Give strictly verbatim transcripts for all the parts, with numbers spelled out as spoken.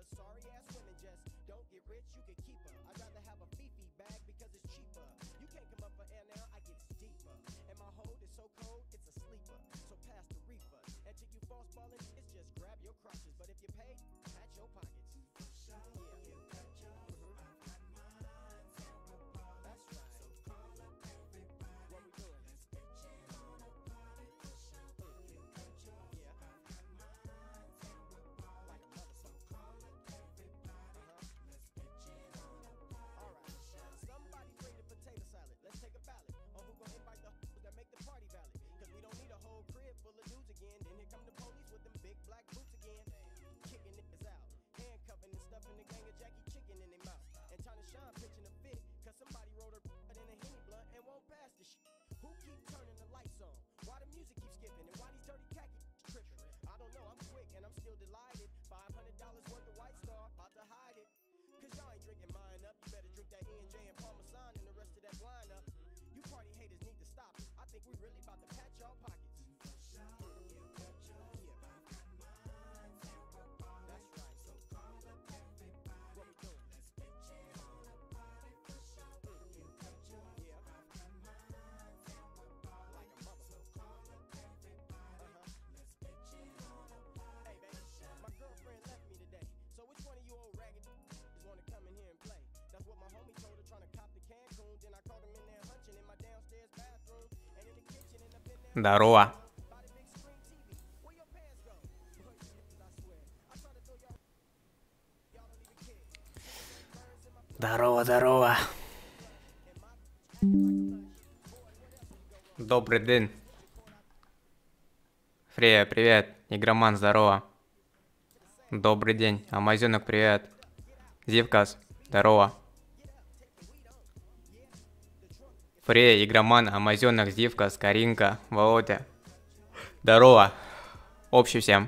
Cause sorry ass women just don't get rich, you can keep her. I'd rather have a Fifi bag because it's cheaper. You can't come up for air now, I get deeper. And my hold is so cold, it's a sleeper. So pass the reefer. And till you false ballin', it's just grab your crotches. But if you pay, pat your pockets. Yeah. Mhm. That's right. What we doing? Somebody bring the potato salad. Let's take a ballot on who gon' invite the hoes that make the party valid. Cause we don't need a whole crib full of dudes again. Then here come the police with them big black boots again. Kicking niggas out, handcuffing and stuffing the gang of Jackie Chicken in their mouth. And China Sean pitching a fit, cause somebody rolled her in a Henny blunt and won't pass the shit. Who keep turning the lights on? Why the music keep skipping? And why these dirty khakis tripping? I don't know, I'm quick and I'm still delighted. five hundred dollars worth of White Star, about to hide it. Cause y'all ain't drinking mine up. You better drink that E and J and Parmesan and the rest of that wine up. You party haters need to stop it. I think we really about to patch y'all pockets. Yeah. That's right. What we doing? Yeah. Like a motherfucker. Uh-huh. Hey, baby, my girlfriend left me today. So which one of you old raggedy is wanna come in here and play? That's what my homie told her, trying to cop the Cancun. Then I caught him in there hunching in my downstairs bathroom and in the kitchen and up in there. Здорово. By the big screen T V. Where your pants go? Boy, I swear. I try to throw y'all. Y'all don't even care. Burns in my Здорово, здорово. Добрый день. Фрея, привет. Игроман, здорово. Добрый день. Амазонок, привет. Зевкас, здорово. Фрея, Игроман, Амазонок, Зевкас, Каринка, Володя. Здорово. Общий всем.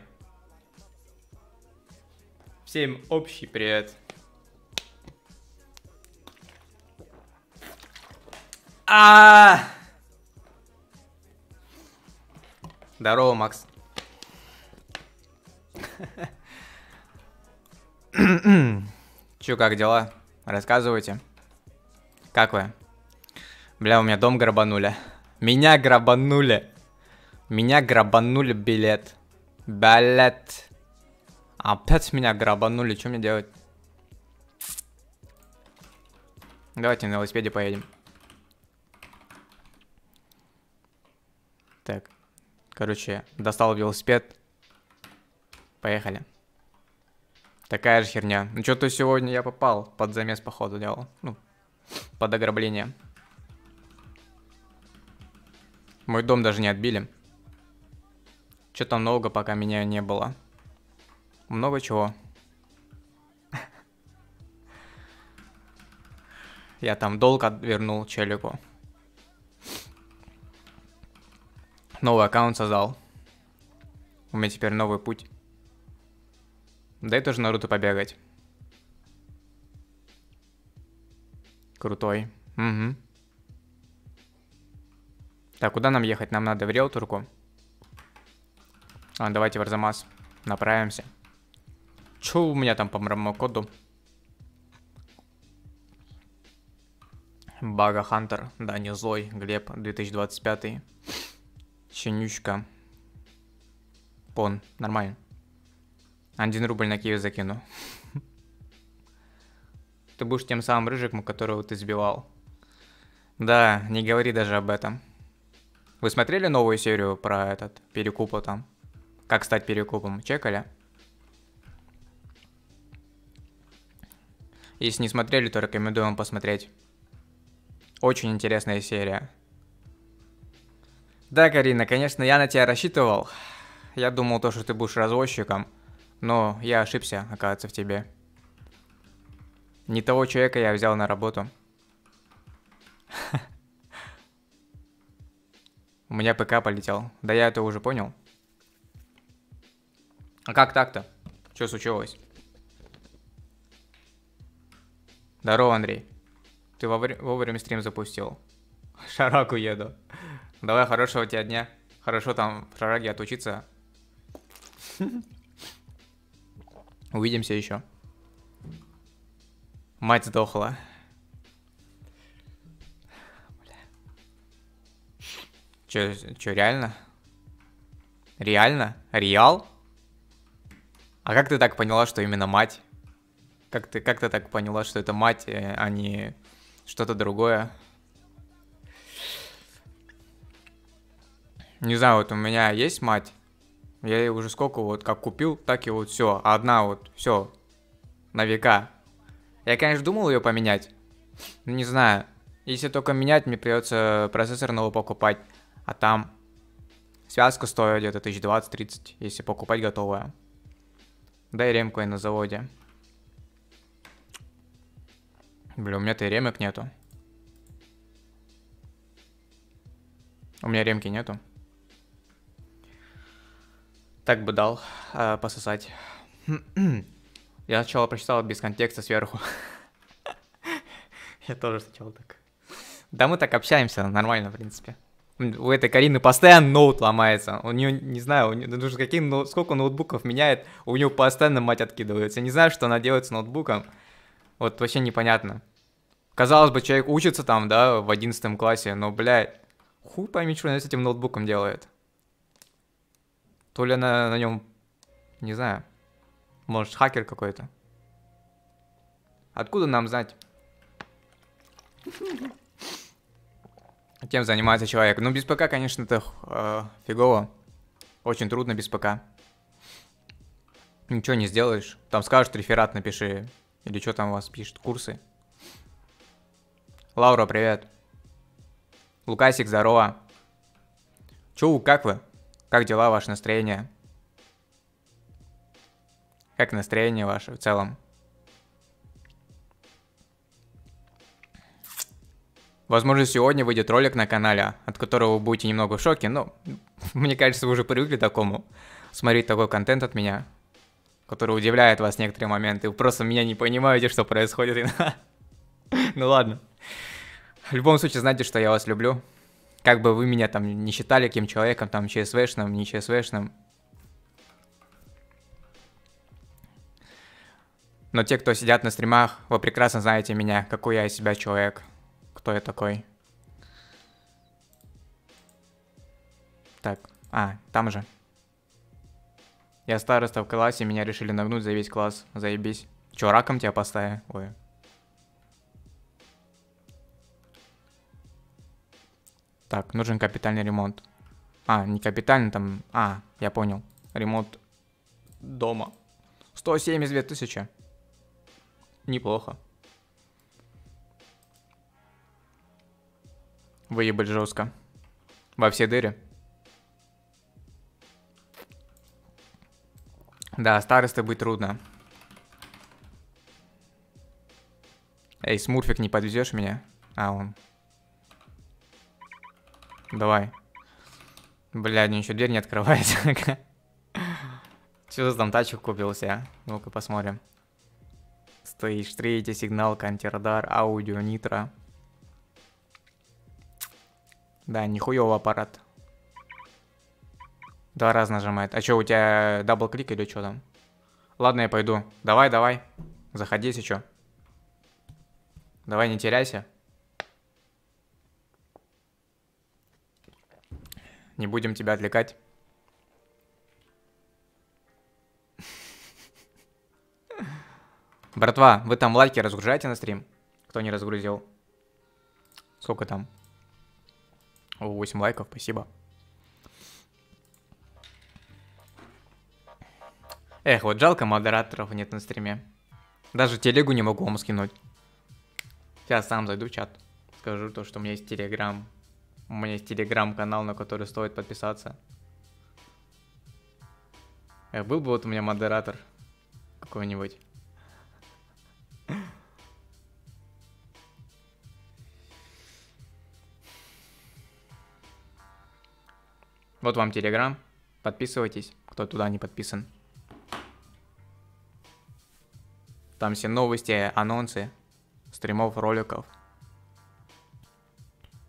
Всем общий привет. А! Здорово, Макс. Чё, как дела? Рассказывайте. Как вы? Бля, у меня дом грабанули. Меня грабанули. Меня грабанули билет. Билет. Опять меня грабанули. Что мне делать? Давайте на велосипеде поедем. Так. Короче, достал велосипед. Поехали. Такая же херня. Ну что-то сегодня я попал под замес, походу, делал. Ну, под ограбление. Мой дом даже не отбили. Что-то много, пока меня не было. Много чего. Я там долг вернул челику. Новый аккаунт создал. У меня теперь новый путь. Дай тоже Наруто побегать. Крутой. Угу. Так, куда нам ехать? Нам надо в риэлторку. А, давайте в Арзамас. Направимся. Чё у меня там по промокоду? Бага Хантер. Да, не злой. Глеб, две тысячи двадцать пятый. Щенючка. Пон. Нормально. Один рубль на Киев закину. Ты будешь тем самым рыжиком, которого ты сбивал. Да, не говори даже об этом. Вы смотрели новую серию про этот перекуп там? Как стать перекупом? Чекали? Если не смотрели, то рекомендую вам посмотреть. Очень интересная серия. Да, Карина, конечно, я на тебя рассчитывал. Я думал то, что ты будешь развозчиком. Но я ошибся, оказывается, в тебе. Не того человека я взял на работу. У меня ПК полетел. Да я это уже понял. А как так-то? Что случилось? Здорово, Андрей. Ты вовремя, вовремя стрим запустил. В Шарагу еду. Давай, хорошего тебе дня. Хорошо там в Шараге отучиться. Увидимся еще. Мать сдохла. Чё, чё, реально? Реально? Реал? А как ты так поняла, что именно мать? Как ты, как ты так поняла, что это мать, а не что-то другое? Не знаю, вот у меня есть мать. Я ей уже сколько вот как купил, так и вот все. Одна вот, все. На века. Я, конечно, думал ее поменять. Но не знаю. Если только менять, мне придется процессор новый покупать. А там связка стоит где-то тысяч двадцать-тридцать, если покупать готовая. Да и ремку и на заводе. Блин, у меня-то и ремок нету. У меня ремки нету. Так бы дал э, пососать. Я сначала прочитал без контекста сверху. Я тоже сначала так. Да мы так общаемся, нормально, в принципе. У этой Карины постоянно ноут ломается. У нее, не знаю, у нее, даже какие ноут, сколько ноутбуков меняет, у нее постоянно мать откидывается. Я не знаю, что она делает с ноутбуком. Вот вообще непонятно. Казалось бы, человек учится там, да, в одиннадцатом классе, но, блядь, хуй пойми, что она с этим ноутбуком делает. То ли она на нем, не знаю, может, хакер какой-то. Откуда нам знать? Тем занимается человек. Ну, без ПК, конечно, это э, фигово. Очень трудно без ПК. Ничего не сделаешь. Там скажут, реферат напиши. Или что там у вас пишет, курсы. Лаура, привет. Лукасик, здорово. Чё, как вы? Как дела, ваше настроение? Как настроение ваше в целом? Возможно, сегодня выйдет ролик на канале, от которого вы будете немного в шоке, но мне кажется, вы уже привыкли к такому. Смотреть такой контент от меня, который удивляет вас в некоторые моменты. Вы просто меня не понимаете, что происходит. Ну ладно. В любом случае, знаете, что я вас люблю. Как бы вы меня там не считали каким человеком, там, ЧСВшным, не ЧСВшным. Но те, кто сидят на стримах, вы прекрасно знаете меня, какой я из себя человек. Кто я такой? Так, а, там же. Я староста в классе, меня решили нагнуть за весь класс. Заебись. Чё, раком тебя поставили? Ой. Так, нужен капитальный ремонт. А, не капитальный, там... А, я понял. Ремонт дома. сто семьдесят две тысячи. Неплохо. Выебать жестко. Во все дыры. Да, старостой быть трудно. Эй, Смурфик, не подвезешь меня? А, он. Давай. Бля, ничего, дверь не открывается. Что за там тачку купился? Ну-ка посмотрим. Стоишь, третий сигнал, антирадар, аудио, нитро. Да, нихуёвый аппарат. Два раза нажимает. А что, у тебя дабл-клик или что там? Ладно, я пойду. Давай, давай. Заходи, если что. Давай, не теряйся. Не будем тебя отвлекать. Братва, вы там лайки разгружаете на стрим? Кто не разгрузил? Сколько там? О, восемь лайков, спасибо. Эх, вот жалко, модераторов нет на стриме. Даже телегу не могу вам скинуть. Сейчас сам зайду в чат. Скажу то, что у меня есть телеграм. У меня есть телеграм-канал, на который стоит подписаться. Эх, был бы вот у меня модератор какой-нибудь. Вот вам телеграм. Подписывайтесь, кто туда не подписан. Там все новости, анонсы, стримов, роликов.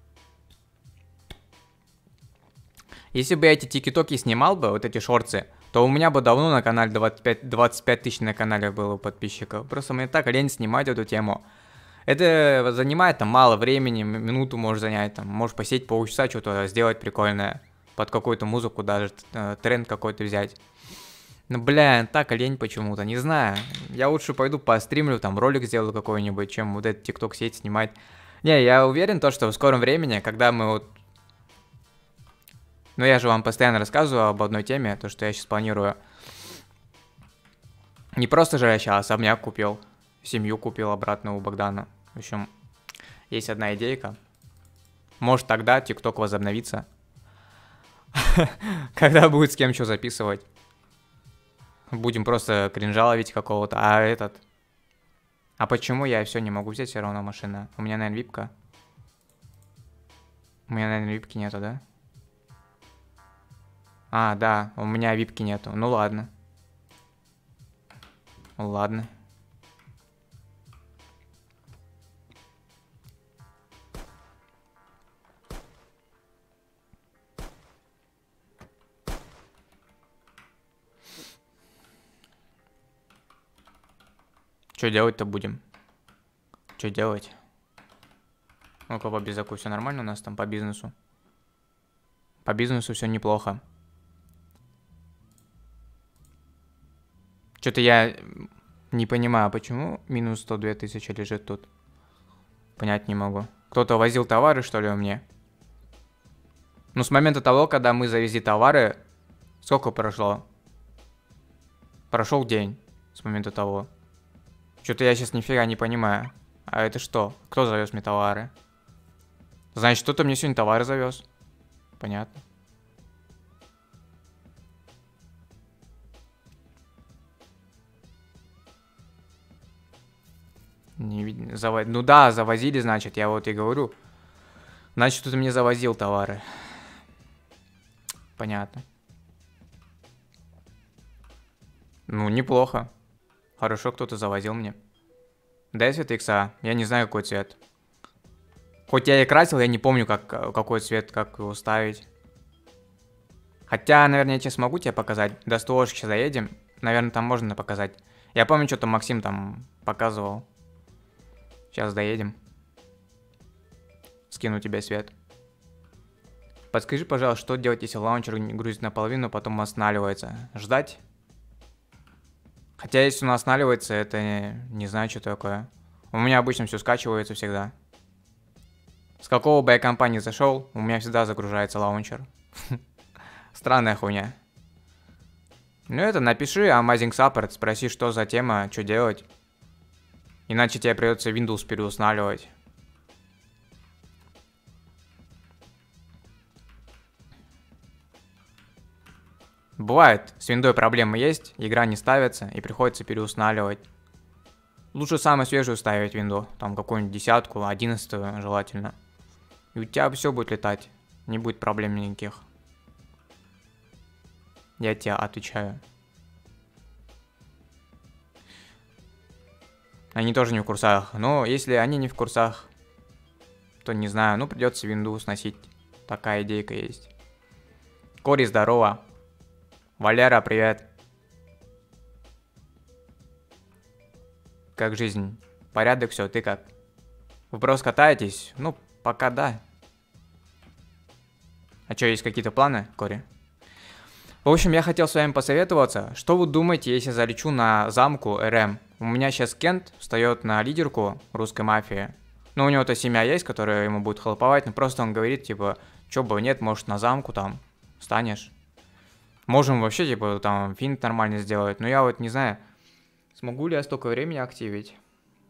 Если бы я эти тики-токи снимал бы, вот эти шорты, то у меня бы давно на канале двадцать пять, двадцать пять тысяч на канале было подписчиков. Просто мне так лень снимать эту тему. Это занимает там мало времени, минуту может занять, там, можешь посидеть полчаса, что-то сделать прикольное, под какую-то музыку даже, э, тренд какой-то взять. Ну, бля, так лень почему-то, не знаю. Я лучше пойду постримлю, там, ролик сделаю какой-нибудь, чем вот этот тикток-сеть снимать. Не, я уверен, то, что в скором времени, когда мы вот... Ну, я же вам постоянно рассказываю об одной теме, то, что я сейчас планирую. Не просто же я сейчас особняк купил, семью купил обратно у Богдана. В общем, есть одна идейка. Может, тогда тикток возобновится. Когда будет с кем что записывать. Будем просто кринжа ловить какого-то. А этот... А почему я все не могу взять все равно машина? У меня, наверное, випка. У меня, наверное, випки нету, да? А, да, у меня випки нету. Ну ладно. Ладно. Что делать-то будем? Что делать? Ну-ка, по безаку все нормально у нас там по бизнесу? По бизнесу все неплохо. Что-то я не понимаю, почему минус сто две тысячи лежит тут. Понять не могу. Кто-то возил товары, что ли, у меня? Ну, с момента того, когда мы завезли товары, сколько прошло? Прошел день с момента того. Что-то я сейчас нифига не понимаю. А это что? Кто завез мне товары? Значит, кто-то мне сегодня товары завез. Понятно. Не видно. Заво... Ну да, завозили, значит, я вот и говорю. Значит, кто-то мне завозил товары. Понятно. Ну, неплохо. Хорошо, кто-то завозил мне. Дай цвет икса. Я не знаю, какой цвет. Хоть я и красил, я не помню, как, какой цвет, как его ставить. Хотя, наверное, я тебе смогу тебе показать. До столовочки сейчас заедем. Наверное, там можно показать. Я помню, что-то Максим там показывал. Сейчас доедем. Скину тебе свет. Подскажи, пожалуйста, что делать, если лаунчер грузит наполовину, потом останавливается? Ждать? Хотя, если он останавливается, это не, не знаю, что такое. У меня обычно все скачивается всегда. С какого бы я компании зашел, у меня всегда загружается лаунчер. Странная хуйня. Ну это, напиши Amazing Support, спроси, что за тема, что делать. Иначе тебе придется Windows переустанавливать. Бывает, с виндой проблемы есть, игра не ставится и приходится переустанавливать. Лучше самую свежую ставить винду, там какую-нибудь десятку, одиннадцатую желательно. И у тебя все будет летать, не будет проблем никаких. Я тебе отвечаю. Они тоже не в курсах, но если они не в курсах, то не знаю, ну придется винду сносить. Такая идейка есть. Кори, здорово. Валера, привет. Как жизнь? Порядок, все, ты как? Вы просто катаетесь? Ну, пока да. А что, есть какие-то планы, Кори? В общем, я хотел с вами посоветоваться. Что вы думаете, если залечу на замку РМ? У меня сейчас Кент встает на лидерку русской мафии. Ну, у него-то семья есть, которая ему будет хлоповать, но просто он говорит, типа, чё бы нет, может, на замку там встанешь. Можем вообще, типа, там, финт нормально сделать. Но я вот не знаю, смогу ли я столько времени активить.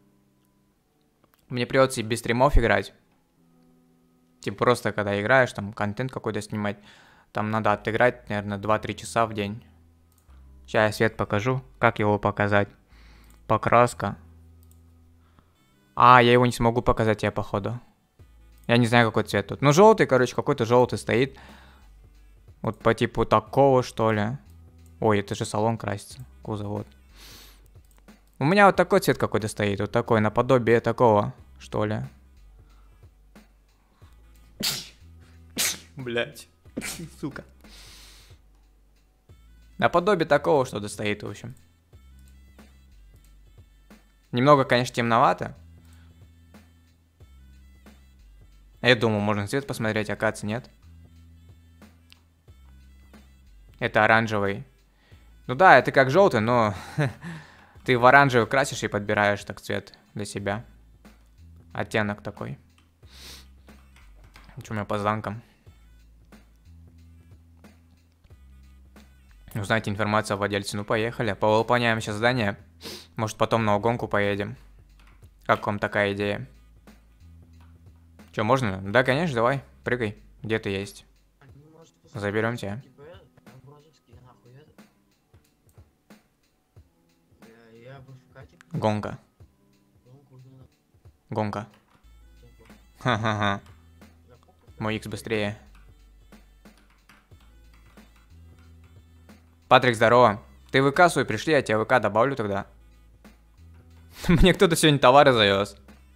Мне придется и без стримов играть. Типа, просто когда играешь, там, контент какой-то снимать. Там надо отыграть, наверное, два-три часа в день. Сейчас я свет покажу. Как его показать? Покраска. А, я его не смогу показать, я, походу. Я не знаю, какой цвет тут. Ну, желтый, короче, какой-то желтый стоит. Вот по типу такого, что ли. Ой, это же салон красится. Кузов, вот. У меня вот такой цвет какой-то стоит. Вот такой, наподобие такого, что ли. Блять. Сука. Наподобие такого что-то стоит, в общем. Немного, конечно, темновато. Я думал, можно цвет посмотреть, оказывается, нет. Это оранжевый. Ну да, это как желтый, но ты в оранжевый красишь и подбираешь так цвет для себя. Оттенок такой. Что у меня по зданкам? Узнать информацию о владельце. Ну, поехали. Повыполняем сейчас задание. Может, потом на угонку поедем. Как вам такая идея? Че, можно? Да, конечно, давай. Прыгай. Где ты есть? Заберем тебя. Гонка. Гонка. Ха-ха-ха. Мой икс быстрее. Патрик, здорово. Ты в ВК свой пришли, я тебе ВК добавлю тогда. Мне кто-то сегодня товары завез.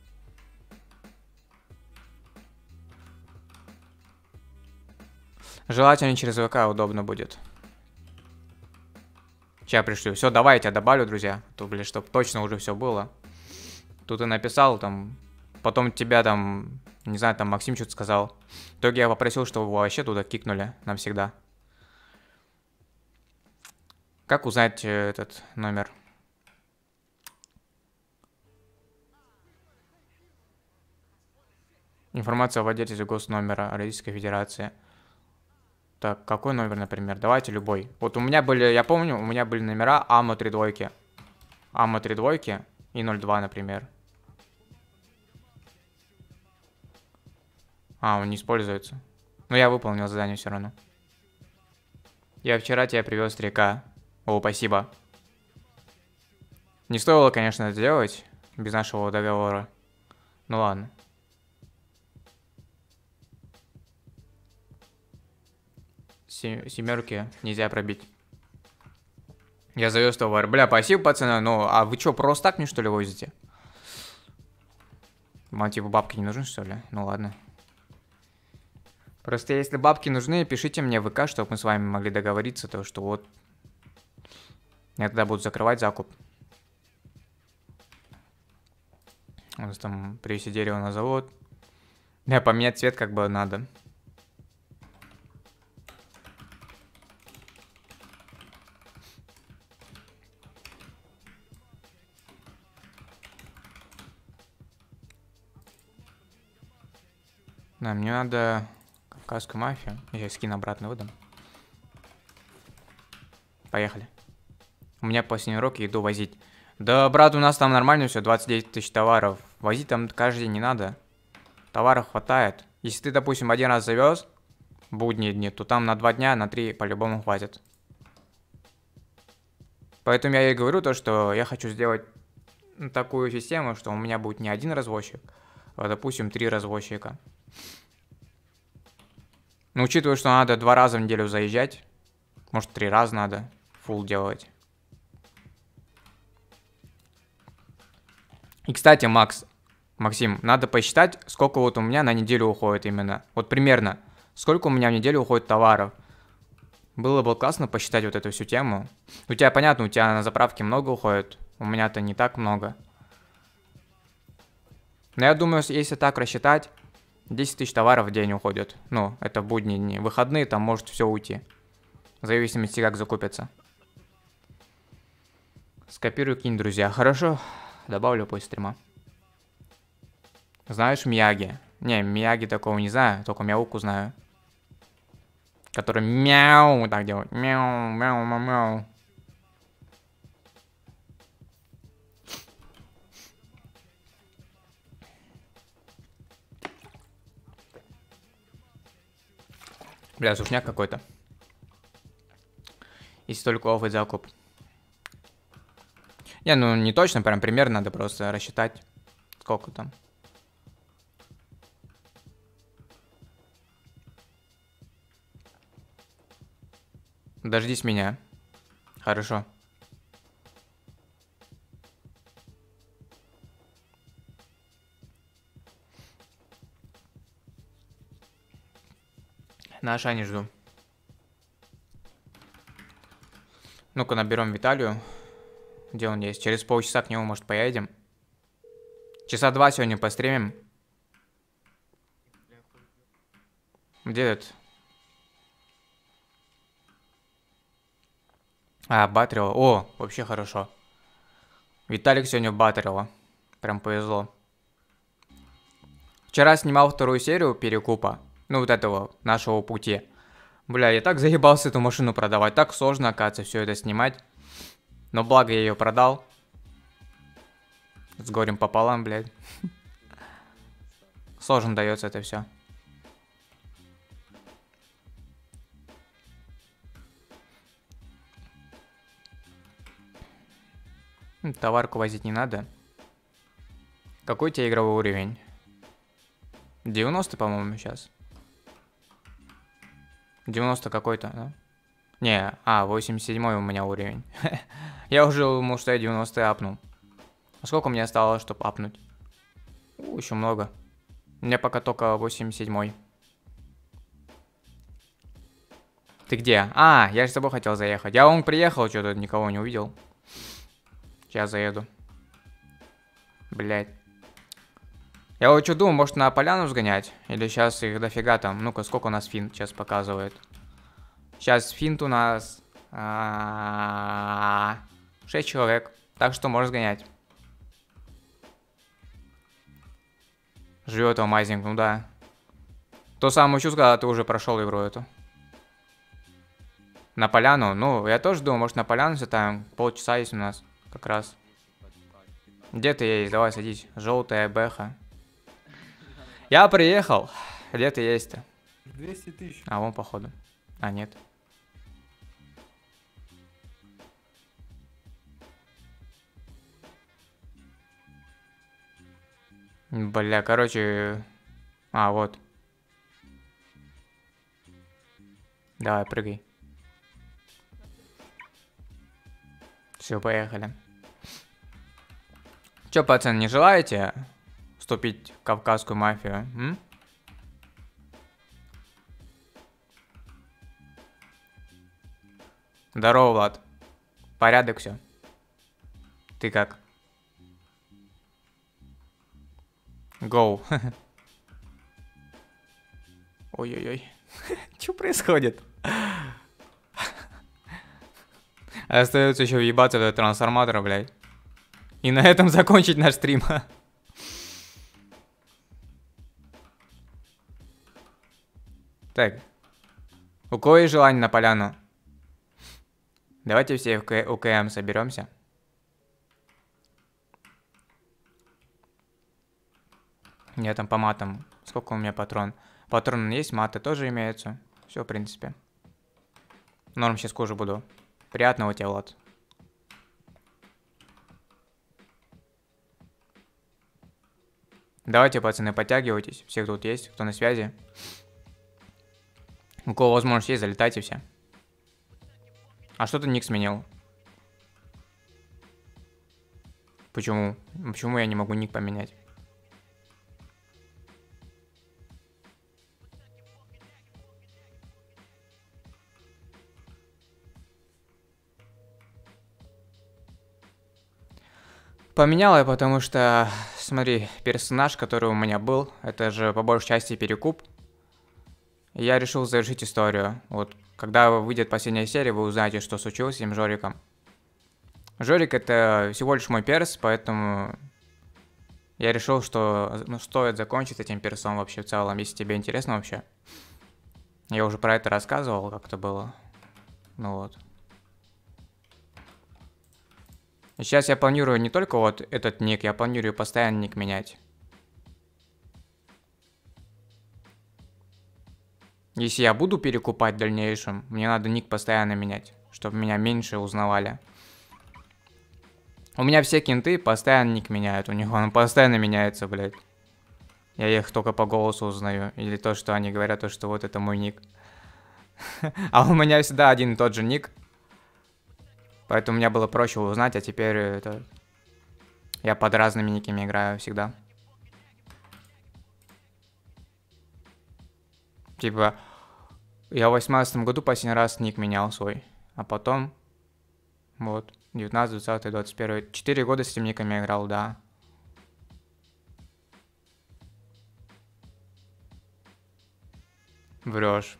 Желательно через ВК удобно будет. Сейчас пришлю. Все, давай, я тебя добавлю, друзья. Тут, блин, чтобы точно уже все было. Тут и написал, там... Потом тебя там... Не знаю, там Максим что-то сказал. В итоге я попросил, чтобы его вообще туда кикнули навсегда. Как узнать э, этот номер? Информация о владельце госномера Российской Федерации. Так, какой номер, например? Давайте любой. Вот у меня были, я помню, у меня были номера АМО три двойки. АМО три двойки и ноль два, например. А, он не используется. Но я выполнил задание все равно. Я вчера тебя привез три ка. О, спасибо. Не стоило, конечно, это делать без нашего договора. Ну ладно. Семерки нельзя пробить. Я завез товар. Бля, спасибо, пацаны. Ну, а вы что, просто так мне что ли возите? Вам типа бабки не нужны, что ли? Ну ладно. Просто если бабки нужны, пишите мне в ВК, чтобы мы с вами могли договориться, то что вот я тогда буду закрывать закуп. У нас там привезти дерево на завод. Да, поменять цвет как бы надо. Да, мне надо кавказскую мафию. Я скин обратно выдам. Поехали. У меня после урока иду возить. Да, брат, у нас там нормально все, двадцать девять тысяч товаров. Возить там каждый день не надо. Товаров хватает. Если ты, допустим, один раз завез, будние дни, то там на два дня, на три по-любому хватит. Поэтому я и говорю то, что я хочу сделать такую систему, что у меня будет не один развозчик, а, допустим, три развозчика. Но учитывая, что надо два раза в неделю заезжать, может, три раза надо фулл делать. И, кстати, Макс, Максим, надо посчитать, сколько вот у меня на неделю уходит именно. Вот примерно, сколько у меня в неделю уходит товаров. Было бы классно посчитать вот эту всю тему. У тебя, понятно, у тебя на заправке много уходит. У меня-то не так много. Но я думаю, если так рассчитать, десять тысяч товаров в день уходит. Ну, это будние дни. Выходные там может все уйти. В зависимости, как закупятся. Скопирую, кинь, друзья. Хорошо. Добавлю после стрима. Знаешь Мияги? Не, Мияги такого не знаю. Только Мяуку знаю. Который мяу так делает. Мяу, мяу, мяу, мяу. Бля, сушняк какой-то. Если только оффит закуп. Не, ну не точно, прям примерно надо просто рассчитать. Сколько там. Дождись меня. Хорошо. На Ашане жду. Ну-ка, наберем Виталию. Где он есть? Через полчаса к нему, может, поедем. Часа два сегодня постримим. Где этот? А, Батрила. О, вообще хорошо. Виталик сегодня Батрила. Прям повезло. Вчера снимал вторую серию Перекупа. Ну, вот этого, нашего пути. Бля, я так заебался эту машину продавать. Так сложно, оказывается, все это снимать. Но благо я ее продал. С горем пополам, блядь. Сложно дается это все. Товарку возить не надо. Какой у тебя игровой уровень? девяносто, по-моему, сейчас. девяносто какой-то, да? Не, а, восемьдесят седьмой у меня уровень. Я уже думал, что я девяносто апнул. А сколько мне осталось, чтобы апнуть? У, еще много. У меня пока только восемьдесят седьмой. Ты где? А, я же с тобой хотел заехать. Я вон приехал, что-то никого не увидел. Сейчас заеду. Блять. Я вот что думаю, может на поляну сгонять? Или сейчас их дофига там? Ну-ка, сколько у нас финт сейчас показывает? Сейчас финт у нас... шесть человек. Так что можно сгонять. Живет Алмазинг, ну да. То самое чувство, когда ты уже прошел игру эту. На поляну? Ну, я тоже думаю, может на поляну там полчаса есть у нас. Как раз. Где ты есть? Давай садись. Желтая бэха. Я приехал. Где ты есть-то? двести тысяч. А, вон походу. А, нет. Бля, короче... А, вот. Давай, прыгай. Все, поехали. Че, пацан, не желаете вступить в кавказскую мафию? М? Здорово, Влад. Порядок все. Ты как? Гоу. Ой-ой-ой. Что происходит? Остается еще въебаться в этот трансформатор, блядь. И на этом закончить наш стрим. Так. У кого есть желание на поляну? Давайте все в УКМ соберемся. Я там по матам. Сколько у меня патрон? Патрон есть, маты тоже имеются. Все, в принципе. Норм, сейчас кожу буду. Приятного тебе, Влад. Давайте, пацаны, подтягивайтесь. Все, кто тут есть, кто на связи. У кого возможность есть, залетайте все. А что ты ник сменил? Почему? Почему я не могу ник поменять? Поменял я, потому что, смотри, персонаж, который у меня был, это же по большей части Перекуп. И я решил завершить историю. Вот, когда выйдет последняя серия, вы узнаете, что случилось с этим Жориком. Жорик это всего лишь мой перс, поэтому я решил, что ну, стоит закончить этим персом вообще в целом, если тебе интересно вообще. Я уже про это рассказывал, как это было. Ну вот. И сейчас я планирую не только вот этот ник, я планирую постоянно ник менять. Если я буду перекупать в дальнейшем, мне надо ник постоянно менять, чтобы меня меньше узнавали. У меня все кенты постоянно ник меняют, у них он постоянно меняется, блядь. Я их только по голосу узнаю, или то, что они говорят, то, что вот это мой ник. А у меня всегда один и тот же ник. Поэтому мне было проще узнать, а теперь это... я под разными никами играю всегда. Типа, я в восемнадцатом году последний раз ник менял свой, а потом Вот. девятнадцатый, двадцатый, двадцать первый. Четыре года с темниками играл, да. Врешь.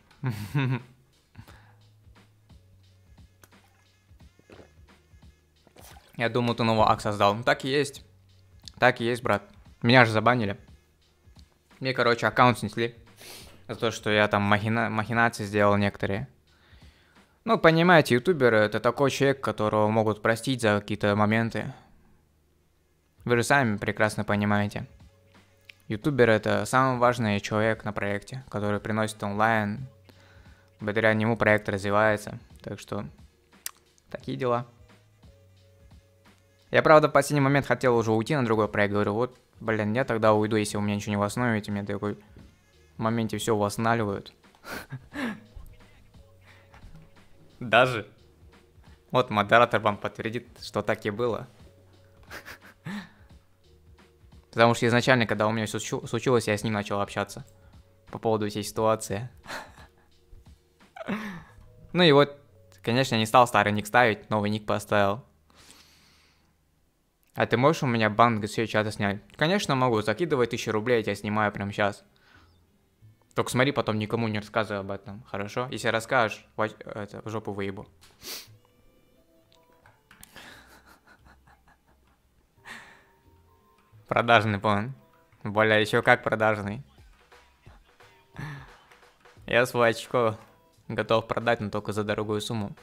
Я думал, ты новый ак создал. Ну так и есть. Так и есть, брат. Меня же забанили. Мне, короче, аккаунт снесли. За то, что я там махина... махинации сделал некоторые. Ну, понимаете, ютубер это такой человек, которого могут простить за какие-то моменты. Вы же сами прекрасно понимаете. Ютубер это самый важный человек на проекте, который приносит онлайн. Благодаря нему проект развивается. Так что, такие дела. Я, правда, в последний момент хотел уже уйти на другой проект. Говорю, вот, блин, я тогда уйду, если вы меня ничего не восстановите. Мне такой в моменте все восстанавливают. Даже? Вот модератор вам подтвердит, что так и было. Потому что изначально, когда у меня все случилось, я с ним начал общаться. По поводу всей ситуации. Ну и вот, конечно, я не стал старый ник ставить, новый ник поставил. А ты можешь у меня бан с чата снять? Конечно могу, закидывай тысячу рублей, я тебя снимаю прямо сейчас. Только смотри, потом никому не рассказывай об этом, хорошо? Если расскажешь, это, в жопу выебу. Продажный план. Бля, еще как продажный. Я свой очко готов продать, но только за дорогую сумму.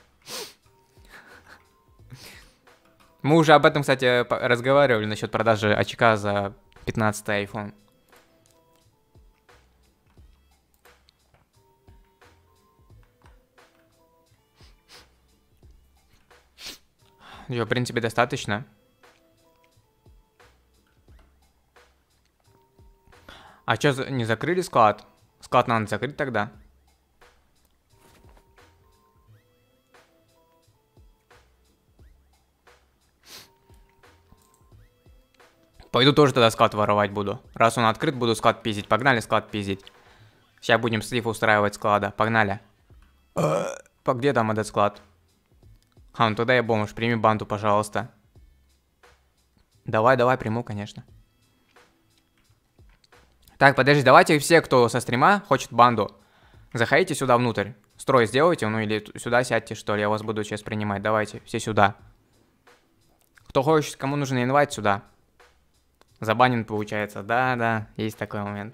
Мы уже об этом, кстати, разговаривали насчет продажи очка за пятнадцатый айфон. Ее, в принципе, достаточно. А что, не закрыли склад? Склад надо закрыть тогда. Пойду тоже тогда склад воровать буду. Раз он открыт, буду склад пиздить. Погнали склад пиздить. Сейчас будем слив устраивать склада. Погнали. По где там этот склад? А, ну тогда я бомж. Прими банду, пожалуйста. Давай, давай, приму, конечно. Так, подожди, давайте все, кто со стрима хочет банду, заходите сюда внутрь. Строй сделайте, ну или сюда сядьте, что ли. Я вас буду сейчас принимать. Давайте, все сюда. Кто хочет, кому нужен инвайт, сюда. Забанен, получается. Да, да, есть такой момент.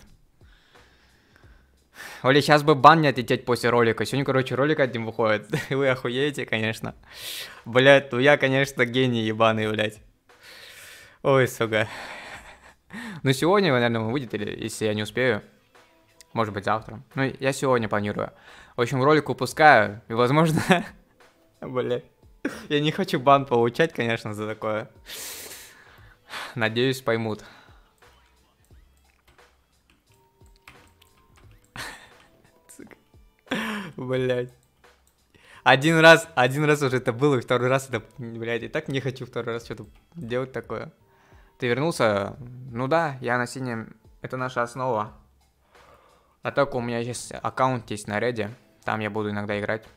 Оля, сейчас бы бан не отлететь после ролика. Сегодня, короче, ролик один выходит. Вы охуеете, конечно. Блять, ну я, конечно, гений ебаный, блять. Ой, сука. Ну сегодня, наверное, вы выйдете, если я не успею. Может быть, завтра. Ну, я сегодня планирую. В общем, ролик выпускаю. И, возможно... Блять. Я не хочу бан получать, конечно, за такое. Надеюсь, поймут. Блять. Один раз, один раз уже это было, и второй раз это, блядь, и так не хочу второй раз что-то делать такое. Ты вернулся? Ну да, я на синем, это наша основа. А так у меня сейчас аккаунт есть на Реде, там я буду иногда играть.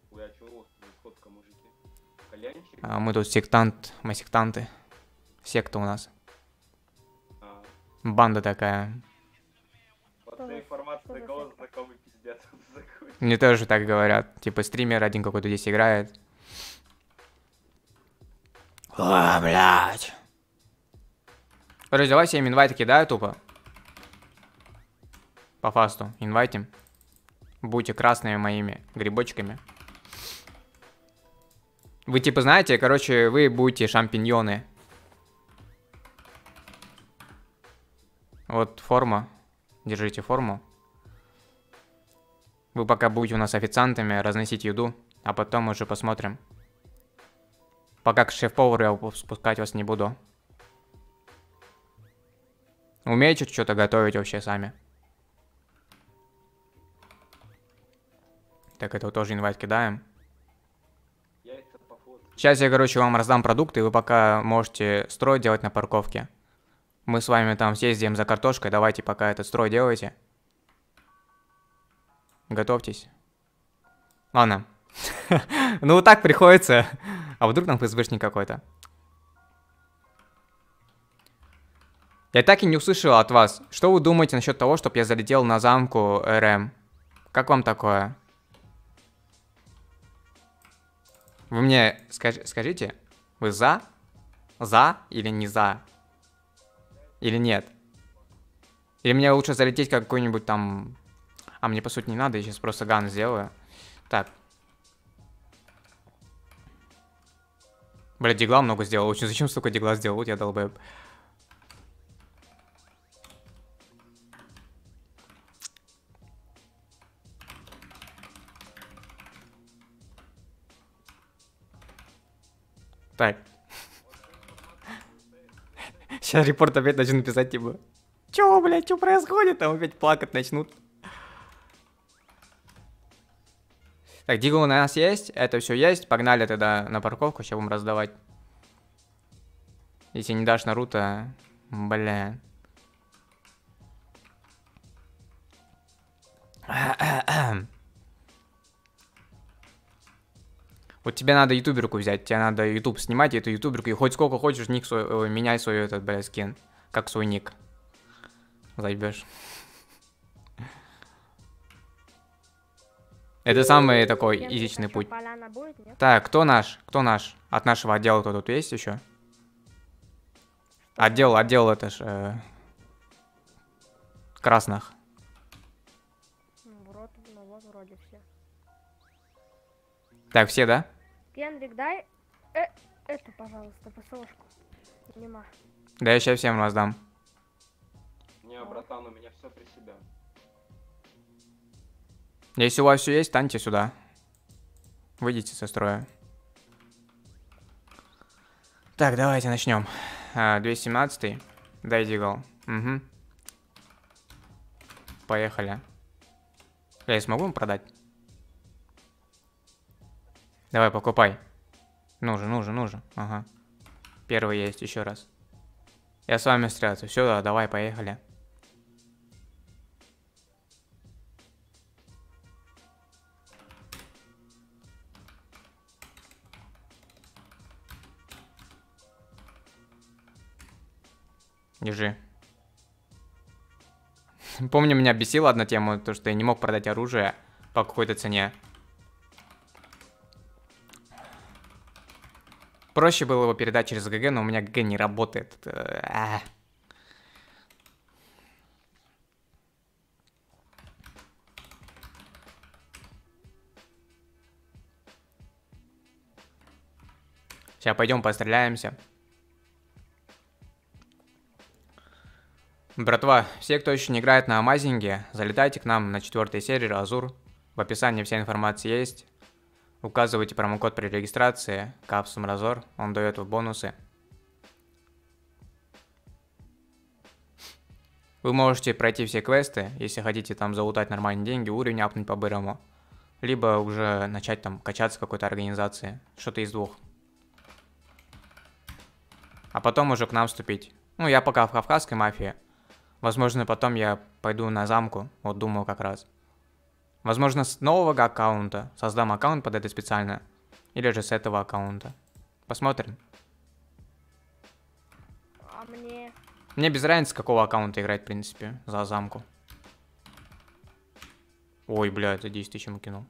А мы тут сектант, мы сектанты. Секта у нас. А. Банда такая. Мне тоже так говорят. Типа стример один какой-то здесь играет. О, блядь. Короче, давай всем инвайты кидаю тупо. По фасту. Инвайтим. Будьте красными моими грибочками. Вы типа знаете, короче, вы будете шампиньоны. Вот форма. Держите форму. Вы пока будете у нас официантами, разносить еду, а потом уже посмотрим. Пока к шеф-повару я спускать вас не буду. Умеете что-то готовить вообще сами? Так, это тоже инвайт кидаем. Сейчас я, короче, вам раздам продукты, и вы пока можете строй делать на парковке. Мы с вами там съездим за картошкой, давайте пока этот строй делайте. Готовьтесь. Ладно. Ну, вот так приходится. А вдруг там ФСБшник какой-то? Я так и не услышал от вас. Что вы думаете насчет того, чтобы я залетел на замку РМ? Как вам такое? Вы мне скаж скажите, вы за? За или не за? Или нет? Или мне лучше залететь как какой-нибудь там... А, мне по сути не надо, я сейчас просто ган сделаю. Так. Бля, дигла много сделал. Очень зачем столько дигла сделал? Вот я долбоеб. Так. Сейчас репорт опять начну писать, типа. Чё, блядь, что происходит? Там опять плакать начнут. Так, дигл у нас есть, это все есть. Погнали тогда на парковку, сейчас будем раздавать. Если не дашь Наруто, бля. Вот тебе надо ютуберку взять, тебе надо ютуб снимать, эту ютуберку, и хоть сколько хочешь, ник свой, ой, меняй свой этот, бля, скин, как свой ник. Заебешь. Это самый такой изичный путь. Будет, так, кто наш? Кто наш? От нашего отдела кто тут есть еще? Отдел, отдел это ж... Э, красных. Вот, ну вот вроде все. Так, все, да? Кендрик, дай э, это, пожалуйста, ПСОшку. Нема. Да я сейчас всем раздам. Не, братан, у меня все при себе. Если у вас все есть, станьте сюда. Выйдите со строя. Так, давайте начнем. А, двести семнадцатый. Дай дигл. Угу. Поехали. Я смогу им продать? Давай, покупай. Нужен, нужен, нужен. Ага. Первый есть, еще раз. Я с вами стрелялся. Все, да, давай, поехали. Держи. Помню, меня бесила одна тема, то что я не мог продать оружие по какой-то цене. Проще было его передать через ГГ, но у меня ГГ не работает. А. Сейчас пойдем постреляемся. Братва, все, кто еще не играет на Амазинге, залетайте к нам на четвертый сервер Азур. В описании вся информация есть. Указывайте промокод при регистрации, Капсумразор, он дает вам бонусы. Вы можете пройти все квесты, если хотите там залутать нормальные деньги, уровень апнуть по-бырому. Либо уже начать там качаться в какой-то организации, что-то из двух. А потом уже к нам вступить. Ну, я пока в Кавказской мафии. Возможно, потом я пойду на замку, вот думаю как раз. Возможно, с нового аккаунта создам аккаунт под это специально. Или же с этого аккаунта. Посмотрим. А мне... Мне без разницы, с какого аккаунта играть, в принципе, за замку. Ой, бля, это десять тысяч ему кинул.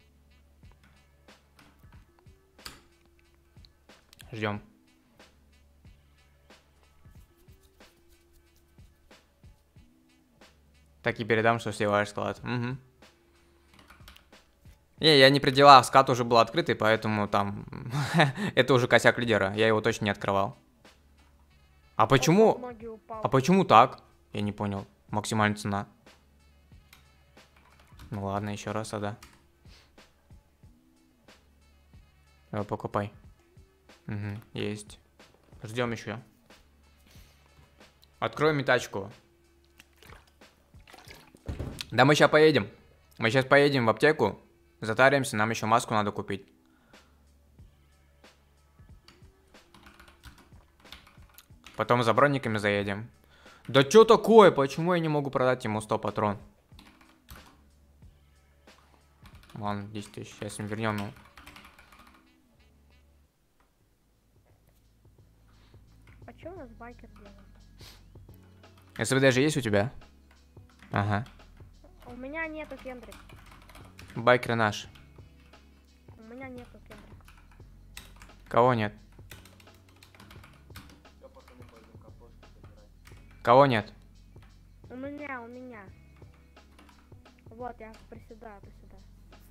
Ждем. Так и передам, что сливаешь склад. Угу. Не, я не при делах, скат уже был открытый, поэтому там... это уже косяк лидера, я его точно не открывал. А почему... А почему так? Я не понял. Максимальная цена. Ну ладно, еще раз, а да. Давай, покупай. Угу, есть. Ждем еще. Открой метачку. Да мы сейчас поедем. Мы сейчас поедем в аптеку. Затаримся, нам еще маску надо купить. Потом за брониками заедем. Да что такое? Почему я не могу продать ему сто патрон? Ладно, десять тысяч. Сейчас им вернем. Ну. байкер делаю. СВД же есть у тебя? Ага. У меня нету Кендрик. Байкер наш. У меня нету Кендрик. Кого нет? Я пока не пойду картошку собирать. Кого нет? У меня, у меня. Вот, я приседаю, приседаю.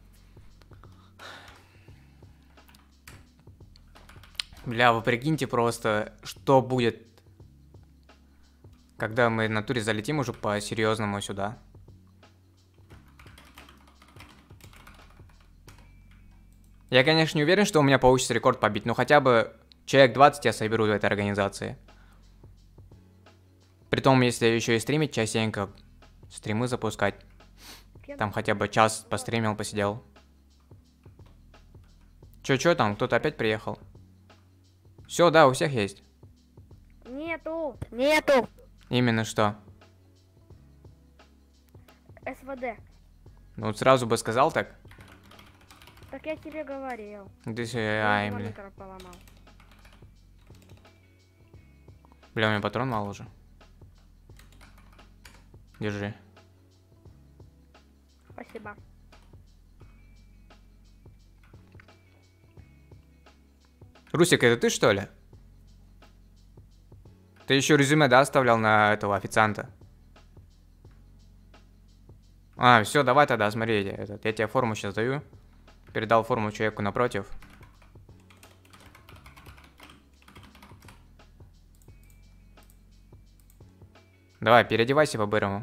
Бля, вы прикиньте просто, что будет, когда мы в натуре залетим уже по-серьезному сюда. Я, конечно, не уверен, что у меня получится рекорд побить, но хотя бы человек двадцать я соберу в этой организации. Притом, если еще и стримить частенько, стримы запускать. Кендрик, Там хотя бы час вот. постримил, посидел. Чё-чё там, кто-то опять приехал? Все, да, у всех есть. Нету, нету. Именно что. СВД. Ну вот сразу бы сказал так. Так я тебе говорил. Да си- Я ай, его бля. микро поломал. Бля, у меня патрон мало уже. Держи. Спасибо. Русик, это ты что ли? Ты еще резюме, да, оставлял на этого официанта? А, все, давай тогда, смотри, я, этот, я тебе форму сейчас даю. Передал форму человеку напротив. Давай, переодевайся по-бырому.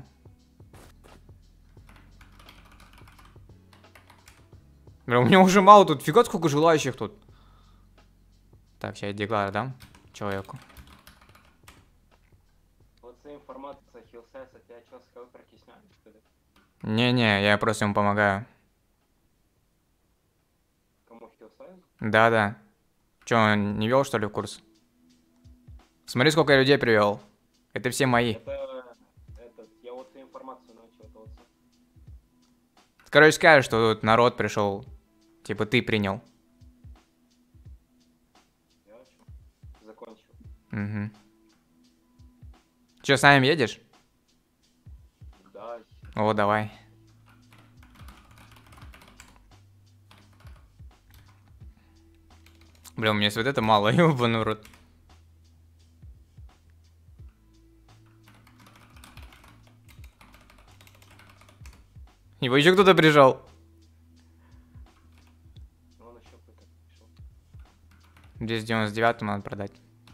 Бля, у меня уже мало тут, фига сколько желающих тут. Так, сейчас я деклар дам человеку. Вот эта информация Хиллсайса, тебя что, с кого притесняют, что ли? Не-не, я просто ему помогаю. Кому Хиллсайз? Да-да. Че, он не вел, что ли, в курс? Смотри, сколько я людей привел. Это все мои. Это, этот, я вот эту информацию начитывался. Короче, скажешь, что тут народ пришел. Типа ты принял. Я о чем? Закончил. Угу. Че, с нами едешь? Да, О, давай. Бля, у меня вот это мало, ёбаный в рот. Его еще кто-то прижал. ну он еще кто-то пришел. Здесь девяносто девятому надо продать.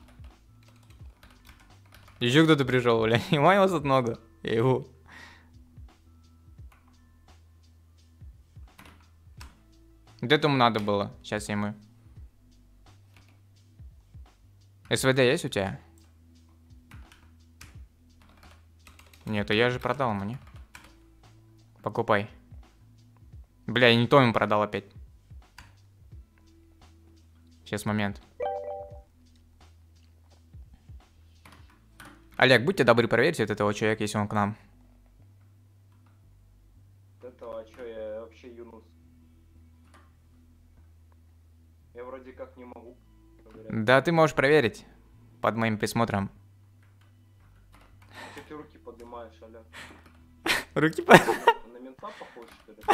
Еще кто-то пришел, бля. И моего тут много. Я его. Вот этому надо было. Сейчас я ему. СВД есть у тебя? Нет, я же продал ему, не? Покупай. Бля, я не то ему продал опять. Сейчас момент. Олег, будьте добры, проверьте вот этого человека, если он к нам. Вот этого, а что, я вообще юнус. Я вроде как не могу проверять. Да, ты можешь проверить. Под моим присмотром. Что ты руки поднимаешь, аля? Руки по... Он на мента похож, что ли?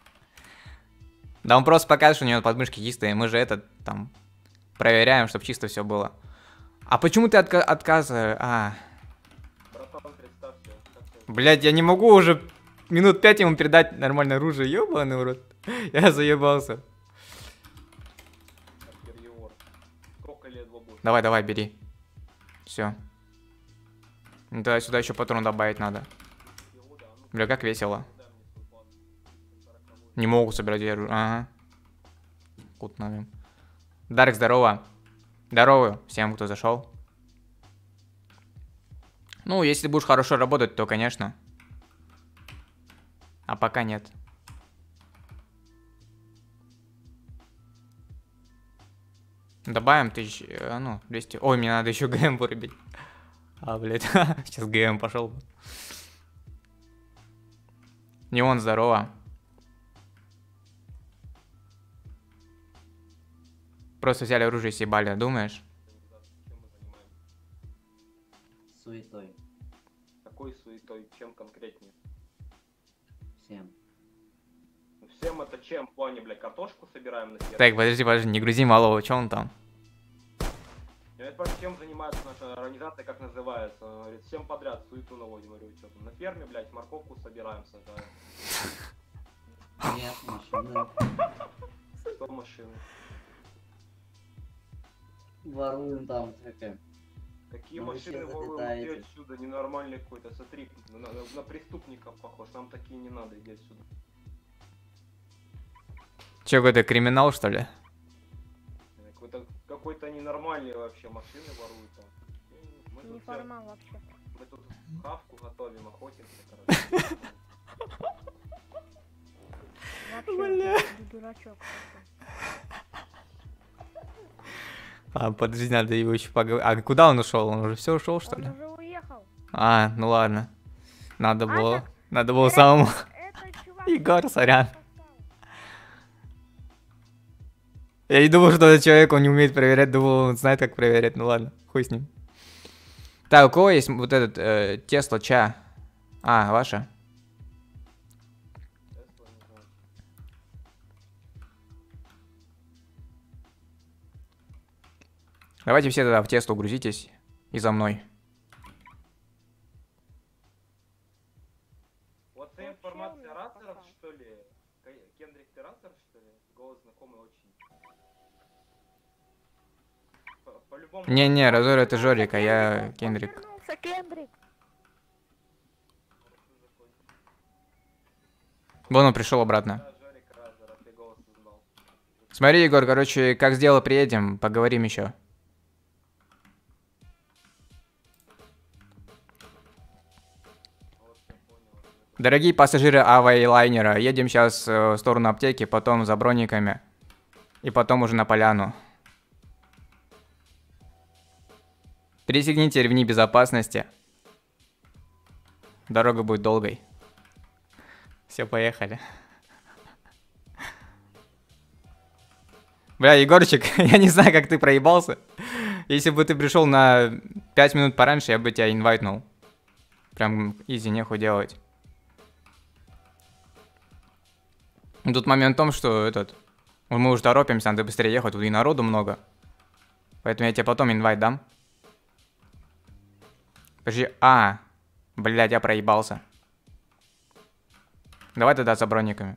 Да он просто покажет, что у него подмышки чистые. Мы же это там проверяем, чтобы чисто все было. А почему ты отка отказываешь? А, Братан, представься. Как ты? блядь, я не могу уже минут пять ему передать нормальное оружие. Ёбаный в рот. Я заебался. Как Герьевор. Сколько лет в обуви? Давай, давай, бери. Все. Да, сюда еще патрон добавить надо. Иуда, ну Бля, как весело. дай мне свой план. сороковой. Не могу собирать оружие. Ага. Кут новым. Дарк, здорово. Здорово всем, кто зашел. Ну, если будешь хорошо работать, то, конечно. А пока нет. Добавим тысяч, э, ну, двести. Ой, мне надо еще ГМ вырубить. А, блядь, сейчас ГМ пошел. Неон, здорово. Просто взяли оружие и съебали, думаешь? Организация, чем мы занимаемся? суетой. Какой суетой? Чем конкретнее? Всем. Ну, всем это чем? В плане, блядь, картошку собираем на ферме? Так, подожди, подожди, не грузи малого, что он там? Я не понимаю, чем занимается наша организация, как называется. Она говорит, всем подряд суету наводим. Говорю, что там на ферме, блядь, морковку собираем, сажаем. Нет, машина. Что машины? Воруем там всякое. Какие Ну, вы машины все воруем? залетаете. Иди отсюда, ненормальный какой-то. Смотри, на, на- на преступников похож. Нам такие не надо, иди отсюда. Че, какой-то криминал, что ли? Какой-то какой-то ненормальный вообще машины воруют там. Мы тут, все- Неформал вообще. мы тут хавку готовим, охотимся, короче. Вообще, ты дурачок такой. А, подожди, надо его еще поговорить. А куда он ушел? Он уже все ушел, что Он ли? уже уехал. А, ну ладно. Надо А, было, так, надо было это- самому. Это чувак. Егор, сорян. поставил. Я не думал, что этот человек, он не умеет проверять, думал, он знает, как проверять. Ну ладно, хуй с ним. Так, у кого есть вот этот э, Тесла ча? А, ваша? Тесла, не знаю. Давайте все тогда в Теслу грузитесь и за мной. Вот эта Ну, информация чел рассеров, меня что ли? Ке- Кендрик, ты рассер, что ли? Голос знакомый очень. По- По-любому. Не-не, Разор это Жорик, а я Кендрик. Он вернулся, Кендрик. Вон он пришел обратно. Да, Жорик Разер, а ты голос узнал. Смотри, Егор, короче, как сделал, приедем, поговорим еще. Вот я понял. Дорогие пассажиры авиалайнера, едем сейчас в сторону аптеки, потом за брониками, и потом уже на поляну. Пристегните ремни безопасности. Дорога будет долгой. Все, поехали. Бля, Егорчик, я не знаю, как ты проебался. Если бы ты пришел на пять минут пораньше, я бы тебя инвайтнул. Прям изи, нехуй делать. Тут момент в том, что этот... Мы уже торопимся, надо быстрее ехать, тут и народу много. Поэтому я тебе потом инвайт дам. Подожди, а, блядь, я проебался. Давай тогда за брониками.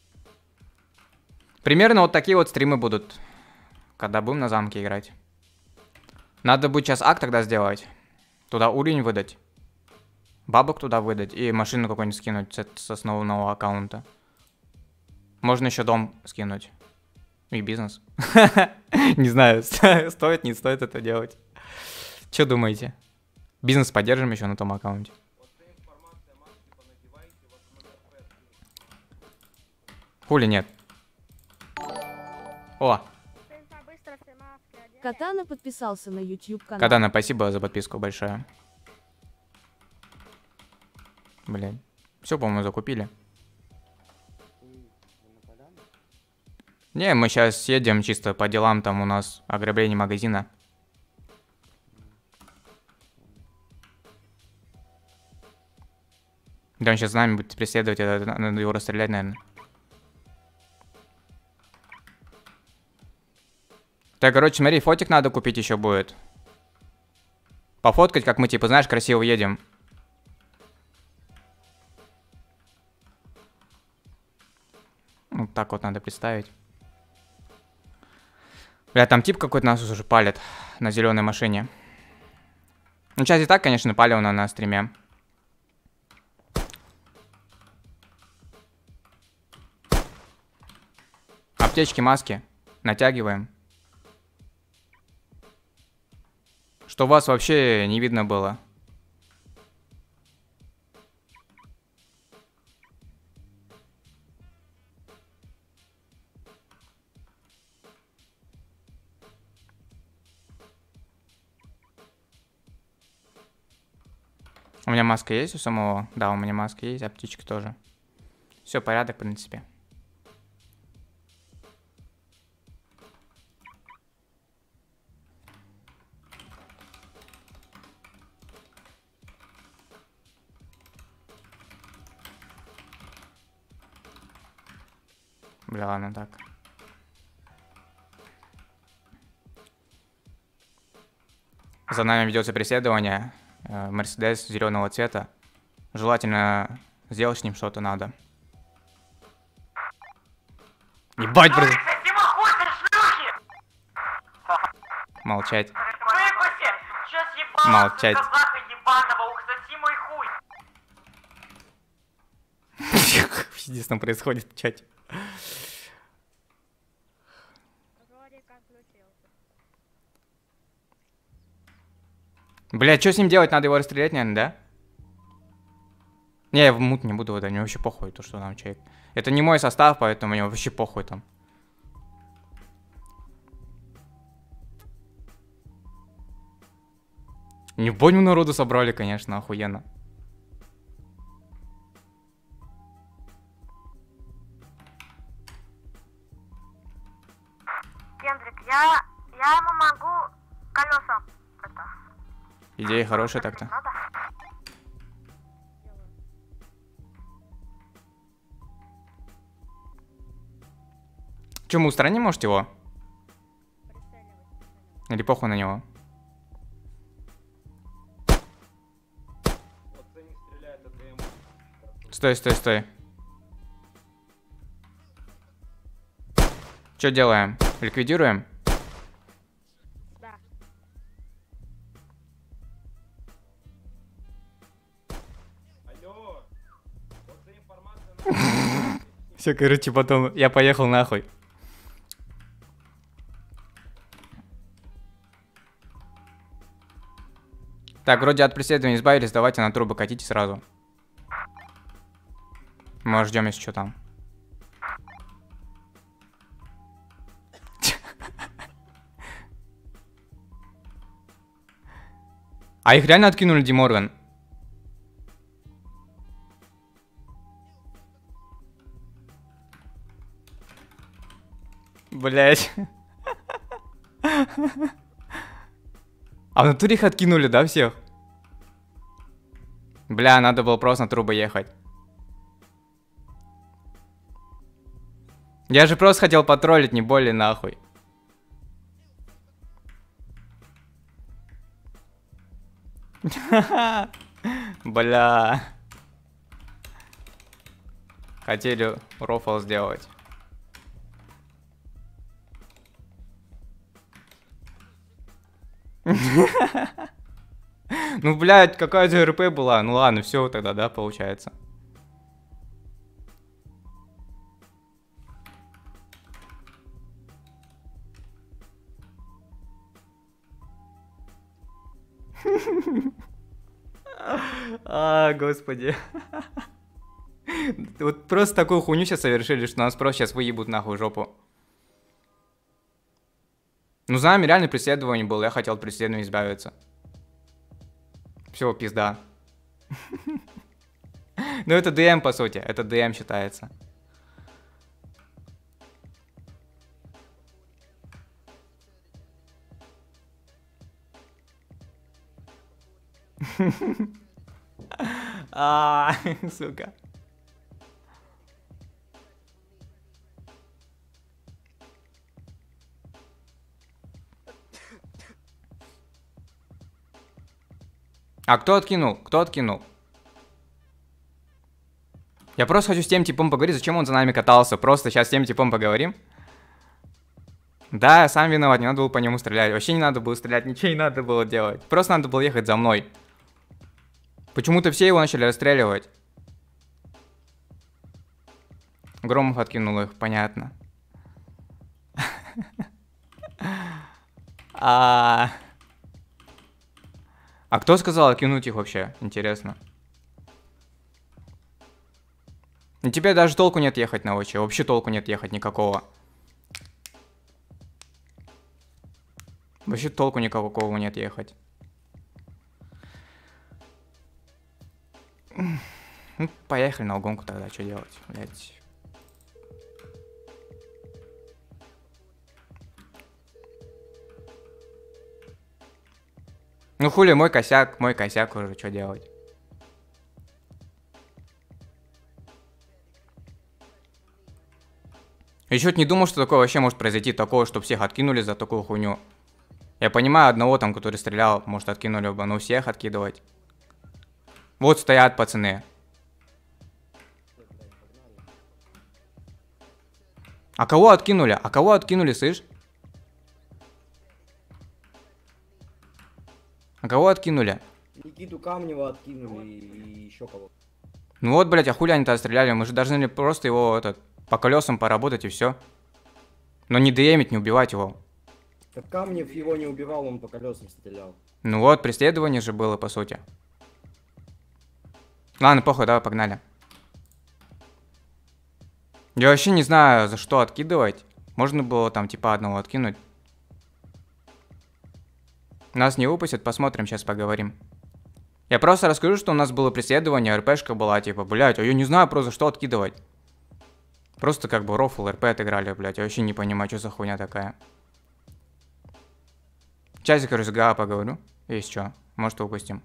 Примерно вот такие вот стримы будут, когда будем на замке играть. Надо будет сейчас акт тогда сделать. Туда уровень выдать. Бабок туда выдать и машину какую-нибудь скинуть с, с основного аккаунта. Можно еще дом скинуть. И бизнес. Не знаю, стоит, не стоит это делать. Что думаете? Бизнес поддержим еще на том аккаунте. Вот эта информация, маски понадевайте, вот в МРП. Хули нет. О, Ты быстро все маски одели. Катана подписался на YouTube канал. Катана, спасибо за подписку большое. Блин. Все, по-моему, закупили. Не, мы сейчас едем чисто по делам, там у нас ограбление магазина. Да он сейчас с нами будет преследовать, это, надо его расстрелять, наверное. Так, короче, смотри, фотик надо купить еще будет. Пофоткать, как мы, типа, знаешь, красиво едем. Вот так вот надо представить. Бля, там тип какой-то нас уже палит на зеленой машине. Ну, сейчас и так, конечно, палил на, на стриме. Аптечки, маски. Натягиваем. Что вас вообще не видно было. У меня маска есть у самого? Да, у меня маска есть, аптечка тоже. Все, порядок, в принципе. Бля, ладно, так. За нами ведется преследование. Э, Мерседес зеленого цвета. Желательно сделать с ним что-то надо. Ебать, брат. Молчать. Молчать. Пиздец, там происходит в чате. Вроде как включился. Бля, что с ним делать? Надо его расстрелять, наверное, да? Не, я в мут не буду выдать, мне вообще похуй, то, что там человек. Это не мой состав, поэтому мне вообще похуй там. Не понял, народу собрали, конечно, охуенно. Кендрик, я, я ему могу колеса это, Идея хорошая так-то. надо? Че, мы устраним, может, его? Прицеливай. Или похуй на него? Вот ты не стреляет, это ему. Стой, стой, стой. Что делаем? Ликвидируем? Да. Алло. Вот за информация. Все, короче, потом я поехал нахуй. Так, вроде от преследования избавились, давайте на трубы катите сразу. Мы ждем, если что там. А их реально откинули, Ди Морган? Блять. А в натуре их откинули, да, всех? Бля, надо было просто на трубы ехать. Я же просто хотел потроллить, не более нахуй. Бля. Хотели рофл сделать. Ну, блядь, какая-то РП была. Ну ладно, все тогда, да, получается. А, господи. Вот просто такую хуйню сейчас совершили, что нас просто сейчас выебут нахуй в жопу. Ну, за нами реально преследование было, я хотел от преследования избавиться. Все, пизда. Ну, это ДМ, по сути, это ДМ считается. А, сука. А кто откинул? Кто откинул? Я просто хочу с тем типом поговорить, зачем он за нами катался. Просто сейчас с тем типом поговорим. Да, я сам виноват, не надо было по нему стрелять. Вообще не надо было стрелять, ничего не надо было делать. Просто надо было ехать за мной. Почему-то все его начали расстреливать. Громов откинул их, понятно. А... А кто сказал откинуть их вообще? Интересно. И тебе даже толку нет ехать на очи. Вообще толку нет ехать никакого. Вообще толку никакого нет ехать. Ну, поехали на угонку тогда, что делать, блядь. Ну хули, мой косяк, мой косяк уже, что делать? Я чё-то не думал, что такое вообще может произойти, такое, что всех откинули за такую хуйню. Я понимаю одного там, который стрелял, может откинули бы, но всех откидывать. Вот стоят пацаны. А кого откинули? А кого откинули, слышь? А кого откинули? Никиту Камнева откинули и еще кого. Ну вот, блядь, а хули они-то стреляли? Мы же должны просто его, этот, по колесам поработать и все. Но не ДМить, не убивать его. Так Камнев его не убивал, он по колесам стрелял. Ну вот, преследование же было, по сути. Ладно, похуй, давай, погнали. Я вообще не знаю, за что откидывать. Можно было там типа одного откинуть. Нас не выпустят, посмотрим, сейчас поговорим. Я просто расскажу, что у нас было преследование, РПшка была, типа, блядь, а я не знаю просто, что откидывать. Просто как бы рофл РП отыграли, блядь, я вообще не понимаю, что за хуйня такая. Сейчас я, короче, с ГА поговорю, есть что, может выпустим.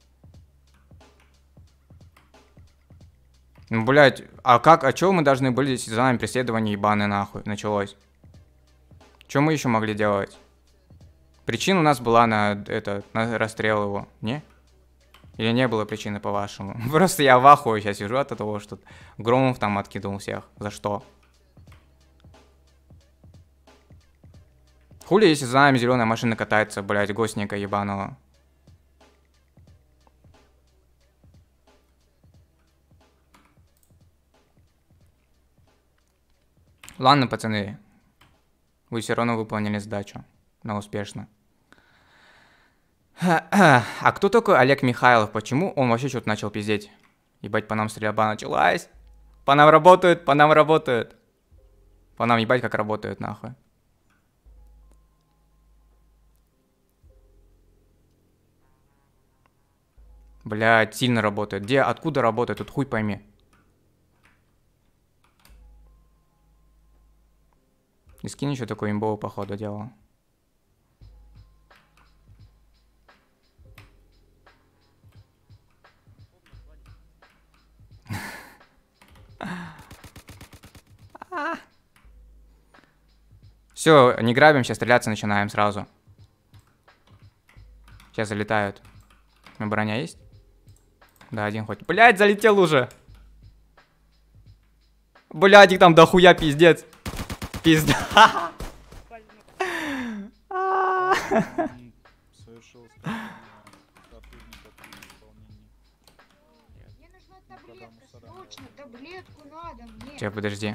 Ну, блядь, а как, а чё мы должны были, если за нами преследование ебаное нахуй началось? Чё мы еще могли делать? Причина у нас была на, это, на расстрел его, не? Или не было причины, по-вашему? Просто я в ахуе сейчас сижу от того, что Громов там откидывал всех. За что? Хули, если за нами зеленая машина катается, блядь, гостника ебаного. Ладно, пацаны. Вы все равно выполнили задачу. Но успешно. А кто такой Олег Михайлов? Почему он вообще что-то начал пиздеть? Ебать, по нам стрельба началась. По нам работают, по нам работают. По нам ебать как работают, нахуй. Блядь, сильно работает. Где, откуда работает? Тут хуй пойми. И скинь еще такой имбовый походу делал. Все, не грабим, сейчас стреляться начинаем сразу. Сейчас залетают. У меня броня есть? Да, один хоть. Блять, залетел уже. Блять, их там дохуя, пиздец. Пизда. Совершил сотрудника при исполнении. Мне нужна таблетка, срочно, таблетку надо мне. Сейчас, подожди.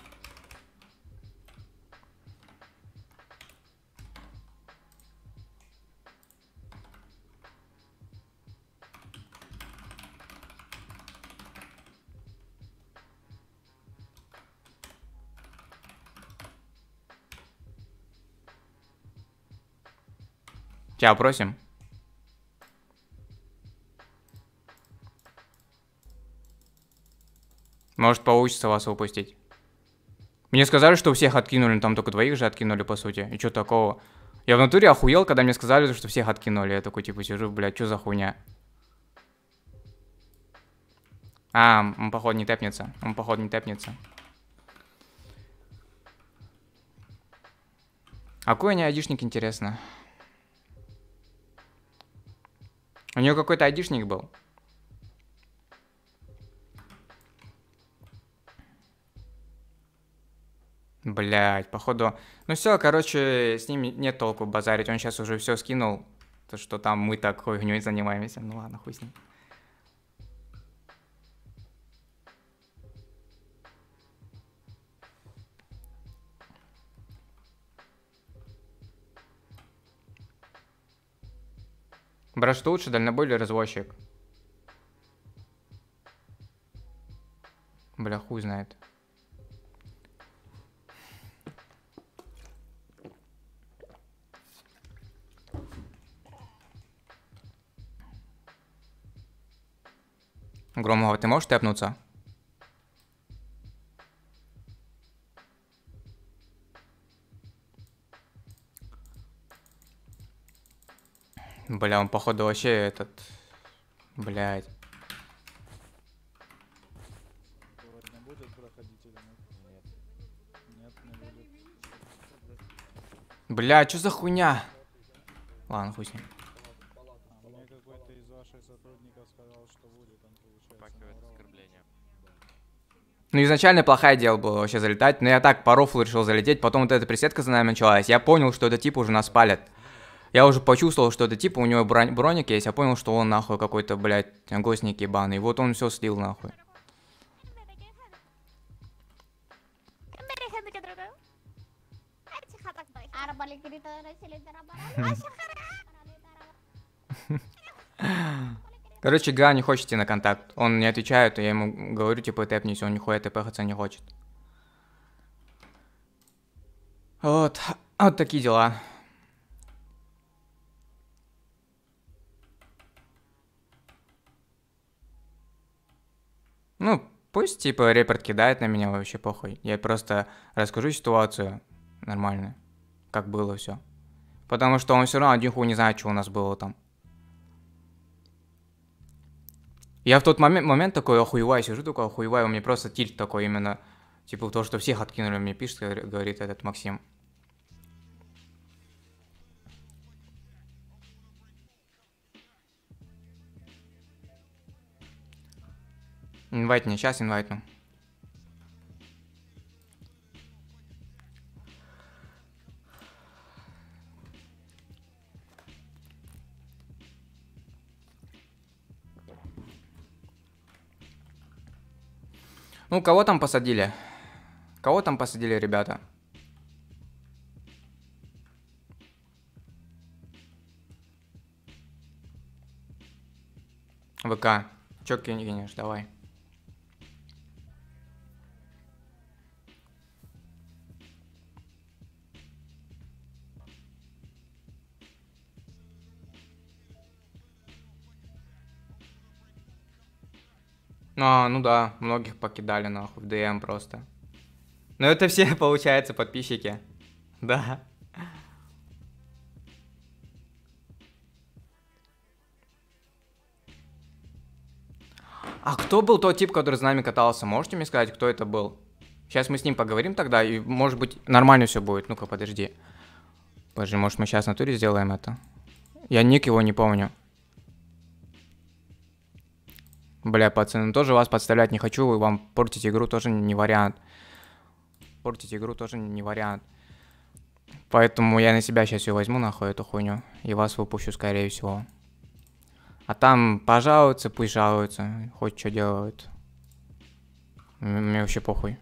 Тебя просим. Может, получится вас выпустить. Мне сказали, что всех откинули, там только двоих же откинули, по сути. И что такого? Я в натуре охуел, когда мне сказали, что всех откинули. Я такой, типа, сижу, блядь, что за хуйня? А, он, походу, не тэпнется. Он, походу, не тэпнется. А какой у нее айдишник, интересно? У нее какой-то айдишник был. Блять, походу. Ну все, короче, с ним нет толку базарить. Он сейчас уже все скинул. То, что там мы так хуйней занимаемся. Ну ладно, хуй с ним. Брат, что лучше, дальнобой или развозчик? Бля, хуй знает. Громова, ты можешь тэпнуться? Бля, он походу вообще этот... Блядь. Сегодня будет проходить или нет? Нет. Нет. Бля, что за хуйня? Ладно, хуй с ним. А мне какой-то из ваших сотрудников сказал, что будет, он получается. Ну, изначально плохая дело было вообще залетать, но я так по рофлу решил залететь, потом вот эта преседка за нами началась, я понял, что этот тип уже нас палит. Я уже почувствовал, что этот тип, у него бронь, броник есть, я понял, что он нахуй какой-то, блядь, гостник ебаный, вот он все слил нахуй. Короче, Га не хочет идти на контакт. Он не отвечает, и я ему говорю, типа, тэпнись, он нихуя тэпэхаться не хочет. Вот. Вот такие дела. Ну, пусть, типа, репорт кидает на меня, вообще похуй. Я просто расскажу ситуацию нормально, как было все. Потому что он все равно один хуй не знает, что у нас было там. Я в тот момент, момент такой охуеваю, сижу такой охуеваю, у меня просто тильт такой именно, типа то, что всех откинули, мне пишет, говорит этот Максим. Инвайт не, сейчас инвайтну. Ну, кого там посадили? Кого там посадили, ребята? ВК. Чё кинешь, давай. А, ну да, многих покидали нахуй в ДМ просто. Ну это все, получается, подписчики. Да. А кто был тот тип, который с нами катался? Можете мне сказать, кто это был? Сейчас мы с ним поговорим тогда, и может быть нормально все будет. Ну-ка, подожди. Подожди, может мы сейчас в натуре сделаем это? Я ник его не помню. Бля, пацаны, тоже вас подставлять не хочу, и вам портить игру тоже не вариант. Портить игру тоже не вариант. Поэтому я на себя сейчас ее возьму, нахуй, эту хуйню, и вас выпущу, скорее всего. А там пожалуются, пусть жалуются, хоть что делают. Мне вообще похуй.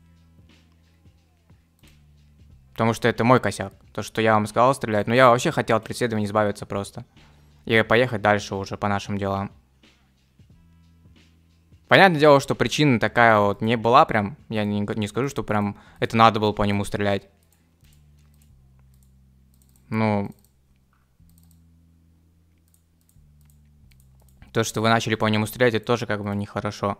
Потому что это мой косяк. То, что я вам сказал стрелять. Но я вообще хотел от преследования избавиться просто. И поехать дальше уже по нашим делам. Понятное дело, что причина такая вот не была прям. Я не, не скажу, что прям это надо было по нему стрелять. Ну... То, что вы начали по нему стрелять, это тоже как бы нехорошо.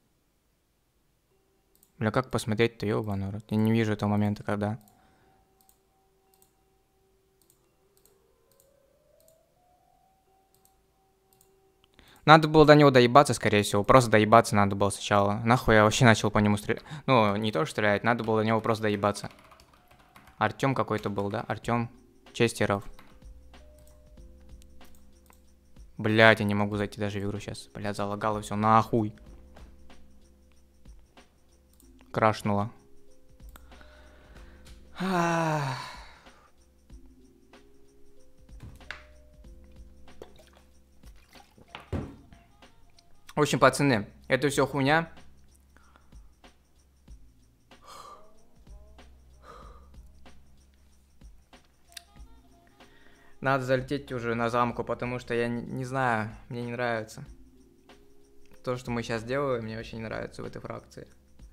Бля, как посмотреть-то, ёбаный рот? Я не вижу этого момента, когда... Надо было до него доебаться, скорее всего. Просто доебаться надо было сначала. Нахуй я вообще начал по нему стрелять. Ну, не то, что стрелять, надо было до него просто доебаться. Артём какой-то был, да? Артём Честеров. Блядь, я не могу зайти даже в игру сейчас. Блядь, залагало все, нахуй. Крашнуло. В общем, пацаны, это все хуйня. Надо залететь уже на замку, потому что я не, не знаю, мне не нравится. То, что мы сейчас делаем, мне очень не нравится в этой фракции.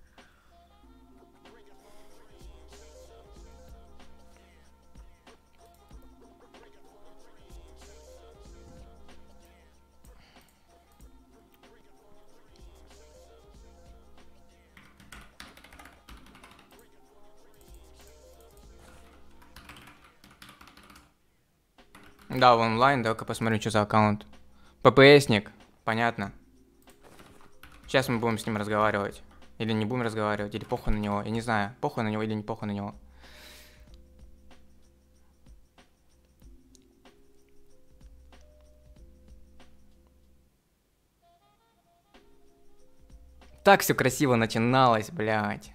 Да, в онлайн, давай-ка посмотрим, что за аккаунт. ППСник, понятно. Сейчас мы будем с ним разговаривать. Или не будем разговаривать, или похуй на него. Я не знаю, похуй на него или не похуй на него. Так все красиво начиналось, блядь.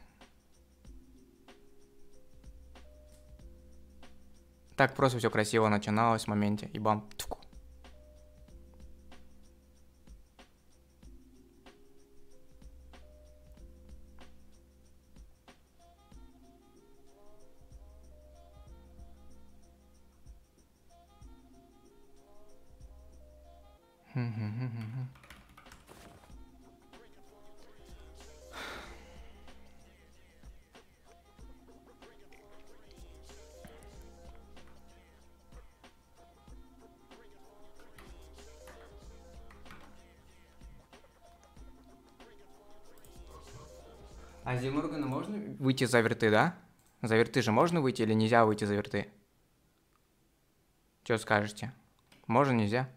Так просто все красиво начиналось в моменте. И бам. Тьфу. А из Моргана можно выйти за верты, да? За верты же можно выйти или нельзя выйти за верты? Что скажете? Можно, нельзя?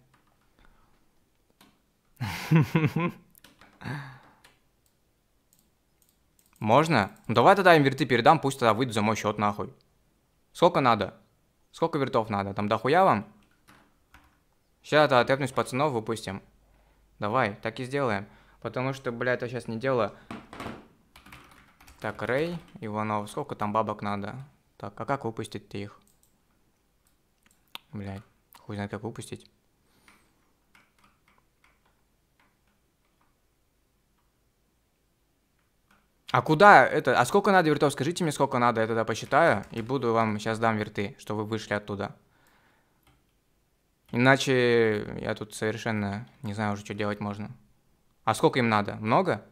Можно? Ну давай тогда им верты передам, пусть тогда выйдут за мой счет нахуй. Сколько надо? Сколько вертов надо? Там дохуя вам? Сейчас я тэпнусь пацанов, выпустим. Давай, так и сделаем. Потому что, блядь, это сейчас не дело. Так, Рэй, Иванов, сколько там бабок надо? Так, а как выпустить-то их? Блядь, хуй знает, как выпустить. А куда это? А сколько надо вертов? Скажите мне, сколько надо, я тогда посчитаю. И буду вам сейчас дам верты, что вы вышли оттуда. Иначе я тут совершенно не знаю уже, что делать можно. А сколько им надо? Много?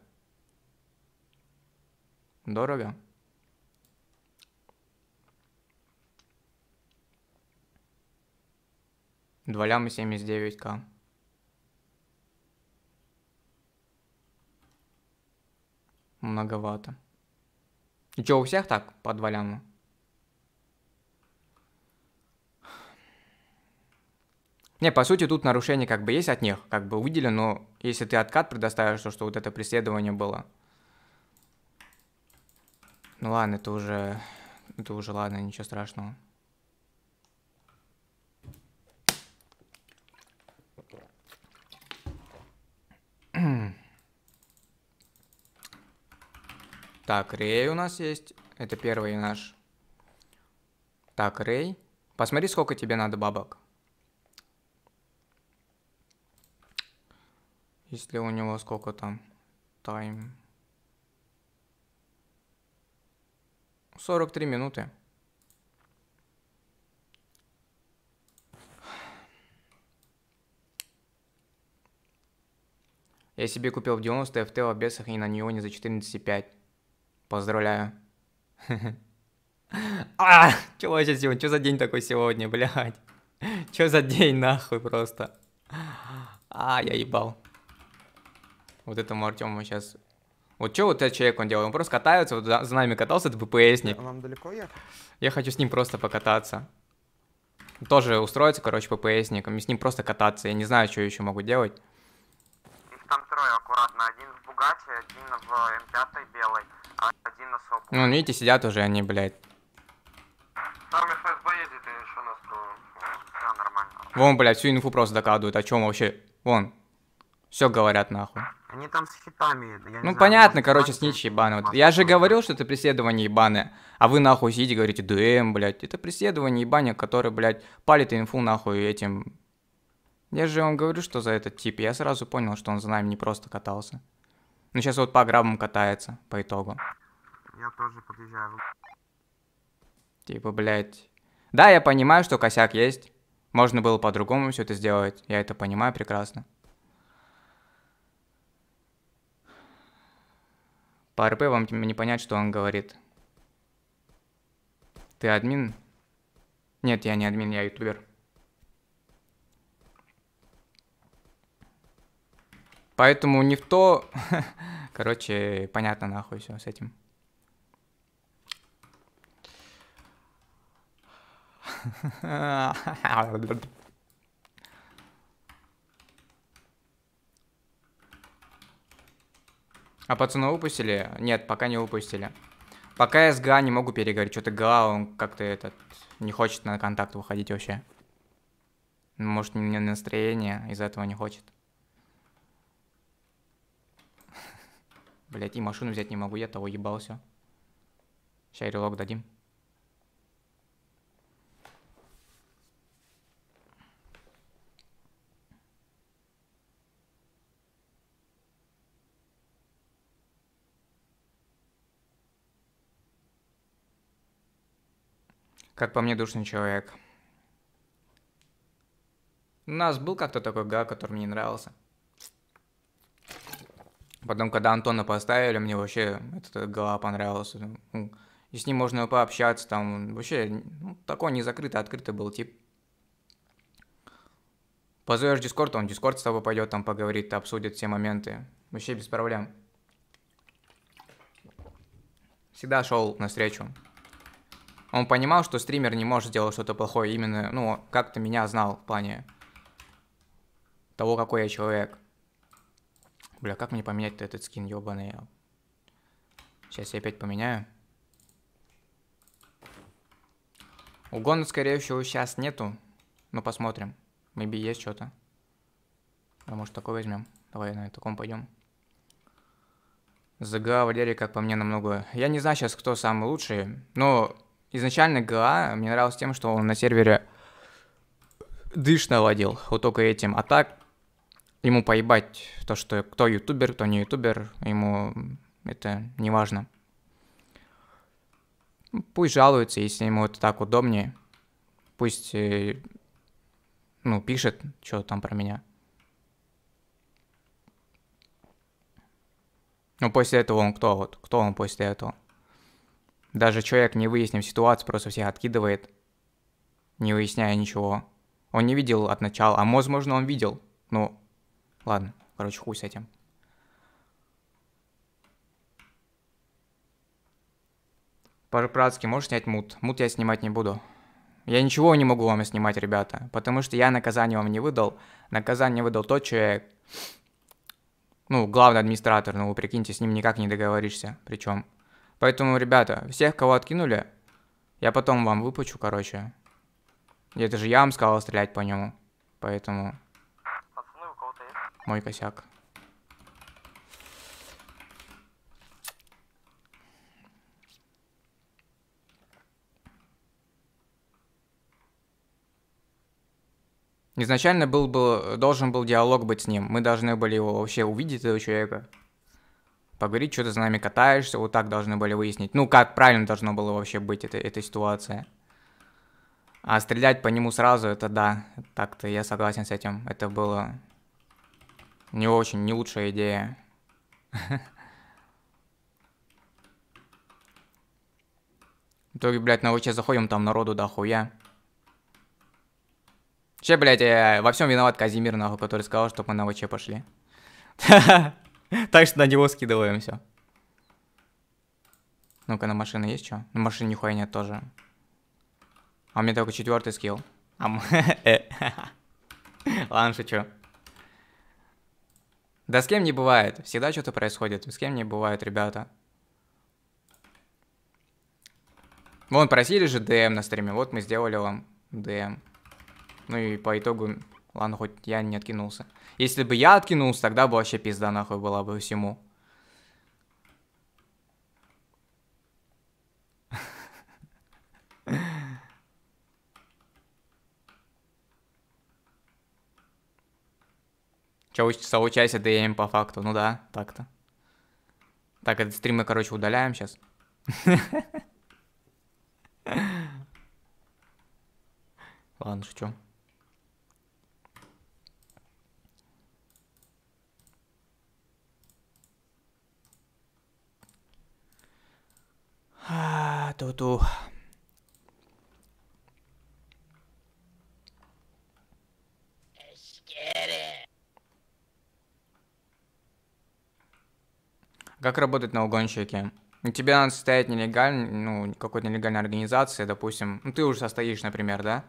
Дорого? два ляма семьдесят девять ка. Многовато. И что, у всех так по два ляма? Не, по сути, тут нарушение как бы есть от них, как бы выделено, но если ты откат предоставишь, то что вот это преследование было. Ну ладно, это уже... Это уже ладно, ничего страшного. Так, Рэй у нас есть. Это первый наш. Так, Рэй. Посмотри, сколько тебе надо бабок. Если у него сколько там? Тайм. сорок три минуты. Я себе купил девяносто эф тэ в обесах и на неоне за четырнадцать пять. Поздравляю. А, чего вообще сегодня? Что за день такой сегодня, блядь? Что за день, нахуй, просто? А, я ебал. Вот этому Артему сейчас... Вот что вот этот человек он делает? Он просто катается, вот за, за нами катался, это ППСник. Вам далеко ехать? Я хочу с ним просто покататься. Тоже устроиться, короче, ППСником, и с ним просто кататься. Я не знаю, что еще могу делать. Их там трое, аккуратно. Один в Бугатти, один в эм пять белой, а один на Сопу. Ну, видите, сидят уже они, блядь. Там эф эс бэ едет, и еще настроим. Все нормально. Вон, блядь, всю инфу просто докладывают. О чем вообще? Вон. Все говорят, нахуй. Они там с хитами. Я не Ну, знаю, понятно, может, короче, Вася- сничи ебаные. Вот. Вася Я же тоже. говорил, что это преследование ебаное. А вы, нахуй, сидите, говорите, ДМ, блядь. Это преследование ебаное, которое, блядь, палит инфу, нахуй, этим... Я же вам говорю, что за этот тип. Я сразу понял, что он за нами не просто катался. Ну, сейчас вот по грабам катается, по итогу. Я тоже подъезжаю. Типа, блядь. Да, я понимаю, что косяк есть. Можно было по-другому все это сделать. Я это понимаю прекрасно. По РП вам не понять, что он говорит. Ты админ? Нет, я не админ, я ютубер. Поэтому не в то... Короче, понятно нахуй все с этим. А пацаны выпустили? Нет, пока не выпустили. Пока эс гэ а не могу переговорить. Что-то га, он как-то этот... Не хочет на контакт выходить вообще. Может, у меня настроение из-за этого не хочет. Блять, и машину взять не могу, я того ебался. Сейчас релог дадим. Как по мне, душный человек. У нас был как-то такой га, который мне не нравился. Потом, когда Антона поставили, мне вообще этот га понравился. Ну, и с ним можно пообщаться, там вообще ну, такой незакрытый, открытый был тип. Позовешь Дискорд, он в Дискорд с тобой пойдет, там поговорит, обсудит все моменты. Вообще без проблем. Всегда шел навстречу. Он понимал, что стример не может сделать что-то плохое, именно, ну, как-то меня знал в плане того, какой я человек. Бля, как мне поменять-то этот скин, ёбаный? Сейчас я опять поменяю. Угона, скорее всего, сейчас нету. Ну, посмотрим. Maybe есть что-то. А может, такой возьмем. Давай на таком пойдем. ЗГА, Валерий, как по мне, намного... Я не знаю сейчас, кто самый лучший, но... Изначально ГА мне нравился тем, что он на сервере дыш наводил, вот только этим. А так, ему поебать то, что кто ютубер, кто не ютубер, ему это не важно. Пусть жалуется, если ему это так удобнее. Пусть, ну, пишет, что там про меня. Ну, после этого он кто вот? Кто он после этого? Даже человек, не выяснив ситуацию, просто всех откидывает, не выясняя ничего. Он не видел от начала, а возможно он видел. Ну, ладно, короче, хуй с этим. По-братски, можешь снять мут? Мут я снимать не буду. Я ничего не могу вам снимать, ребята, потому что я наказание вам не выдал. Наказание выдал тот человек, ну, главный администратор, ну, вы прикиньте, с ним никак не договоришься, причем. Поэтому, ребята, всех, кого откинули, я потом вам выплачу, короче. И это же я вам сказал стрелять по нему. Поэтому... Пацаны, у кого-то есть? Мой косяк. Изначально был, был, должен был диалог быть с ним. Мы должны были его вообще увидеть, этого человека. Поговорить, что ты за нами катаешься, вот так должны были выяснить. Ну, как правильно должно было вообще быть это, эта ситуация. А стрелять по нему сразу, это да, так-то я согласен с этим. Это было не очень, не лучшая идея. В итоге, блядь, на ВЧ заходим, там народу дохуя. Че, блядь, я во всем виноват Казимир, нахуй, который сказал, чтобы мы на ВЧ пошли. Так что на него скидываем все. Ну-ка, на машины есть что? На машине нихуя нет тоже. А у меня только четвертый скилл. Ладно, шучу. Да с кем не бывает. Всегда что-то происходит. С кем не бывает, ребята. Вон, просили же ДМ на стриме. Вот мы сделали вам ДМ. Ну и по итогу... Ладно, хоть я не откинулся. Если бы я откинулся, тогда бы вообще пизда нахуй была бы всему. Че, соучайся ДМ по факту? Ну да, так-то. Так, этот стрим мы, короче, удаляем сейчас. Ладно, шучу. А, ту-ту. Как работать на угонщике? Тебе надо состоять нелегально, ну, какой-то нелегальной организации, допустим. Ну, ты уже состоишь, например, да?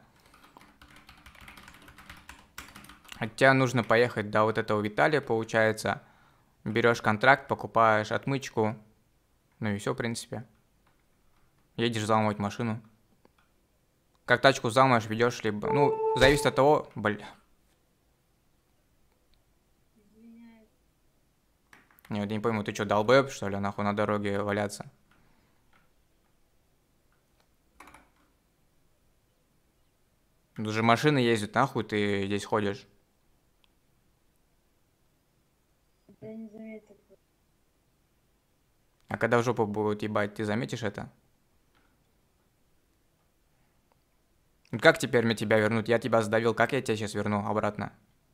От тебя нужно поехать до вот этого Виталия, получается. Берешь контракт, покупаешь отмычку. Ну и все, в принципе. Едешь взламывать машину. Как тачку взламываешь, ведешь либо... Ну, зависит от того... Бля. Не, вот я не пойму, ты что, долбоеб, что ли, нахуй на дороге валяться? Тут же машины ездят, нахуй ты здесь ходишь. Я не заметил. А когда в жопу будут ебать, ты заметишь это? Ну как теперь мне тебя вернуть? Я тебя сдавил, как я тебя сейчас верну обратно?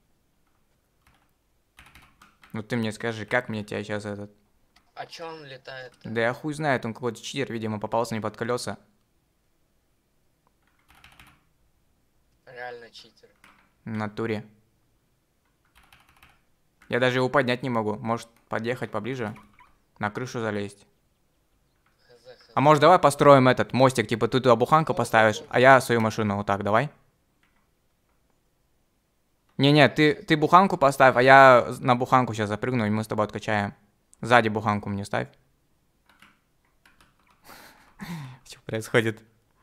Ну ты мне скажи, как мне тебя сейчас этот... А чё он летает? Да я хуй знает, он какой-то читер, видимо, попался мне под колеса. Реально читер. В натуре. Я даже его поднять не могу. Может, подъехать поближе? На крышу залезть. А может, давай построим этот мостик, типа ты туда буханку поставишь, а я свою машину вот так, давай? Не-не, ты, ты буханку поставь, а я на буханку сейчас запрыгну, и мы с тобой откачаем. Сзади буханку мне ставь. Что происходит?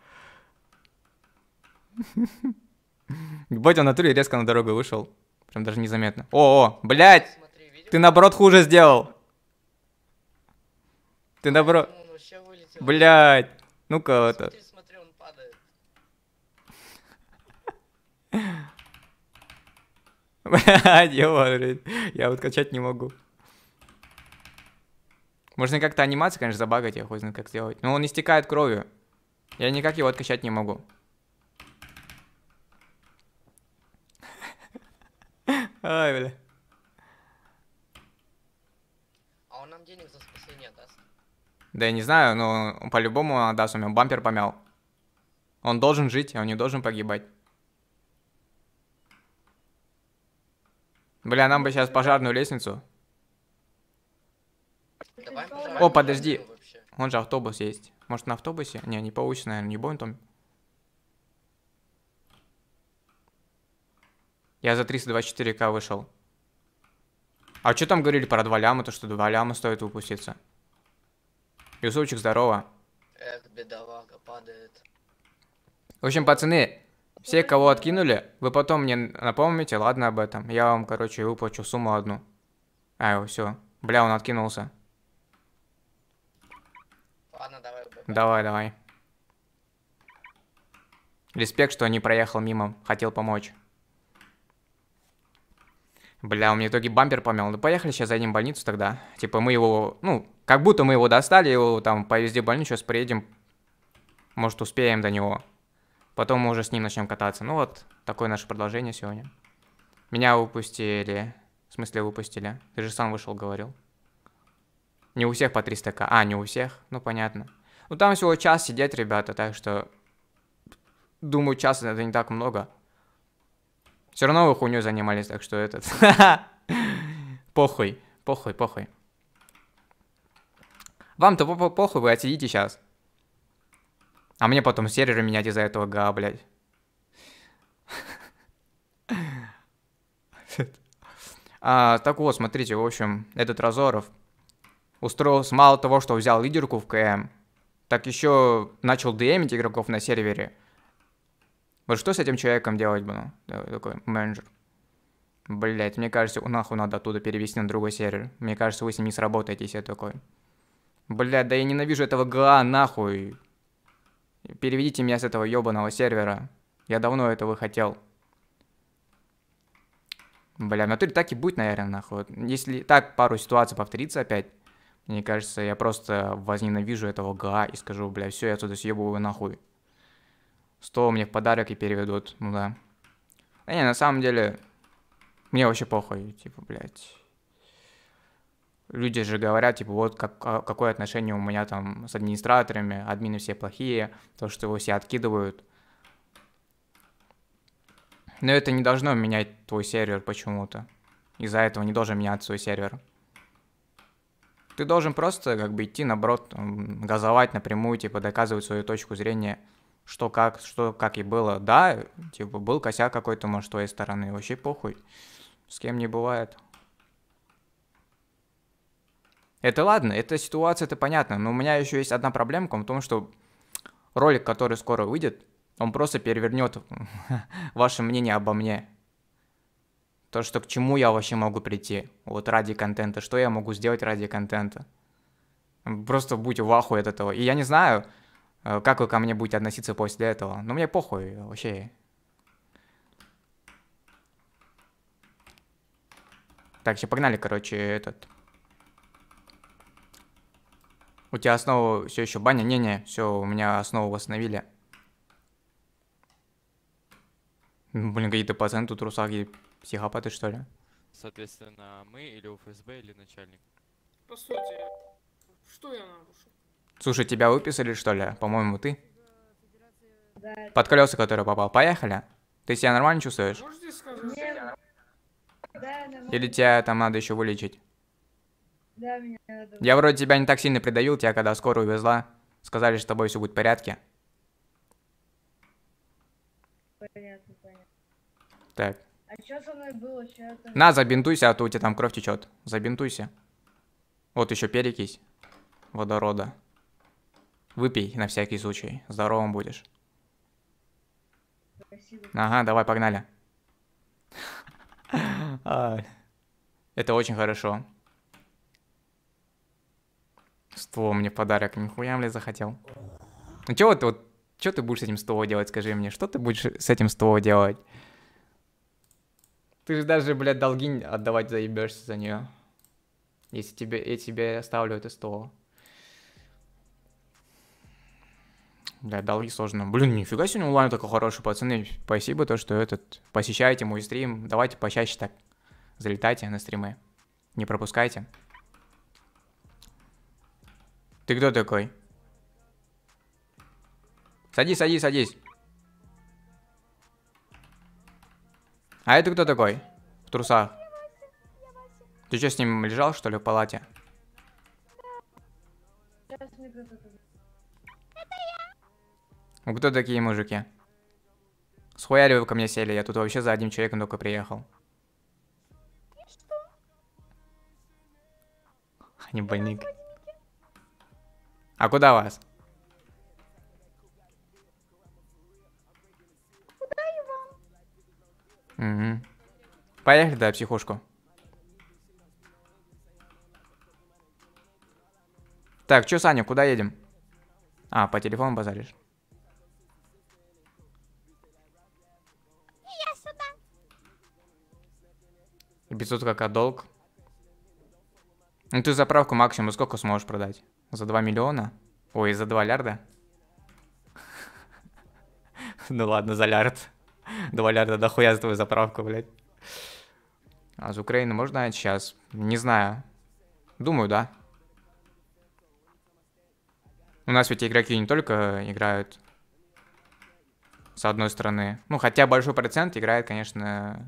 Ебать, он в натуре резко на дорогу вышел. Прям даже незаметно. О, о, блядь! Ты наоборот хуже сделал. Ты наоборот... Блядь! Ну-ка это... Смотри, смотри, он падает. Блядь, ёбаный, я вот качать не могу. Можно как-то анимацию, конечно, забагать, я хуй знает как сделать. Но он не стекает кровью. Я никак его откачать не могу. Ай, бля. А он нам денег за спасение даст? Да я не знаю, но по-любому он даст, у меня бампер помял. Он должен жить, он не должен погибать. Бля, нам бы сейчас пожарную лестницу. Давай О, подожди. Вон же автобус есть. Может, на автобусе? Не, не получится, наверное, не будем там. Я за триста двадцать четыре ка вышел. А что там говорили про два ляма? То, что два ляма стоит выпуститься. Юсупчик, здорово. Эх, бедолага, падает. В общем, пацаны, все, кого откинули, вы потом мне напомните, ладно, об этом. Я вам, короче, выплачу сумму одну. А, все. Бля, он откинулся. Ладно, давай. Давай, давай. Респект, что не проехал мимо. Хотел помочь. Бля, у меня в итоге бампер помял. Ну, поехали сейчас зайдем в больницу тогда. Типа мы его, ну, как будто мы его достали, его там повезли в больницу, сейчас приедем. Может, успеем до него. Потом мы уже с ним начнем кататься. Ну вот, такое наше продолжение сегодня. Меня выпустили. В смысле выпустили? Ты же сам вышел, говорил. Не у всех по триста ка. А, не у всех? Ну, понятно. Ну, там всего час сидеть, ребята, так что... Думаю, час это не так много. Все равно вы хуйней занимались, так что этот... Похуй, похуй, похуй. Вам-то похуй, вы отсидите сейчас. А мне потом серверы менять из-за этого га, блядь. а, так вот, смотрите, в общем, этот Разоров устроился, мало того, что взял лидерку в КМ, так еще начал дэмить игроков на сервере. Вот что с этим человеком делать бы, ну, такой менеджер? Блять, мне кажется, нахуй надо оттуда перевести на другой сервер. Мне кажется, вы с ним не сработаете, если такой. Блять, да я ненавижу этого ГА, нахуй. Переведите меня с этого ебаного сервера. Я давно этого хотел. Бля, в натуре так и будет, наверное, нахуй. Если так пару ситуаций повторится опять, мне кажется, я просто возненавижу этого ГА и скажу, бля, все, я отсюда съебываю нахуй. сто мне в подарок и переведут, ну да. А не, на самом деле, мне вообще похуй, типа, блядь. Люди же говорят, типа, вот как, какое отношение у меня там с администраторами, админы все плохие, то, что его все откидывают. Но это не должно менять твой сервер почему-то. Из-за этого не должен менять свой сервер. Ты должен просто, как бы, идти, наоборот, газовать напрямую, типа, доказывать свою точку зрения. Что как, что как и было. Да, типа, был косяк какой-то, может, с твоей стороны. Вообще похуй. С кем не бывает. Это ладно, эта ситуация, это понятно. Но у меня еще есть одна проблемка в том, что ролик, который скоро выйдет, он просто перевернет ваше мнение обо мне. То, что к чему я вообще могу прийти. Вот ради контента. Что я могу сделать ради контента. Просто будь в ахуе от этого. И я не знаю, как вы ко мне будете относиться после этого. Но мне похуй вообще. Так, все, погнали, короче, этот. У тебя основу все еще баня? Не-не, все, у меня основу восстановили. Блин, какие-то пацаны тут русаки, психопаты, что ли? Соответственно, мы или УФСБ, или начальник. По сути, что я нарушил? Слушай, тебя выписали, что ли? По-моему, ты? Да. Под колеса, который попал. Поехали? Ты себя нормально чувствуешь? Можете сказать? Нет. Да, нормально. Или тебя там надо еще вылечить? Да, меня надо. Я вроде тебя не так сильно придавил, тебя когда скорую увезла, сказали, что с тобой все будет в порядке. Понятно, понятно. Так. А что со мной было? Чё это? На, забинтуйся, а то у тебя там кровь течет. Забинтуйся. Вот еще перекись водорода. Выпей на всякий случай. Здоровым будешь. Спасибо. Ага, давай, погнали. Это очень хорошо. Ствол мне в подарок. Нихуя, блядь, захотел. Ну чё вот, вот, чё ты будешь с этим стволом делать, скажи мне? Что ты будешь с этим стволом делать? Ты же даже, блядь, долги отдавать заебешься за нее. Если тебе, я тебе оставлю это ствол. Бля, долги сложно. Блин, нифига сегодня онлайн такой хороший, пацаны. Спасибо, то, что этот, посещаете мой стрим. Давайте почаще так залетайте на стримы. Не пропускайте. Ты кто такой? Садись, садись, садись. А это кто такой? В трусах. Ты что, с ним лежал, что ли, в палате? Сейчас мне кто-то... Ну кто такие мужики? Схуяли вы ко мне сели, я тут вообще за одним человеком только приехал. Они больные. А куда вас? Куда его? Угу. Поехали, да, психушку. Так, чё, Саня, куда едем? А, по телефону базаришь. Я сюда. пятьсот как долг. Ну ты заправку максимум сколько сможешь продать? За два миллиона? Ой, за два лярда? Ну ладно, за лярд. два лярда дохуя за твою заправку, блядь. А из Украины можно сейчас? Не знаю. Думаю, да. У нас ведь игроки не только играют с одной стороны. Ну, хотя большой процент играет, конечно...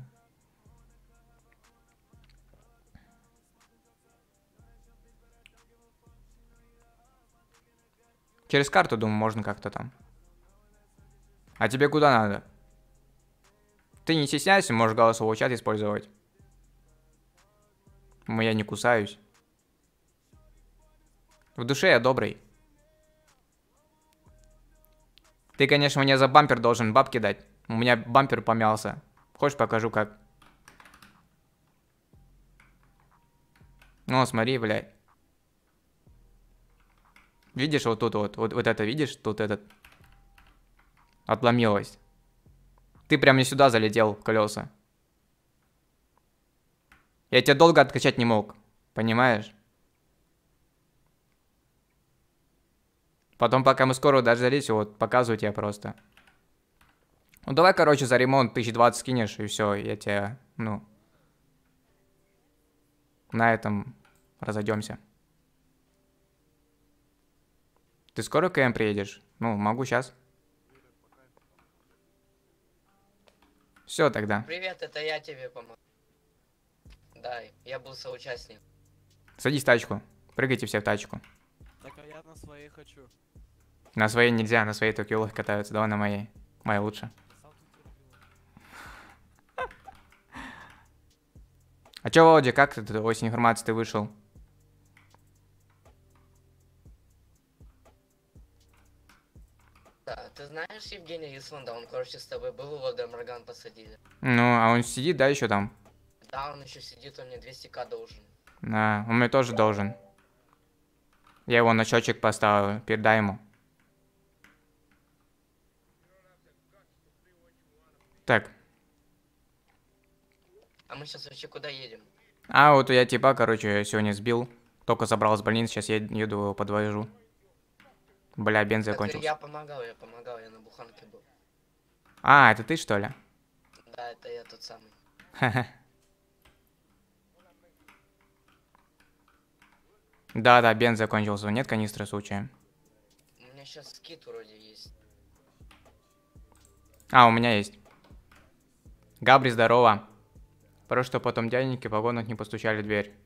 Через карту, думаю, можно как-то там. А тебе куда надо? Ты не стесняйся, можешь голосовой чат использовать. Ну, я не кусаюсь. В душе я добрый. Ты, конечно, мне за бампер должен бабки дать. У меня бампер помялся. Хочешь, покажу как? Ну, смотри, блядь. Видишь, вот тут вот, вот, вот это видишь? Тут этот отломилось. Ты прям не сюда залетел в колеса. Я тебя долго откачать не мог. Понимаешь? Потом, пока мы скоро дождались, вот, показываю тебе просто. Ну, давай, короче, за ремонт тысяч двадцать скинешь, и все, я тебя, ну, на этом разойдемся. Ты скоро к КМ приедешь? Ну, могу сейчас. Все тогда. Привет, это я тебе помогу. Да, я был соучастник. Садись в тачку. Прыгайте все в тачку. Так, а я на своей хочу. На своей нельзя, на своей только елки катаются. Давай на моей. Моя лучше. А чё, Володя, как ты осень информации ты вышел? Да, ты знаешь Евгения Исунда? Он, короче, с тобой был, его Морган посадили. Ну, а он сидит, да, еще там? Да, он еще сидит, он мне двести ка должен. А, он мне тоже должен. Я его на счетчик поставил, передай ему. Так. А мы сейчас вообще куда едем? А, вот я типа, короче, сегодня сбил. Только забрал с больницы, сейчас я еду его подвожу. Бля, бензин Так, закончился. я помогал, я помогал, я на буханке был. А, это ты, что ли? Да, это я тот самый. Ха-ха. Да-да, бензин закончился. Нет канистры случая? У меня сейчас скид вроде есть. А, у меня есть. Габри, здорово. Просто что потом дяденьки в вагонах не постучали в дверь.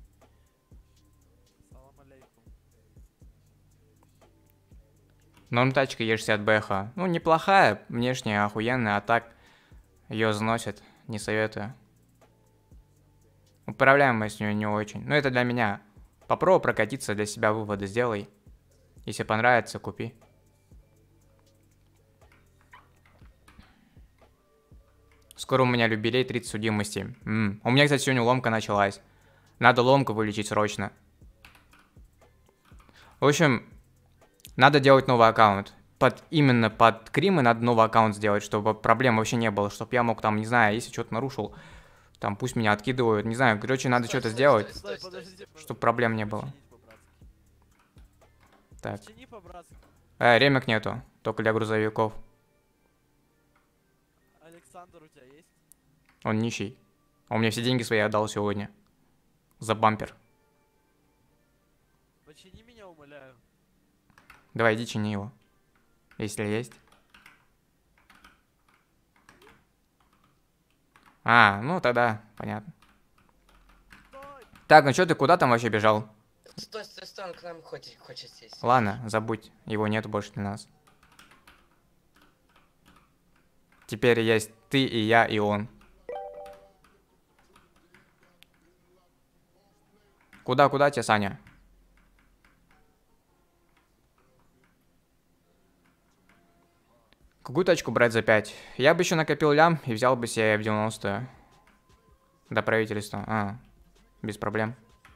Ну, тачка е шестьдесят бэха. Ну, неплохая, внешне охуенная, а так ее заносит, не советую. Управляемость у нее не очень. Ну, это для меня. Попробуй прокатиться, для себя выводы сделай. Если понравится, купи. Скоро у меня юбилей тридцать судимости. М-м. У меня, кстати, сегодня ломка началась. Надо ломку вылечить срочно. В общем, надо делать новый аккаунт. Под, именно под Кримы надо новый аккаунт сделать, чтобы проблем вообще не было. Чтобы я мог там, не знаю, если что-то нарушил, там пусть меня откидывают. Не знаю, короче, надо что-то сделать, стой, стой, стой, чтобы проблем не было. Так. Почини по-братски. Э, ремек нету, только для грузовиков. Александр у тебя есть? Он нищий. Он мне все деньги свои отдал сегодня. За бампер. Почини меня, умоляю. Давай, иди чини его. Если есть. А, ну тогда, понятно. Так, ну что ты куда там вообще бежал? Стой, стой, стой, он к нам хочет, хочет сесть. Ладно, забудь, его нет больше для нас. Теперь есть ты и я, и он. Куда, куда тебе, Саня? Какую тачку брать за пять? Я бы еще накопил лям и взял бы себе эф девяносто. До правительства. А, без проблем.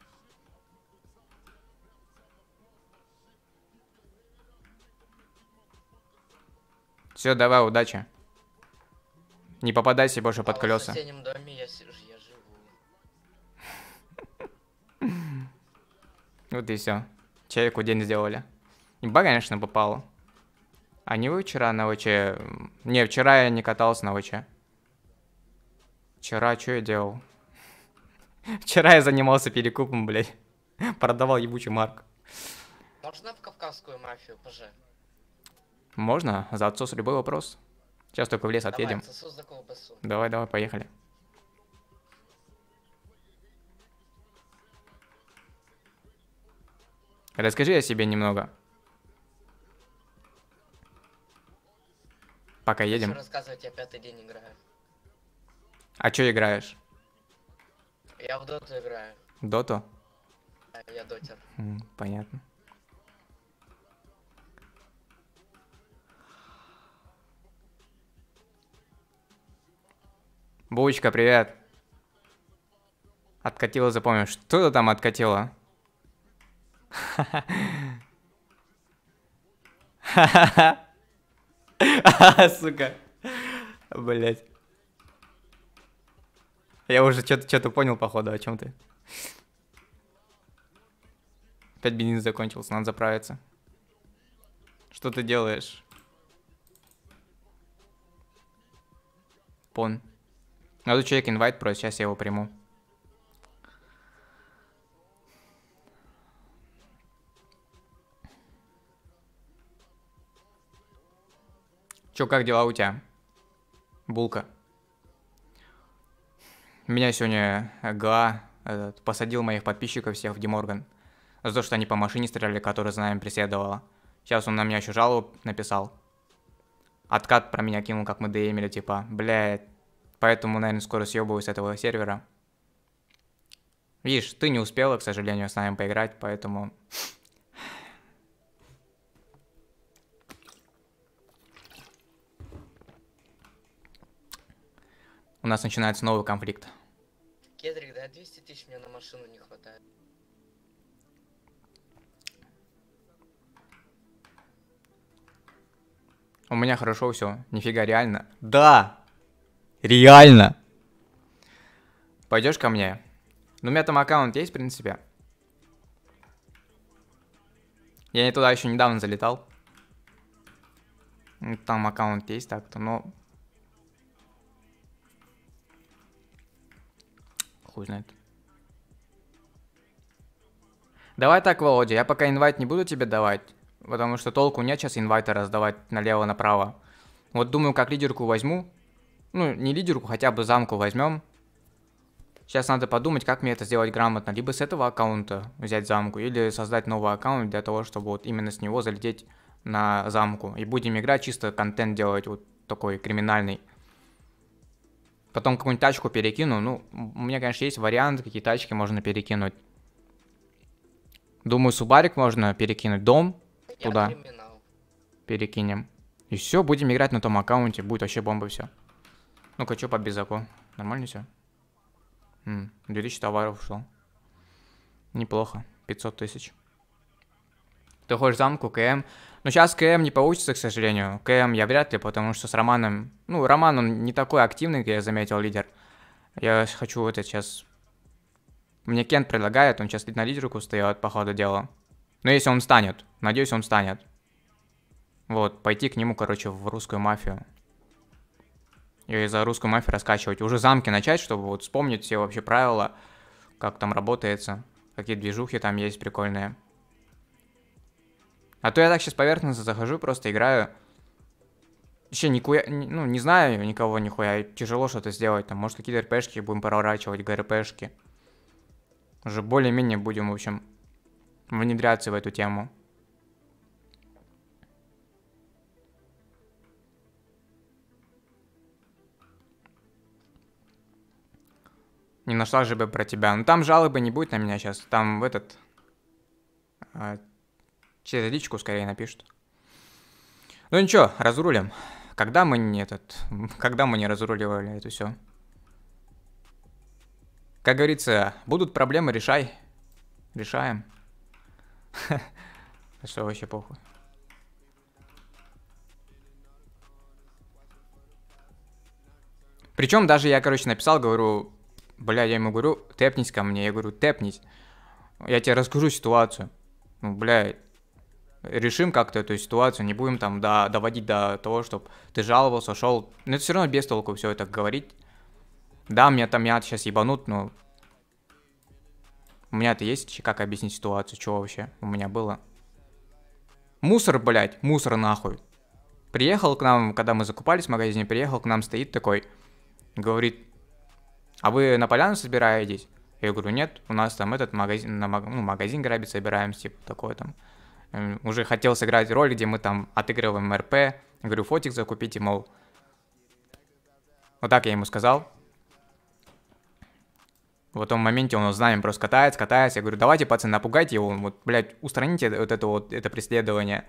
Все, давай, удачи. Не попадайся больше под А колеса. в соседнем доме я, сижу, я живу. Вот и все. Человеку день сделали. Имба, конечно, попало. А не вы вчера на ВЧ? Не, вчера я не катался на ВЧ. Вчера что я делал? Вчера я занимался перекупом, блядь. Продавал ебучий марк. Можно в кавказскую мафию, пожи? Можно? За отсос любой вопрос. Сейчас только в лес отъедем. Давай, отсосу за колбасу. Давай, давай, поехали. Расскажи о себе немного. Пока едем. Что рассказывать, я пятый день играю. А что играешь? Я в доту играю. Доту? А я дотер. М, понятно. Булочка, привет. Откатила, запомнил. Что ты там откатила? Сука. Блять. Я уже что-то что-то понял, походу, о чем ты. Опять бензин закончился, надо заправиться. Что ты делаешь? Пон. Надо человек инвайт просит, сейчас я его приму. Чё, как дела у тебя? Булка. Меня сегодня ГА этот, посадил моих подписчиков всех в Деморган. За то, что они по машине стреляли, которая за нами преследовала. Сейчас он на меня еще жалобу написал. Откат про меня кинул, как мы ДМили, типа, блядь. Поэтому, наверное, скоро съебываюсь с этого сервера. Видишь, ты не успела, к сожалению, с нами поиграть, поэтому... У нас начинается новый конфликт. тысяч мне на машину не хватает. У меня хорошо все. Нифига, реально. Да! Реально! Пойдешь ко мне? Ну, у меня там аккаунт есть, в принципе. Я не туда еще недавно залетал. Там аккаунт есть так-то, но... Хуй знает. Давай так, Володя, я пока инвайт не буду тебе давать. Потому что толку нет сейчас инвайта раздавать налево-направо. Вот думаю, как лидерку возьму. Ну, не лидерку, хотя бы замку возьмем. Сейчас надо подумать, как мне это сделать грамотно. Либо с этого аккаунта взять замку, или создать новый аккаунт для того, чтобы вот именно с него залететь на замку. И будем играть, чисто контент делать вот такой криминальный. Потом какую-нибудь тачку перекину. Ну, у меня, конечно, есть варианты, какие тачки можно перекинуть. Думаю, субарик можно перекинуть. Дом Я туда криминал. перекинем. И все, будем играть на том аккаунте. Будет вообще бомба все. Ну-ка, что по безаку? Нормально все? М, две тысячи товаров ушло. Неплохо. пятьсот тысяч. Ты хочешь замку, КМ? Но сейчас КМ не получится, к сожалению. КМ я вряд ли, потому что с Романом... Ну, Роман, он не такой активный, как я заметил, лидер. Я хочу это сейчас... Мне Кент предлагает, он сейчас на лидерку встает, по ходу дела. Но если он станет, надеюсь, он станет. Вот, пойти к нему, короче, в русскую мафию. И за русскую мафию раскачивать. Уже замки начать, чтобы вот вспомнить все вообще правила, как там работается, какие движухи там есть прикольные. А то я так сейчас поверхностно захожу, просто играю. Еще никуя, ну, не знаю никого нихуя, тяжело что-то сделать. Там, может, какие-то РПшки будем проворачивать, ГРПшки. Уже более-менее будем, в общем, внедряться в эту тему. Не нашла же бы про тебя. Ну там жалобы не будет на меня сейчас. Там в этот... А, через личку скорее напишут. Ну ничего, разрулим. Когда мы не этот... Когда мы не разруливали это все. Как говорится, будут проблемы, решай. Решаем. Что вообще похуй. Причем даже я, короче, написал, говорю... Бля, я ему говорю, тэпнись ко мне. Я говорю, тэпнись. Я тебе расскажу ситуацию. Ну, бля, решим как-то эту ситуацию. Не будем там до, доводить до того, чтобы ты жаловался, шел. Но это все равно без толку все это говорить. Да, меня там меня сейчас ебанут, но... У меня-то есть как объяснить ситуацию, что вообще у меня было. Мусор, блядь, мусор нахуй. Приехал к нам, когда мы закупались в магазине, приехал к нам, стоит такой, говорит... А вы на поляну собираетесь? Я говорю, нет, у нас там этот магазин, на маг... ну, магазин грабить собираемся, типа такое там. Эм, уже хотел сыграть роль, где мы там отыгрываем РП. Я говорю, фотик закупите, мол. Вот так я ему сказал. В том моменте он с нами просто катается, катается. Я говорю, давайте, пацаны, напугайте его, вот, блядь, устраните вот это вот, это преследование.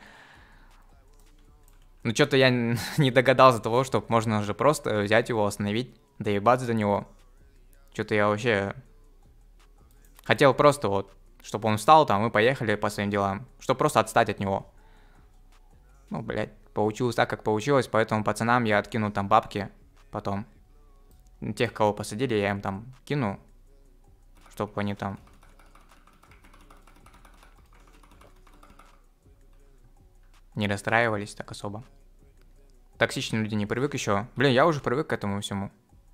Ну, что-то я не догадался того, что можно же просто взять его, остановить, доебаться до него. Что-то я вообще хотел просто вот, чтобы он встал там и поехали по своим делам. Чтобы просто отстать от него. Ну, блядь, получилось так, как получилось, поэтому пацанам я откину там бабки потом. Тех, кого посадили, я им там кину, чтобы они там... не расстраивались так особо. Токсичные люди не привык еще. Блин, я уже привык к этому всему.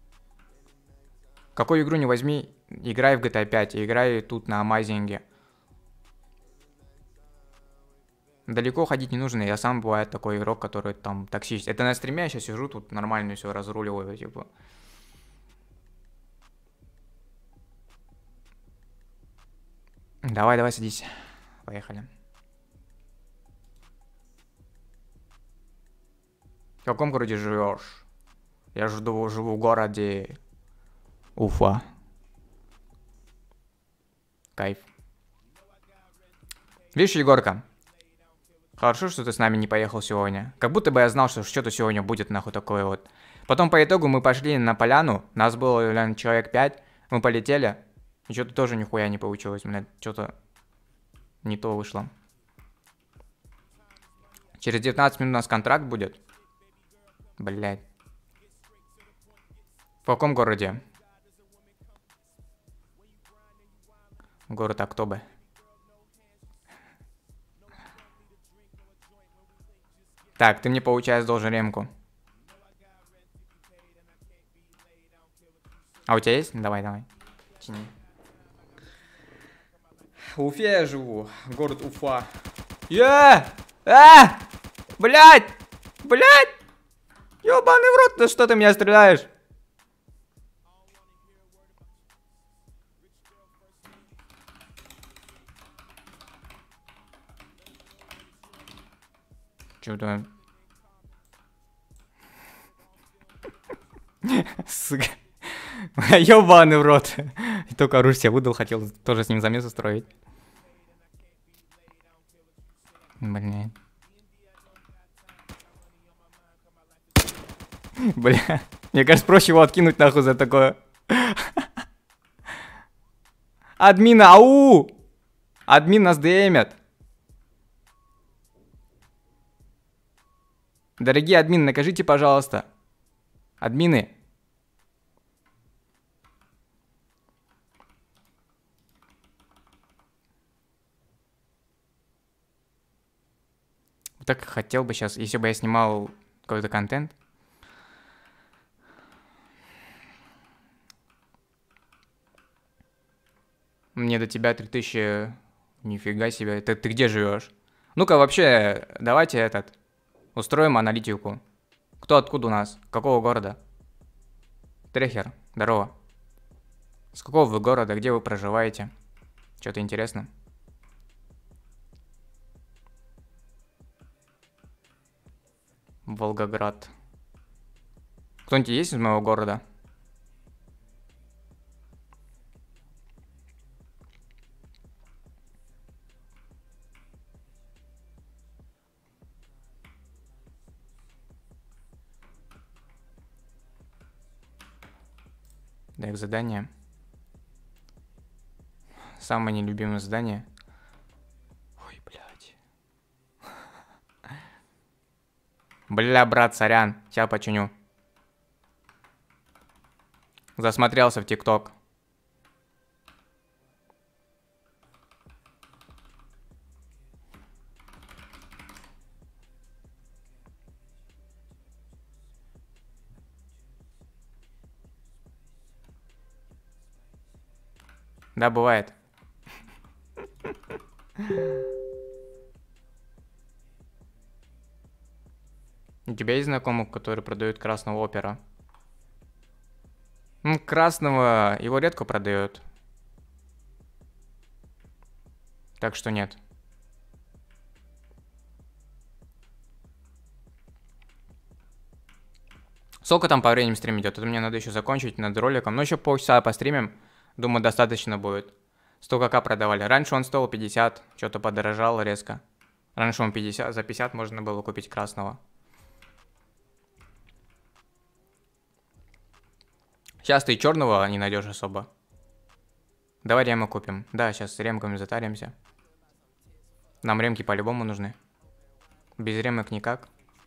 Какую игру не возьми, играй в джи ти эй пять, играй тут на Амазинге. Далеко ходить не нужно, я сам бывает такой игрок, который там токсичный. Это на стриме я сейчас сижу, тут нормально все разруливаю, типа. Давай, давай, садись. Поехали. В каком городе живешь? Я жду, живу в городе Уфа. Кайф. Видишь, Егорка? Хорошо, что ты с нами не поехал сегодня. Как будто бы я знал, что что-то сегодня будет нахуй такое вот. Потом по итогу мы пошли на поляну. Нас было, наверное, человек пять. Мы полетели. И что-то тоже нихуя не получилось, блядь. Что-то не то вышло. Через девятнадцать минут у нас контракт будет. Блядь. В каком городе? Город Октобе. Так, ты мне, получается, должен ремку. А у тебя есть? Давай, давай. Тяни. В Уфе я живу. Город Уфа. Е! А! Блядь! Блядь! Ёбаный в рот, да что ты меня стреляешь? Чё-то... Сука. Ёбаный в рот. И только оружие себе выдал, хотел тоже с ним замес устроить. Блин. Бля. Мне кажется, проще его откинуть нахуй за такое. Админа, ау! Админ нас дэмят. Дорогие админы, накажите, пожалуйста. Админы. Так хотел бы сейчас, если бы я снимал какой-то контент. Мне до тебя три тысячи. Нифига себе. Ты, ты где живешь? Ну-ка, вообще, давайте этот. Устроим аналитику. Кто откуда у нас? Какого города? Трехер, здорово. С какого вы города? Где вы проживаете? Что-то интересно? Волгоград. Кто-нибудь есть из моего города? Так, задание. Самое нелюбимое задание. Ой, блядь. Бля, брат, сорян. Сейчас починю. Засмотрелся в ТикТок. Да, бывает. У тебя есть знакомый, который продает красного опера? Ну, красного его редко продают. Так что нет. Сколько там по времени стрим идет? Это мне надо еще закончить над роликом. Но еще полчаса постримим. Думаю, достаточно будет. сто ка продавали. Раньше он стоил пятьдесят. Что-то подорожало резко. Раньше он пятьдесят. За пятьдесят можно было купить красного. Сейчас ты и черного не найдешь особо. Давай ремы купим. Да, сейчас с ремками затаримся. Нам ремки по-любому нужны. Без ремок никак.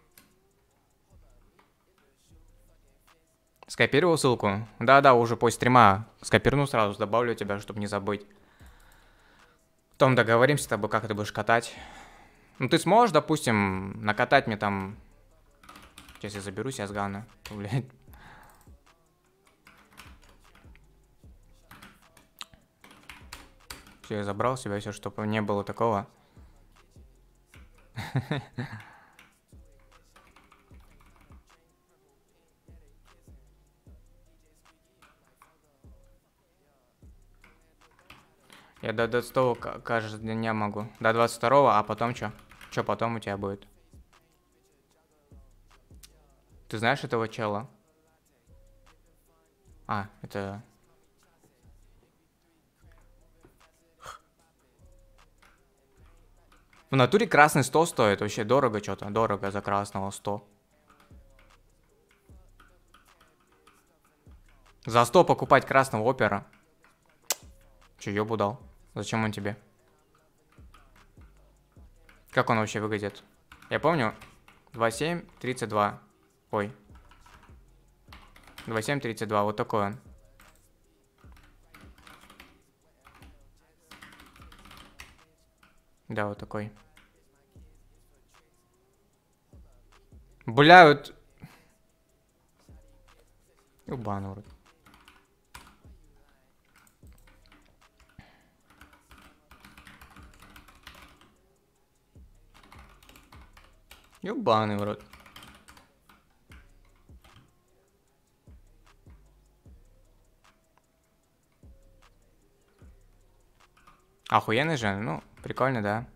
Скопировал ссылку? Да-да, уже после стрима скопирну сразу, добавлю тебя, чтобы не забыть. Потом договоримся с тобой, как ты будешь катать. Ну, ты сможешь, допустим, накатать мне там... Сейчас я заберу себя с гана. Блядь. Все, я забрал себя, все, чтобы не было такого. Я до двадцать второго каждого дня могу. До двадцать второго, а потом что? Что потом у тебя будет? Ты знаешь этого чела? А, это... В натуре красный сто стоит. Вообще дорого что-то. Дорого за красного сто. За сто покупать красного опера. Че, ёбу дал? Зачем он тебе? Как он вообще выглядит? Я помню, двадцать семь тридцать два. Ой. двадцать семь тридцать два, вот такой он. Да, вот такой. Бля, вот... Ёбаный в рот. Ёбаный в рот. Охуенный же, ну, прикольно, да.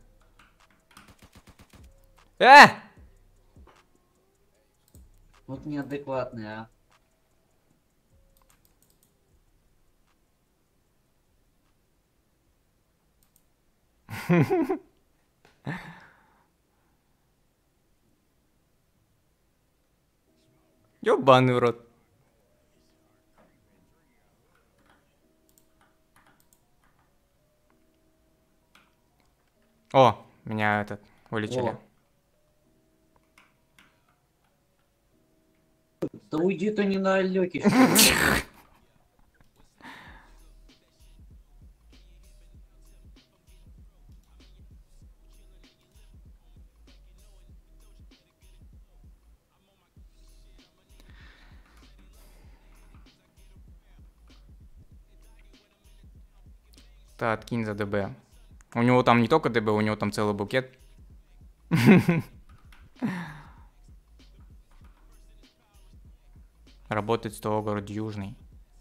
Э! Вот неадекватный, а. Ёбаный в рот. О, меня этот вылечили. О. Да уйди ты не на Алеке. Да, откинь за ДБ. У него там не только ДБ, у него там целый букет. Работает СТО город Южный.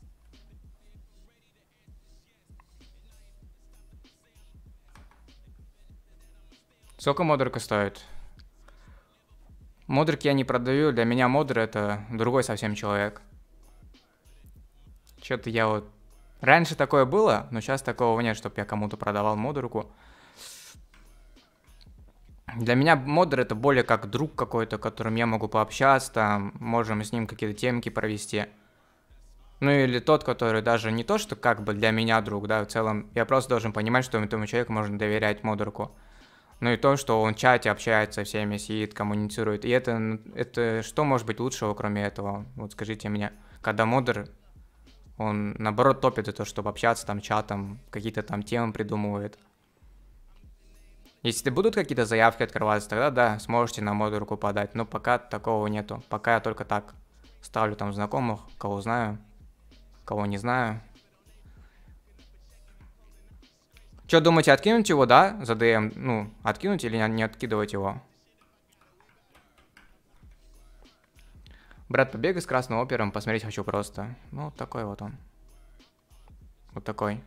Сколько модерка стоит? Модерки я не продаю. Для меня модер это другой совсем человек. Что-то я вот... Раньше такое было, но сейчас такого нет, чтобы я кому-то продавал модерку. Для меня модер это более как друг какой-то, которым я могу пообщаться, там, можем с ним какие-то темки провести. Ну или тот, который даже не то, что как бы для меня друг, да, в целом я просто должен понимать, что этому человеку можно доверять модерку. Ну и то, что он в чате общается со всеми, сидит, коммуницирует. И это, это что может быть лучшего, кроме этого? Вот скажите мне, когда модер, он наоборот топит за то, чтобы общаться там чатом, какие-то там темы придумывает. Если будут какие-то заявки открываться, тогда да, сможете на модерку подать. Но пока такого нету. Пока я только так ставлю там знакомых, кого знаю, кого не знаю. Что, думаете, откинуть его, да, за ДМ? Ну, откинуть или не откидывать его? Брат, побегай с красным опером, посмотреть хочу просто. Ну, вот такой вот он. Вот такой.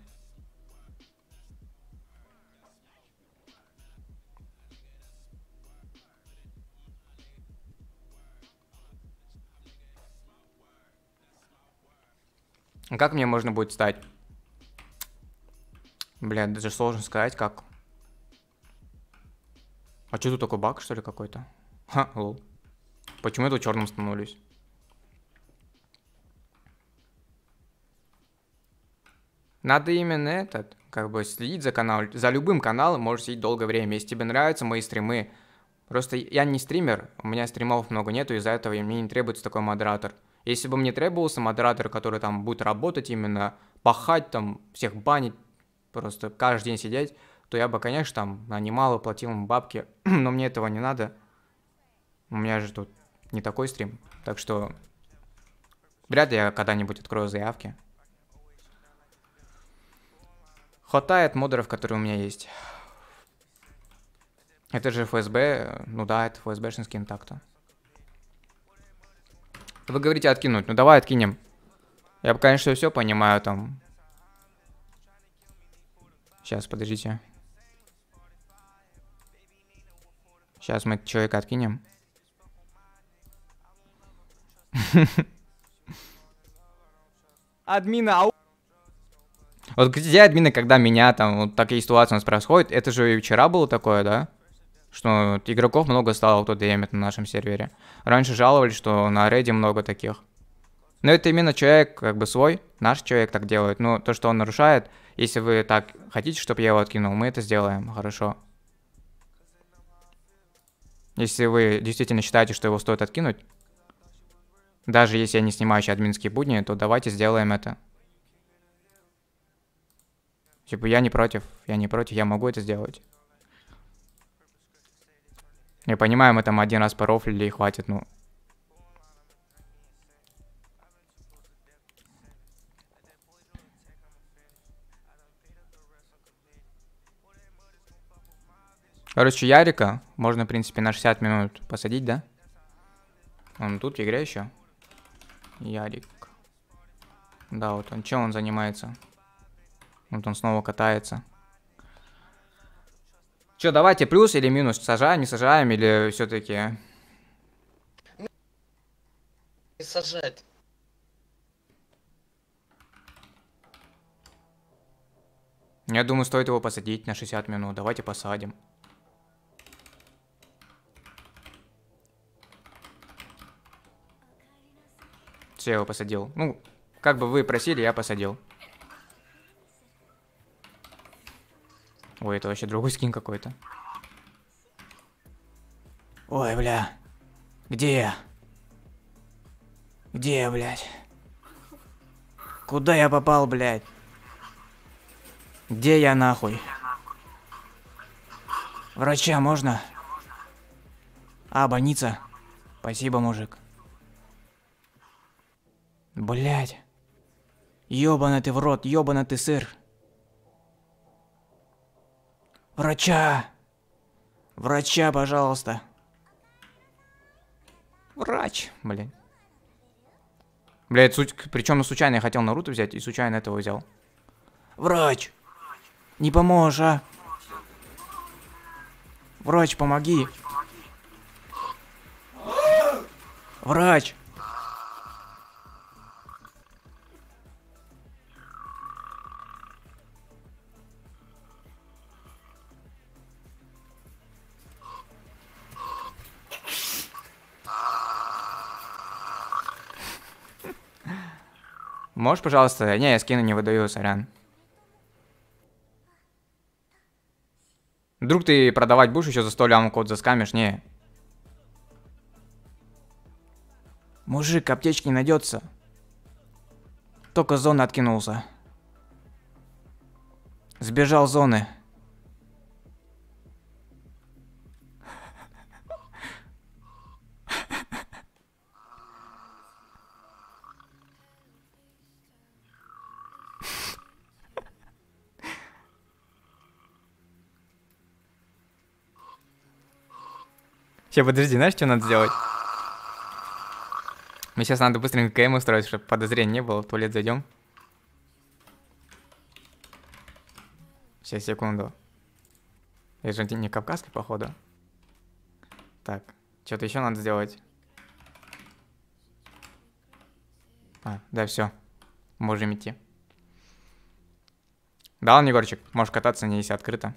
Как мне можно будет стать? Бля, даже сложно сказать, как. А что тут такой баг, что ли, какой-то? Ха, лол. Почему я тут черным становлюсь? Надо именно этот, как бы следить за каналом. За любым каналом можешь сидеть долгое время. Если тебе нравятся мои стримы. Просто я не стример, у меня стримов много нету, из-за этого мне не требуется такой модератор. Если бы мне требовался модератор, который там будет работать именно, пахать там, всех банить, просто каждый день сидеть, то я бы, конечно, там нанимал и платил ему бабки, но мне этого не надо. У меня же тут не такой стрим, так что вряд ли я когда-нибудь открою заявки. Хватает модеров, которые у меня есть. Это же эф эс бэ, ну да, это эф эс бэ-шный скин так-то. Вы говорите откинуть, ну давай откинем. Я, конечно, все понимаю там. Сейчас, подождите. Сейчас мы человека откинем. Админа, ау. Вот где админы, когда меня там, вот такие ситуации у нас происходят, это же и вчера было такое, да? Что игроков много стало, кто дэмит на нашем сервере. Раньше жаловались, что на рейде много таких. Но это именно человек, как бы свой, наш человек так делает. Но то, что он нарушает, Если вы так хотите, чтобы я его откинул, мы это сделаем, хорошо. Если вы действительно считаете, что его стоит откинуть, даже если я не снимаю еще админские будни, то давайте сделаем это. Типа, я не против, я не против, я могу это сделать. Я понимаю, мы там один раз порофлили и хватит, ну. Короче, Ярика можно, в принципе, на шестьдесят минут посадить, да? Он тут в игре еще. Ярик. Да, вот он. Чем он занимается? Вот он снова катается. Че, давайте плюс или минус? Сажаем, не сажаем, или все-таки... Не сажать. Я думаю, стоит его посадить на шестьдесят минут. Давайте посадим. Все, я его посадил. Ну, как бы вы просили, я посадил. Ой, это вообще другой скин какой-то. Ой, бля. Где я? Где я, блядь? Куда я попал, блядь? Где я, нахуй? Врача можно? А, больница? Спасибо, мужик. Блядь. Ёбаный ты в рот, ёбаный ты сыр. Врача! Врача, пожалуйста. Врач, блин. Блядь, суть... причем случайно я хотел Наруто взять и случайно этого взял. Врач! Не поможешь, а? Врач, помоги. Врач! Можешь, пожалуйста? Не, я скины не выдаю, сорян. Вдруг ты продавать будешь еще за сто лямов код заскамишь? Не. Мужик, аптечки не найдется. Только с зоны откинулся. Сбежал с зоны. Сейчас, подожди, знаешь, что надо сделать? Мне сейчас надо быстренько КМ устроить, чтобы подозрений не было. В туалет зайдем. Сейчас, секунду. Я же не кавказский, походу. Так, что-то еще надо сделать. А, да, все. Можем идти. Да, ладно, Егорчик, можешь кататься, не если открыто.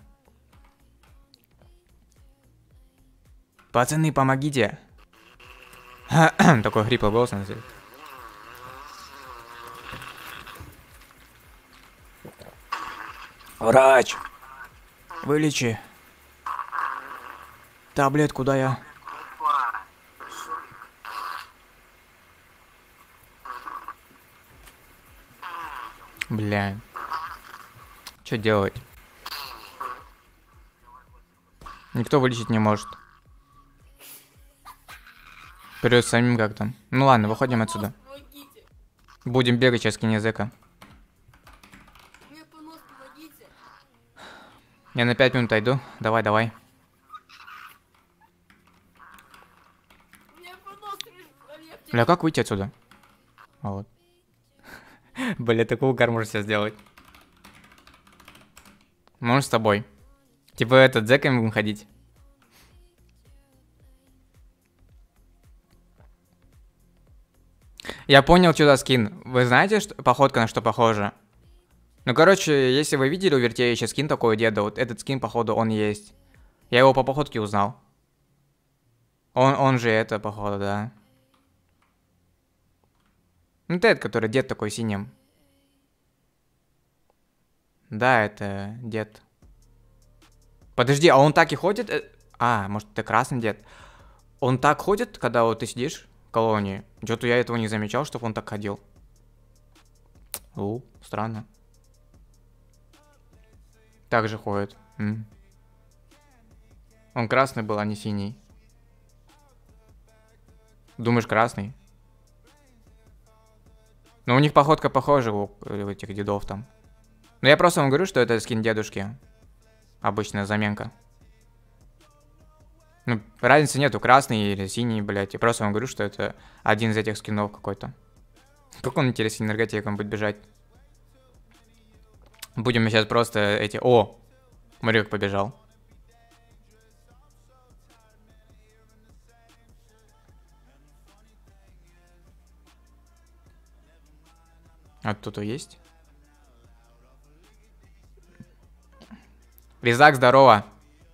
Пацаны, помогите. Такой хриплый голос надо сделать. Врач! Вылечи. Таблетку дай я. Бля. Что делать? Никто вылечить не может. Придется самим как-то. Ну ладно, выходим отсюда. Будем бегать сейчас кинезека. Я на пять минут отойду. Давай, давай. Бля, как выйти отсюда? А вот. Бля, такой угар можно себе сделать. Можешь с тобой. Типа этот, зэками будем ходить. Я понял, что за скин. Вы знаете, что походка на что похожа? Ну, короче, если вы видели у Вертеевича скин такой у деда, вот этот скин, походу, он есть. Я его по походке узнал. Он, он же это, походу, да. Ну, Тед, который дед такой синим. Да, это дед. Подожди, а он так и ходит? Э, А, может, это красный дед? Он так ходит, когда вот ты сидишь в колонии? Что-то я этого не замечал, чтобы он так ходил. У, странно. Так же ходит. М. Он красный был, а не синий. Думаешь, красный? Ну, у них походка похожа у, у этих дедов там. Но я просто вам говорю, что это скин дедушки. Обычная заменка. Ну, разницы нету, красный или синий, блядь. Я просто вам говорю, что это один из этих скинов какой-то. Как он, интересен, энергетиком будет бежать? Будем сейчас просто эти... О! Смотри, как побежал. А тут есть? Резак, здорово.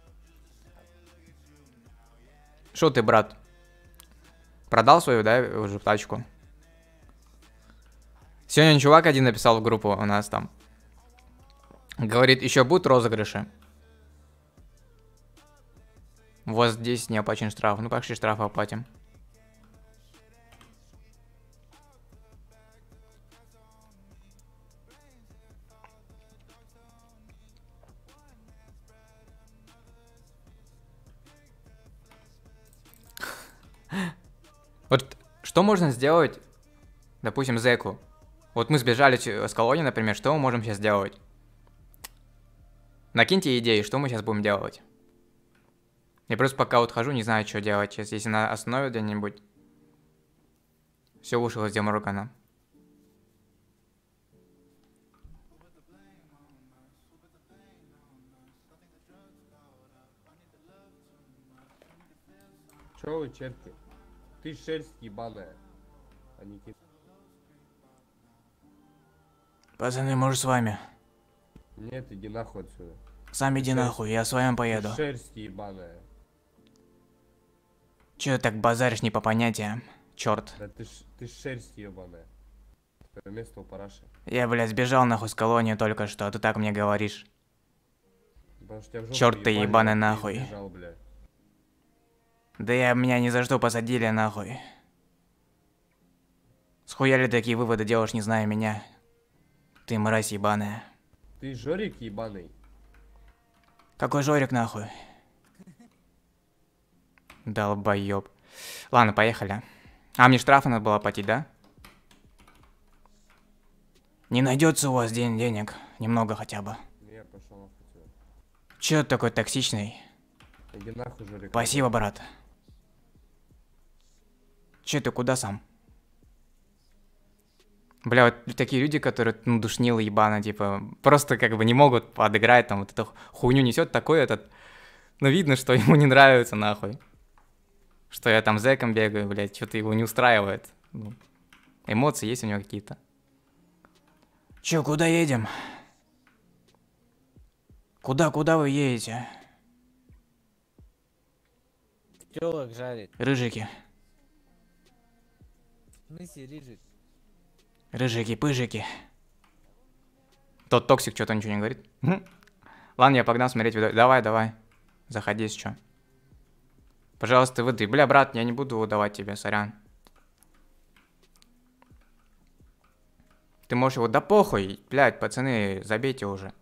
Шо ты, брат? Продал свою, да, уже тачку? Сегодня чувак один написал в группу у нас там. Говорит, еще будут розыгрыши. У вас десять не оплачен штраф. Ну, пошли штрафы оплатим. Вот что можно сделать, допустим, зэку? Вот мы сбежали с колонии, например, что мы можем сейчас сделать? Накиньте идеи, что мы сейчас будем делать. Я просто пока вот хожу, не знаю, что делать сейчас. Если нас остановят где-нибудь. Все вышел из Деморгана. Чё вы, черти? Ты шерсть ебаная, а не кит. Пацаны, может с вами? Нет, иди нахуй отсюда. Сам иди нахуй, я с вами поеду. Ты шерсть ебаная. Чё ты так базаришь не по понятиям? Чёрт. Да ты, ш... ты шерсть ебаная. Твое место у параши. Я, блядь, сбежал нахуй с колонии только что, а ты так мне говоришь. Чёрт ты ебаный нахуй. Сбежал, бля. Да я меня ни за что посадили нахуй. Схуяли такие выводы делаешь, не зная меня. Ты мразь ебаная. Ты Жорик ебаный. Какой Жорик нахуй? Долбоёб. Ладно, поехали. А, мне штрафы надо было платить, да? Не найдется у вас день денег. Немного хотя бы. Я пошел нахуй. Чё ты такой токсичный? Иди нахуй, Жорик. Спасибо, брат. Чё ты куда сам? Бля, вот такие люди, которые, ну, душнилы ебано, типа, просто как бы не могут подыграть, там, вот эту хуйню несет такой этот, ну, видно, что ему не нравится, нахуй. Что я там зэком бегаю, блядь, что-то его не устраивает. Ну, эмоции есть у него какие-то. Чё, куда едем? Куда, куда вы едете? Тёлок жарит. Рыжики. В смысле рыжик? Рыжики-пыжики. Тот токсик что-то ничего не говорит. Ладно, я погнал смотреть видео. Давай, давай. Заходи, что. Пожалуйста, выдай. Бля, брат, я не буду выдавать тебе, сорян. Ты можешь его... Да похуй, блядь, пацаны, забейте уже.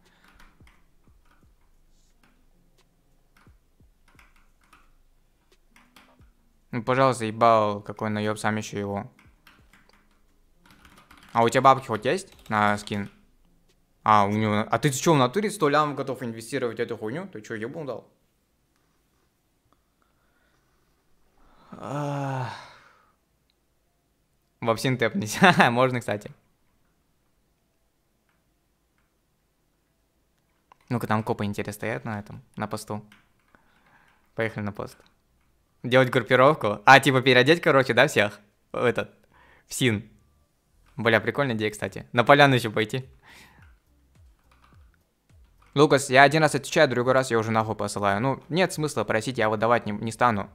Ну, пожалуйста, ебал, какой наеб, сам еще его. А у тебя бабки хоть есть на скин? А, у него... А ты что, в натуре сто лямов готов инвестировать в эту хуйню? Ты что, ебун дал? А... Во всем тэпнись. Можно, кстати. Ну-ка, там копы интересно стоят на этом, на посту. Поехали на пост. Делать группировку. А, типа переодеть, короче, да, всех? В этот, в син. Бля, прикольная идея, кстати. На поляну еще пойти. Лукас, я один раз отвечаю, другой раз я уже нахуй посылаю. Ну, нет смысла просить, я выдавать не, не стану.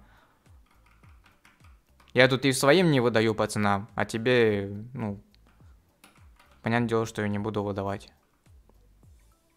Я тут и своим не выдаю пацанам, а тебе, ну... Понятное дело, что я не буду выдавать.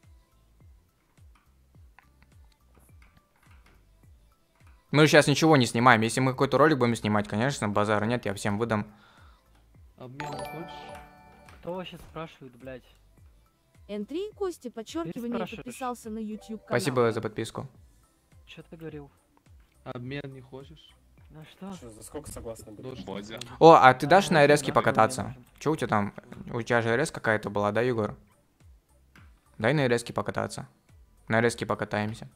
Мы же сейчас ничего не снимаем. Если мы какой-то ролик будем снимать, конечно, базара нет, я всем выдам. Обмен хочешь? Кто вообще спрашивает, блядь? эн три Костя, подчеркивание, спрашиваешь? подписался на YouTube канал. Спасибо за подписку. Что ты говорил? Обмен не хочешь? Да что? Что, за сколько согласны были? О, а ты дашь на РС покататься? Че у тебя там? У тебя же РС какая-то была, да, Егор? Дай на РС покататься. На РС покатаемся.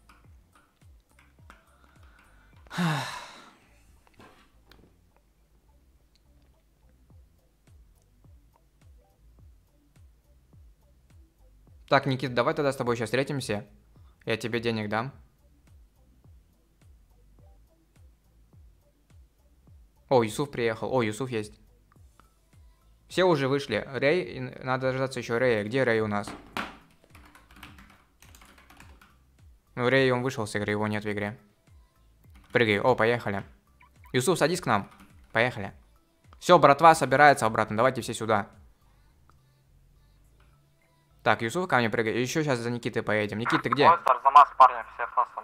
Так, Никит, давай тогда с тобой сейчас встретимся. Я тебе денег дам. О, Юсуф приехал. О, Юсуф есть. Все уже вышли. Рэй, надо дождаться еще Рэя. Где Рэй у нас? Ну, Рэй, он вышел с игры, его нет в игре. Прыгай. О, поехали. Юсуф, садись к нам. Поехали. Все, братва собирается обратно. Давайте все сюда. Так, Юсуф ко мне прыгай. Еще сейчас за Никитой поедем. Никита, ты где? Поезд Арзамас, парни, все фасом.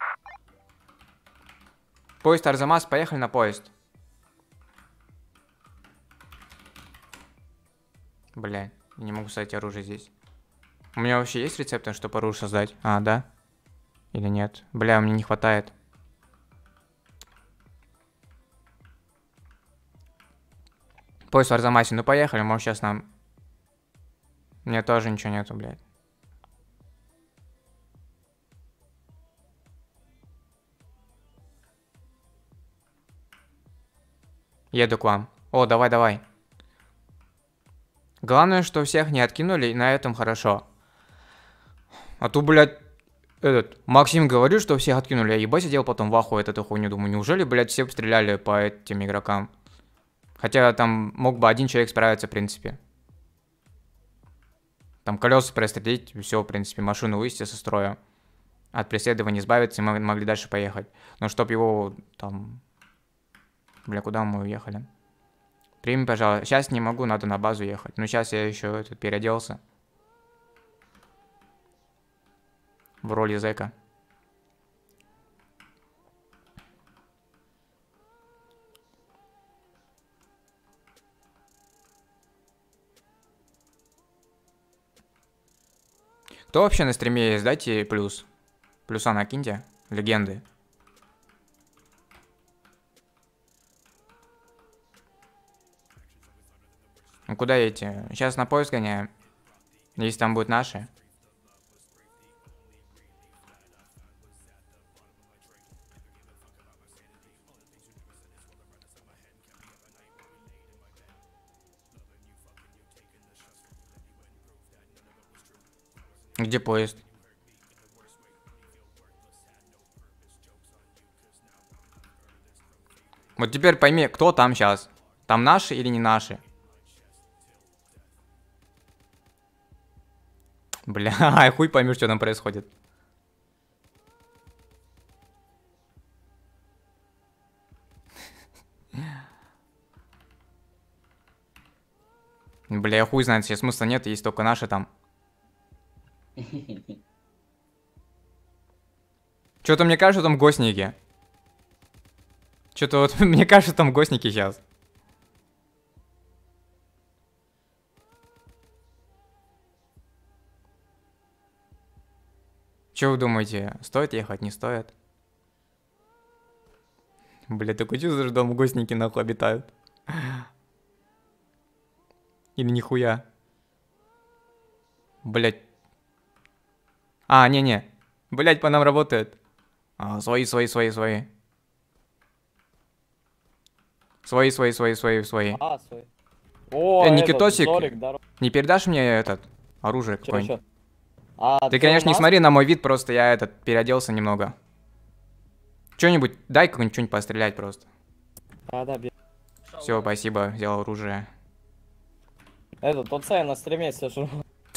Поезд Арзамас, поехали на поезд. Бля, я не могу создать оружие здесь. У меня вообще есть рецепты, чтобы оружие создать? А, да? Или нет? Бля, мне не хватает. Поезд в Арзамасе, ну поехали, может сейчас нам... У меня тоже ничего нету, блядь. Еду к вам. О, давай, давай. Главное, что всех не откинули, и на этом хорошо. А то, блядь, этот, Максим говорит, что всех откинули, я ебать сидел потом в ахуе от этой хуйни, думаю, неужели, блядь, все стреляли по этим игрокам? Хотя там мог бы один человек справиться, в принципе. Там колеса прострелить, все, в принципе, машину вывести со строя. От преследования избавиться, и мы могли дальше поехать. Но чтоб его там... Бля, куда мы уехали? Прими, пожалуйста. Сейчас не могу, надо на базу ехать. Ну, сейчас я еще тут переоделся. В роли зэка. Кто вообще на стриме есть? Дайте плюс. Плюса накиньте. Легенды. Ну куда едете? Сейчас на поезд гоняем. Если там будут наши. Где поезд? Вот теперь пойми, кто там сейчас? Там наши или не наши? Бля, хуй поймешь, что там происходит. Бля, хуй знает, сейчас смысла нет, есть только наши там. Что-то мне кажется, там гостники. Что-то вот мне кажется, там гостники сейчас. Что вы думаете, стоит ехать, не стоит? Бля, такое чувство, что там гостники нахуй обитают. Или нихуя. Блять. А, не-не. Блять, по нам работает. А, свои, свои, свои, свои. Свои, свои, свои, свои, свои. А, свои. О, э, этот, Никитосик, Зорик, здорово. не передашь мне этот оружие Чё, какое-нибудь? чё? А, ты, конечно, не нас? смотри на мой вид, просто я этот переоделся немного. Что-нибудь, дай какое-нибудь что-нибудь пострелять просто. А, да, бе... Все, спасибо, взял оружие. Это, тот Сай на стриме сижу.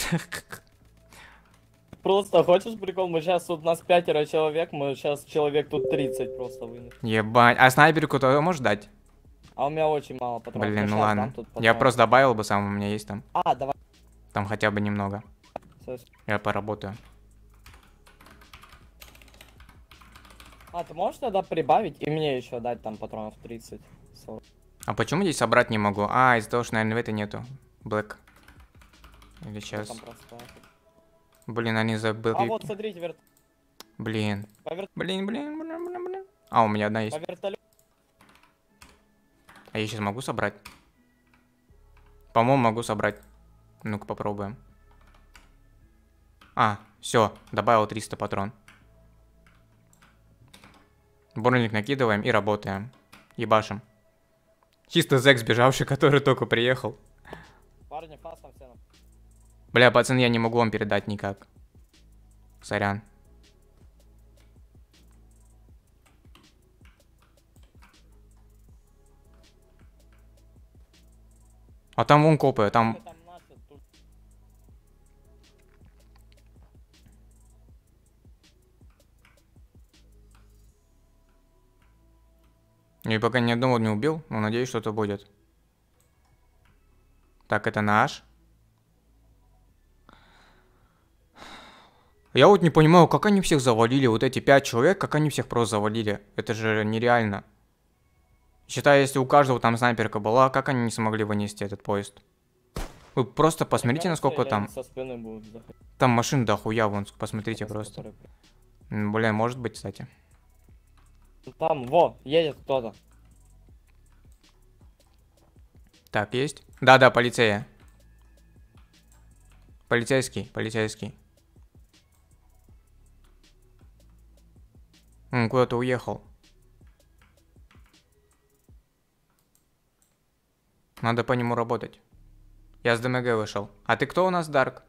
Просто хочешь прикол? Мы сейчас тут нас пятеро человек, мы сейчас человек тут тридцать просто вынес. Ебать, а снайперку то можешь дать? А у меня очень мало патронов. Блин, Ну, ну щас ладно. дам тут Я патронов. просто добавил бы сам, у меня есть там. А, давай. Там хотя бы немного. Слышь. Я поработаю. А, ты можешь тогда прибавить и мне еще дать там патронов тридцать сорок? А почему здесь собрать не могу? А, из-за того, что, наверное, в этой нету. Блэк. Или Что сейчас. там просто? Блин, они забыли. А вот смотрите, верт... Блин. По вер- Блин, блин, блин, блин, блин. А, у меня одна есть. по вертолету. А я сейчас могу собрать? По-моему, могу собрать. Ну-ка, попробуем. А, все, добавил триста патрон. Бронник накидываем и работаем. Ебашим. Чисто зэк сбежавший, который только приехал. Парни, фас там все. Бля, пацаны, я не могу вам передать никак. Сорян. А там вон копы, там... Я пока ни одного не убил, но надеюсь, что-то будет. Так, это наш. Я вот не понимаю, как они всех завалили, вот эти пять человек, как они всех просто завалили. Это же нереально. Считаю, если у каждого там снайперка была, как они не смогли вынести этот поезд? Вы просто посмотрите, насколько там... Со спины будут заходить. Там машин дохуя, вон, посмотрите просто. М, Бля, может быть, кстати. Там, во, едет кто-то. Так, есть? Да-да, полицея. Полицейский, полицейский. Он куда-то уехал. Надо по нему работать. Я с ДМГ вышел. А ты кто у нас, Дарк?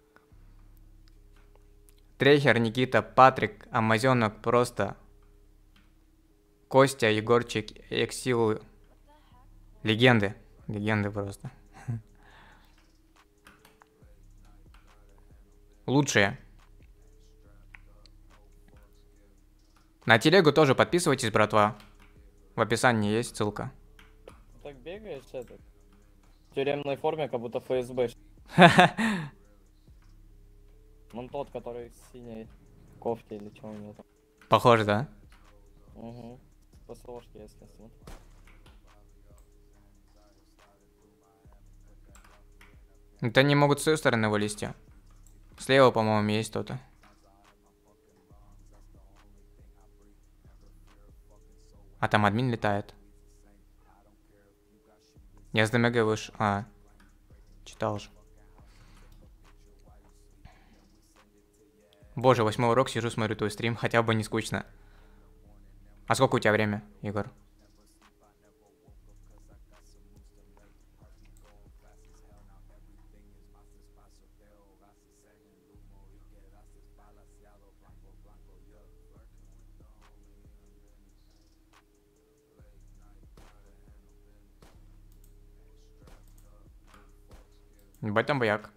Трехер, Никита, Патрик, Амазонок, просто... Костя, Егорчик, Эксил. Легенды. Легенды просто. Лучшие. На телегу тоже подписывайтесь, братва. В описании есть ссылка. Так бегаешь этот? В тюремной форме, как будто эф эс бэ. Вон тот, который в синей кофте или что у него там. Похоже, да? Угу. ПСОшки, если смотрю. Это они могут с той стороны вылезти. Слева, по-моему, есть кто-то. А там админ летает. Я с ДМГ вышел. А, читал же. Боже, восьмой урок, сижу, смотрю твой стрим, хотя бы не скучно. А сколько у тебя время, Егор? Ебать там бояк.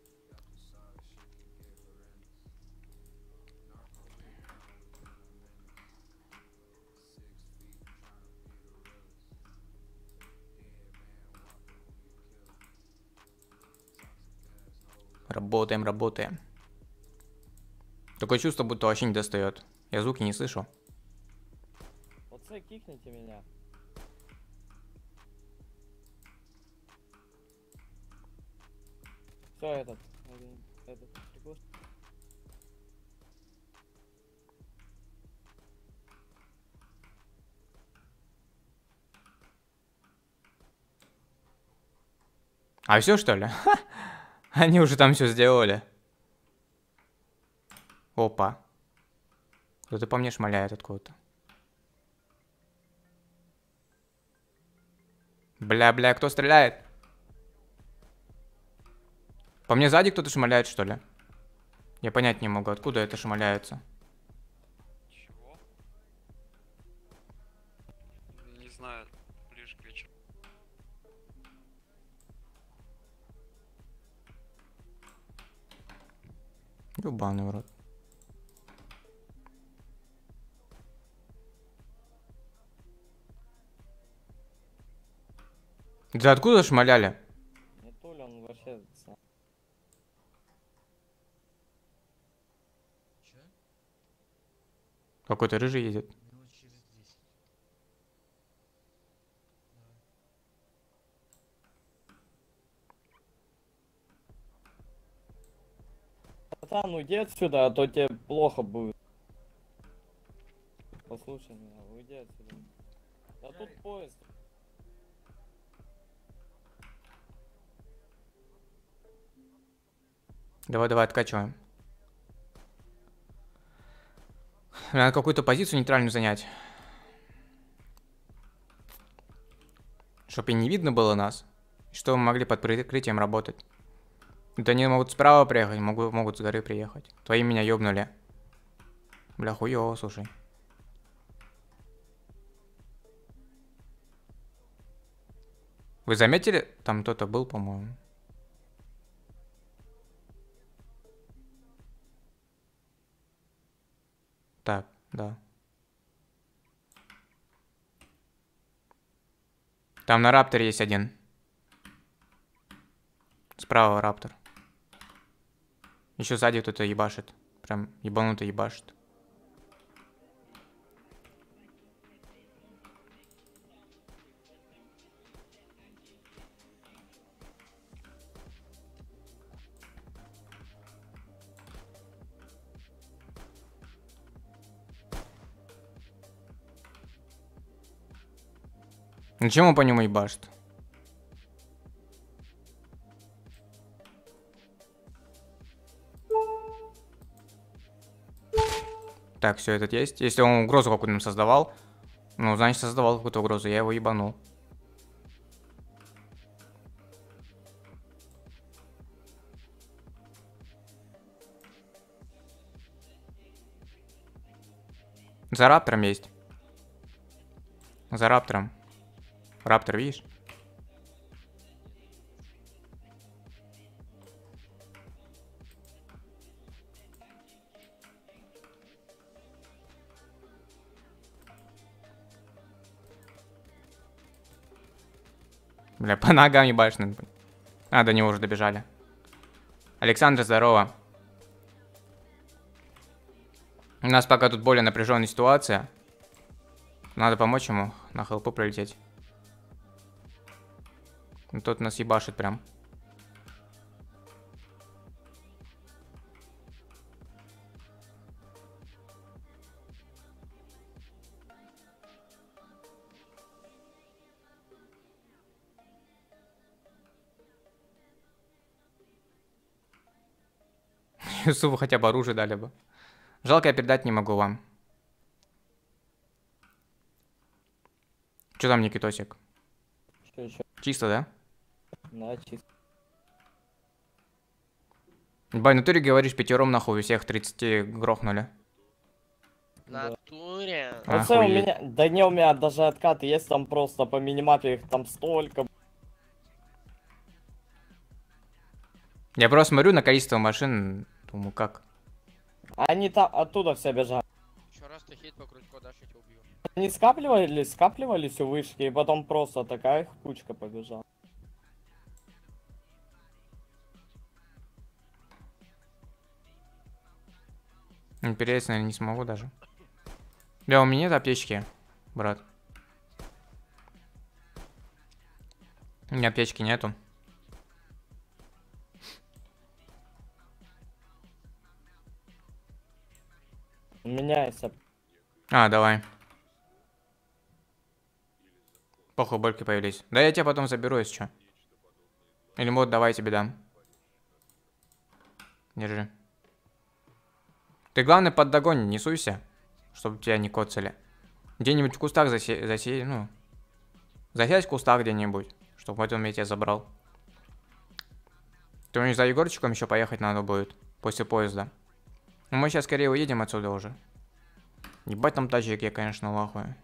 Работаем, работаем. Такое чувство, будто вообще не достает. Я звуки не слышу. Вот це кикните меня. Все, этот, этот, приглаш- А все что ли? Они уже там все сделали. Опа. Кто-то по мне шмаляет откуда-то. Бля-бля, кто стреляет? По мне сзади кто-то шмаляет, что ли? Я понять не могу, откуда это шмаляется. Чего? Не знаю, ближе к вечеру. Ёбаный в рот. Да откуда шмаляли? Не то ли он вообще... сам. Какой-то рыжий едет. Братан, уйди отсюда, а то тебе плохо будет. Послушай меня, уйди отсюда. Да тут поезд. Давай, давай, откачиваем. Надо какую-то позицию нейтральную занять. Чтобы и не видно было нас. Чтобы мы могли под прикрытием работать. Да они могут справа приехать, могут, могут с горы приехать. Твои меня ёбнули. Бля, хуёво, слушай. Вы заметили? Там кто-то был, по-моему. Так, да. Там на рапторе есть один. Справа раптор. Еще сзади кто-то ебашит. Прям ебануто ебашит. Ну чему по нему ебашит? Так, все, этот есть. Если он угрозу какую-то нам создавал, ну, значит, создавал какую-то угрозу, я его ебанул. За раптором есть. За раптором. Раптор, видишь? Бля, по ногам ебашь. А, до него уже добежали. Александр, здорово. У нас пока тут более напряженная ситуация. Надо помочь ему на хелпу прилететь. Ну, тот нас ебашит прям. Юсуфу хотя бы оружие дали бы. Жалко, я передать не могу вам. Что там, Никитосик? Чё, чё? Чисто, да? Да, чисто. Бай, ну ты говоришь, пятером нахуй у всех тридцать грохнули. Натуре. Оце у меня, да не, у меня даже откаты есть, там просто по минимапе их там столько. Я просто смотрю на количество машин, думаю, как? Они там оттуда все бежали. Еще раз ты хит покруть, куда я тебя убью. Они скапливались, скапливались у вышки, и потом просто такая их кучка побежала. Переться, наверное, не смогу даже. Да, у меня нет аптечки, брат. У меня аптечки нету. У меня есть... А, давай. Похуй, больки появились. Да я тебя потом заберу, если что. Или вот, давай я тебе дам. Держи. Ты, главное, под догонь не суйся, чтобы тебя не коцали. Где-нибудь в кустах засе... засе... ну... Засядь в кустах где-нибудь, чтобы потом я тебя забрал. Ты мне за Егорчиком еще поехать надо будет, после поезда. Ну, мы сейчас скорее уедем отсюда уже. Ебать там тачек, я, конечно, лахую.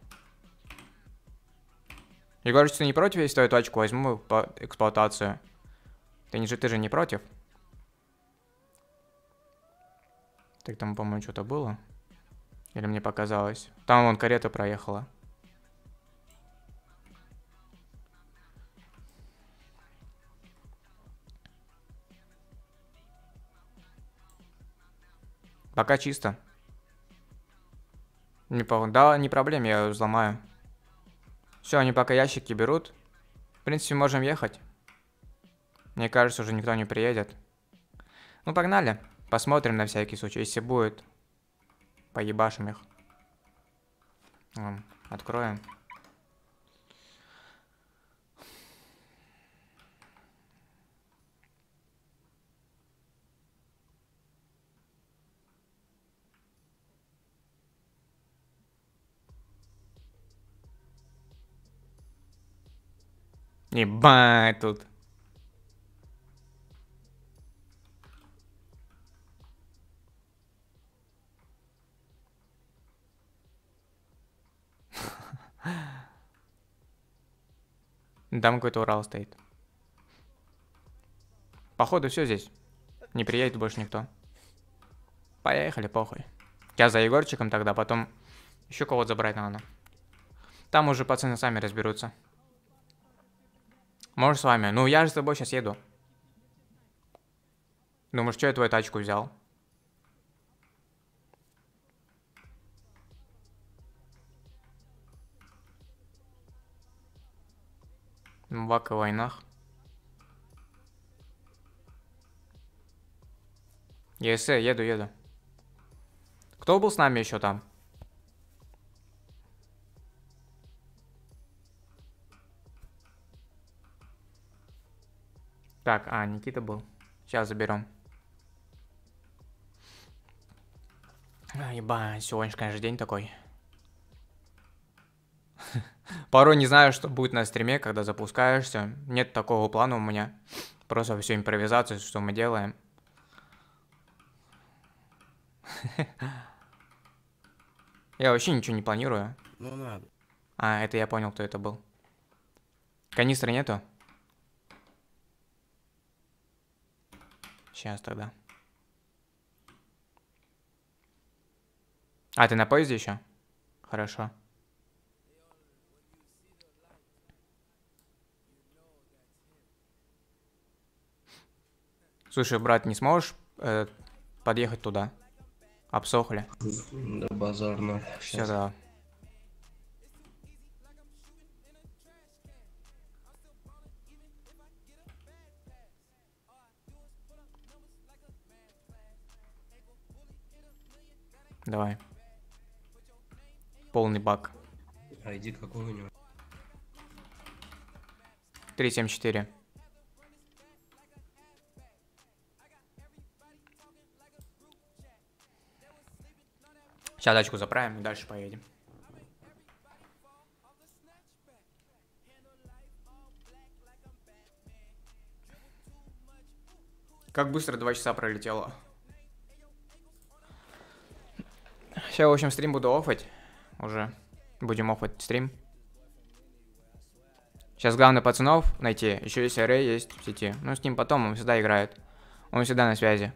Егорыч, ты не против, если твою тачку возьму по эксплуатацию? Ты, не же, ты же не против? Так там, по-моему, что-то было. Или мне показалось. Там вон карета проехала. Пока чисто. Не по... Да, не проблем, я ее взломаю. Все, они пока ящики берут. В принципе, можем ехать. Мне кажется, уже никто не приедет. Ну, погнали. Посмотрим на всякий случай. Если будет, поебашим их. Вон, откроем. Ебать тут. Там какой-то Урал стоит. Походу все здесь. Не приедет больше никто. Поехали, похуй. Я за Егорчиком тогда, потом еще кого-то забрать надо. Там уже пацаны сами разберутся. Может с вами? Ну я же с тобой сейчас еду. Думаешь, что я твою тачку взял? В Ака войнах. ЕСЭ, еду, еду. Кто был с нами еще там? Так, а, Никита был. Сейчас заберем. А, ебать, сегодня, конечно, день такой. Порой не знаю, что будет на стриме, когда запускаешься. Нет такого плана у меня. Просто всю импровизацию, что мы делаем. Я вообще ничего не планирую. Ну надо. А, это я понял, кто это был. Канистры нету? Сейчас тогда. А, ты на поезде еще? Хорошо. Слушай, брат, не сможешь э, подъехать туда? Обсохли. Да базарно. Все, да. Давай. Полный бак. Айди какой у него? три семь четыре. Сейчас тачку заправим и дальше поедем. Как быстро два часа пролетело. Сейчас, в общем, стрим буду оффать. Уже будем оффать стрим. Сейчас главное пацанов найти. Еще есть Арей, есть в сети. Ну, с ним потом, он всегда играет. Он всегда на связи.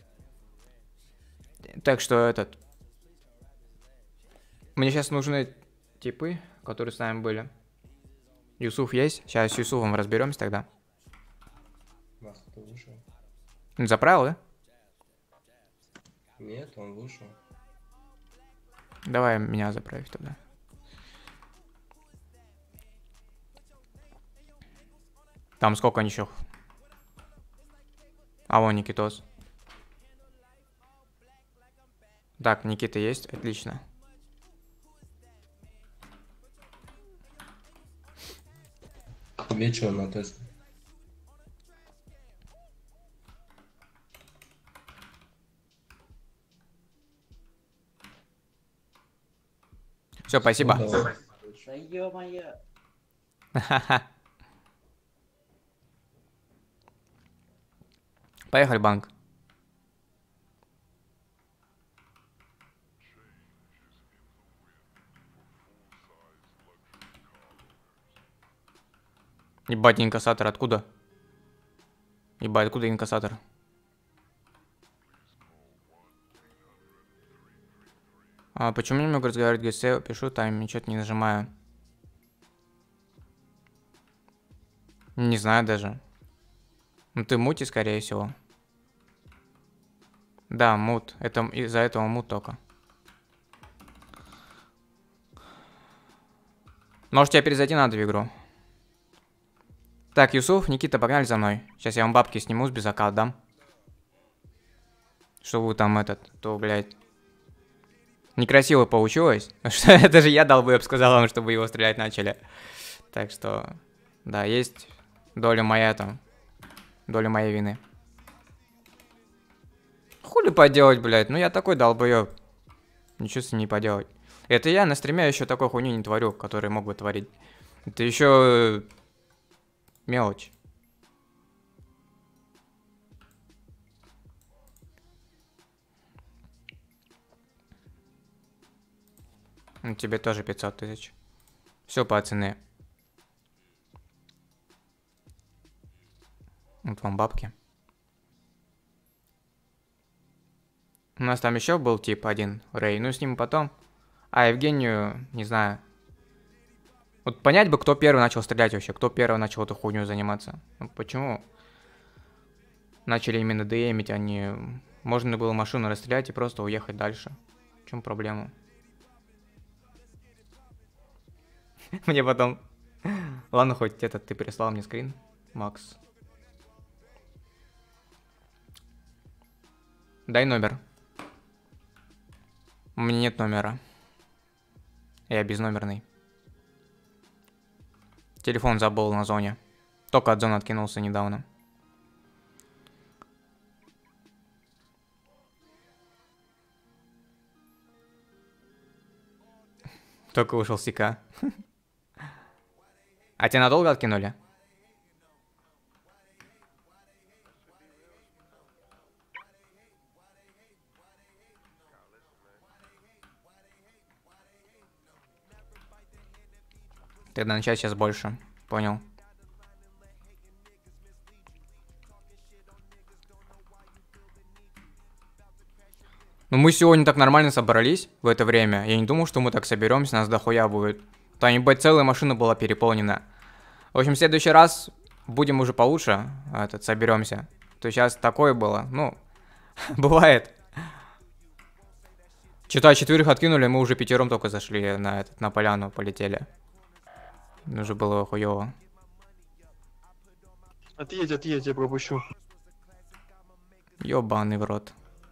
Так что этот... Мне сейчас нужны типы, которые с нами были. Юсуф есть? Сейчас с Юсуфом разберемся тогда. Вас кто вышел? Заправил, да? Нет, он вышел. Давай меня заправить тогда. Там сколько ничего? А вон Никитос. Так, Никита есть? Отлично. Вечер на тест. Все, спасибо. Да ё-моё. Поехали, банк. Ебать, инкассатор откуда? Ебать, откуда инкассатор? А почему не могу разговаривать в ГС? Пишу тайм, ничего не нажимаю. Не знаю даже. Ну ты мути, скорее всего. Да, мут. Это из-за этого мут только. Может, тебе перезайти надо в игру. Так, Юсуф, Никита, погнали за мной. Сейчас я вам бабки сниму с безака отдам. что вы там этот, то, блядь, некрасиво получилось. Что это же я, долбоеб, сказал вам, чтобы его стрелять начали. Так что, да, есть доля моя там, доля моей вины. Хули поделать, блядь, ну я такой долбоеб. Ничего с ним не поделать. Это я на стриме еще такой хуйни не творю, который мог бы творить. Это еще мелочь. Ну, тебе тоже пятьсот тысяч. Все, пацаны. Вот вам бабки. У нас там еще был тип один, Рэй. Ну, с ним потом. А, Евгению, не знаю. Вот понять бы, кто первый начал стрелять вообще. Кто первый начал эту хуйню заниматься. Ну, почему начали именно ДМить, а не... Можно было машину расстрелять и просто уехать дальше. В чем проблема? Мне потом... Ладно, хоть этот ты прислал мне скрин, Макс. Дай номер. У меня нет номера. Я безномерный. Телефон забыл на зоне. Только от зоны откинулся недавно. Только вышел с ИК. А тебя надолго откинули? Тогда начать сейчас больше. Понял. Ну мы сегодня так нормально собрались в это время. Я не думал, что мы так соберемся, нас дохуя будет. Там, ебать, целая машина была переполнена. В общем, в следующий раз будем уже получше, этот, соберемся. То сейчас такое было, ну, бывает. Что-то четверых откинули, мы уже пятером только зашли на, этот, на поляну, полетели. Уже было хуёво. Отъедь, отъедь, я пропущу. Ёбаный в рот.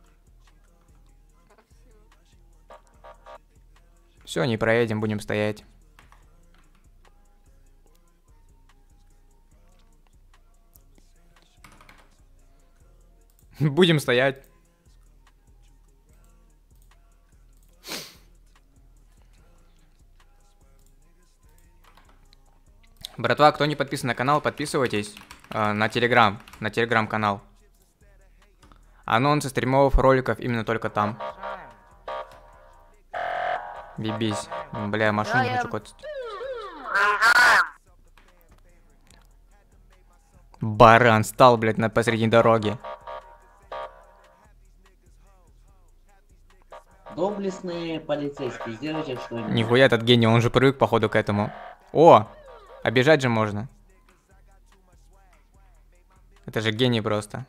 Все, не проедем, будем стоять. Будем стоять. Братва, кто не подписан на канал, подписывайтесь э, на Телеграм, на Телеграм-канал. Анонсы стримов, роликов именно только там. Бибись. Бля, машину не хочу коцать. Баран стал, блядь, на посреди дороги. Доблестные полицейские, сделайте что-нибудь. Нихуя этот гений, он же привык, походу, к этому. О! Обижать же можно. Это же гений просто.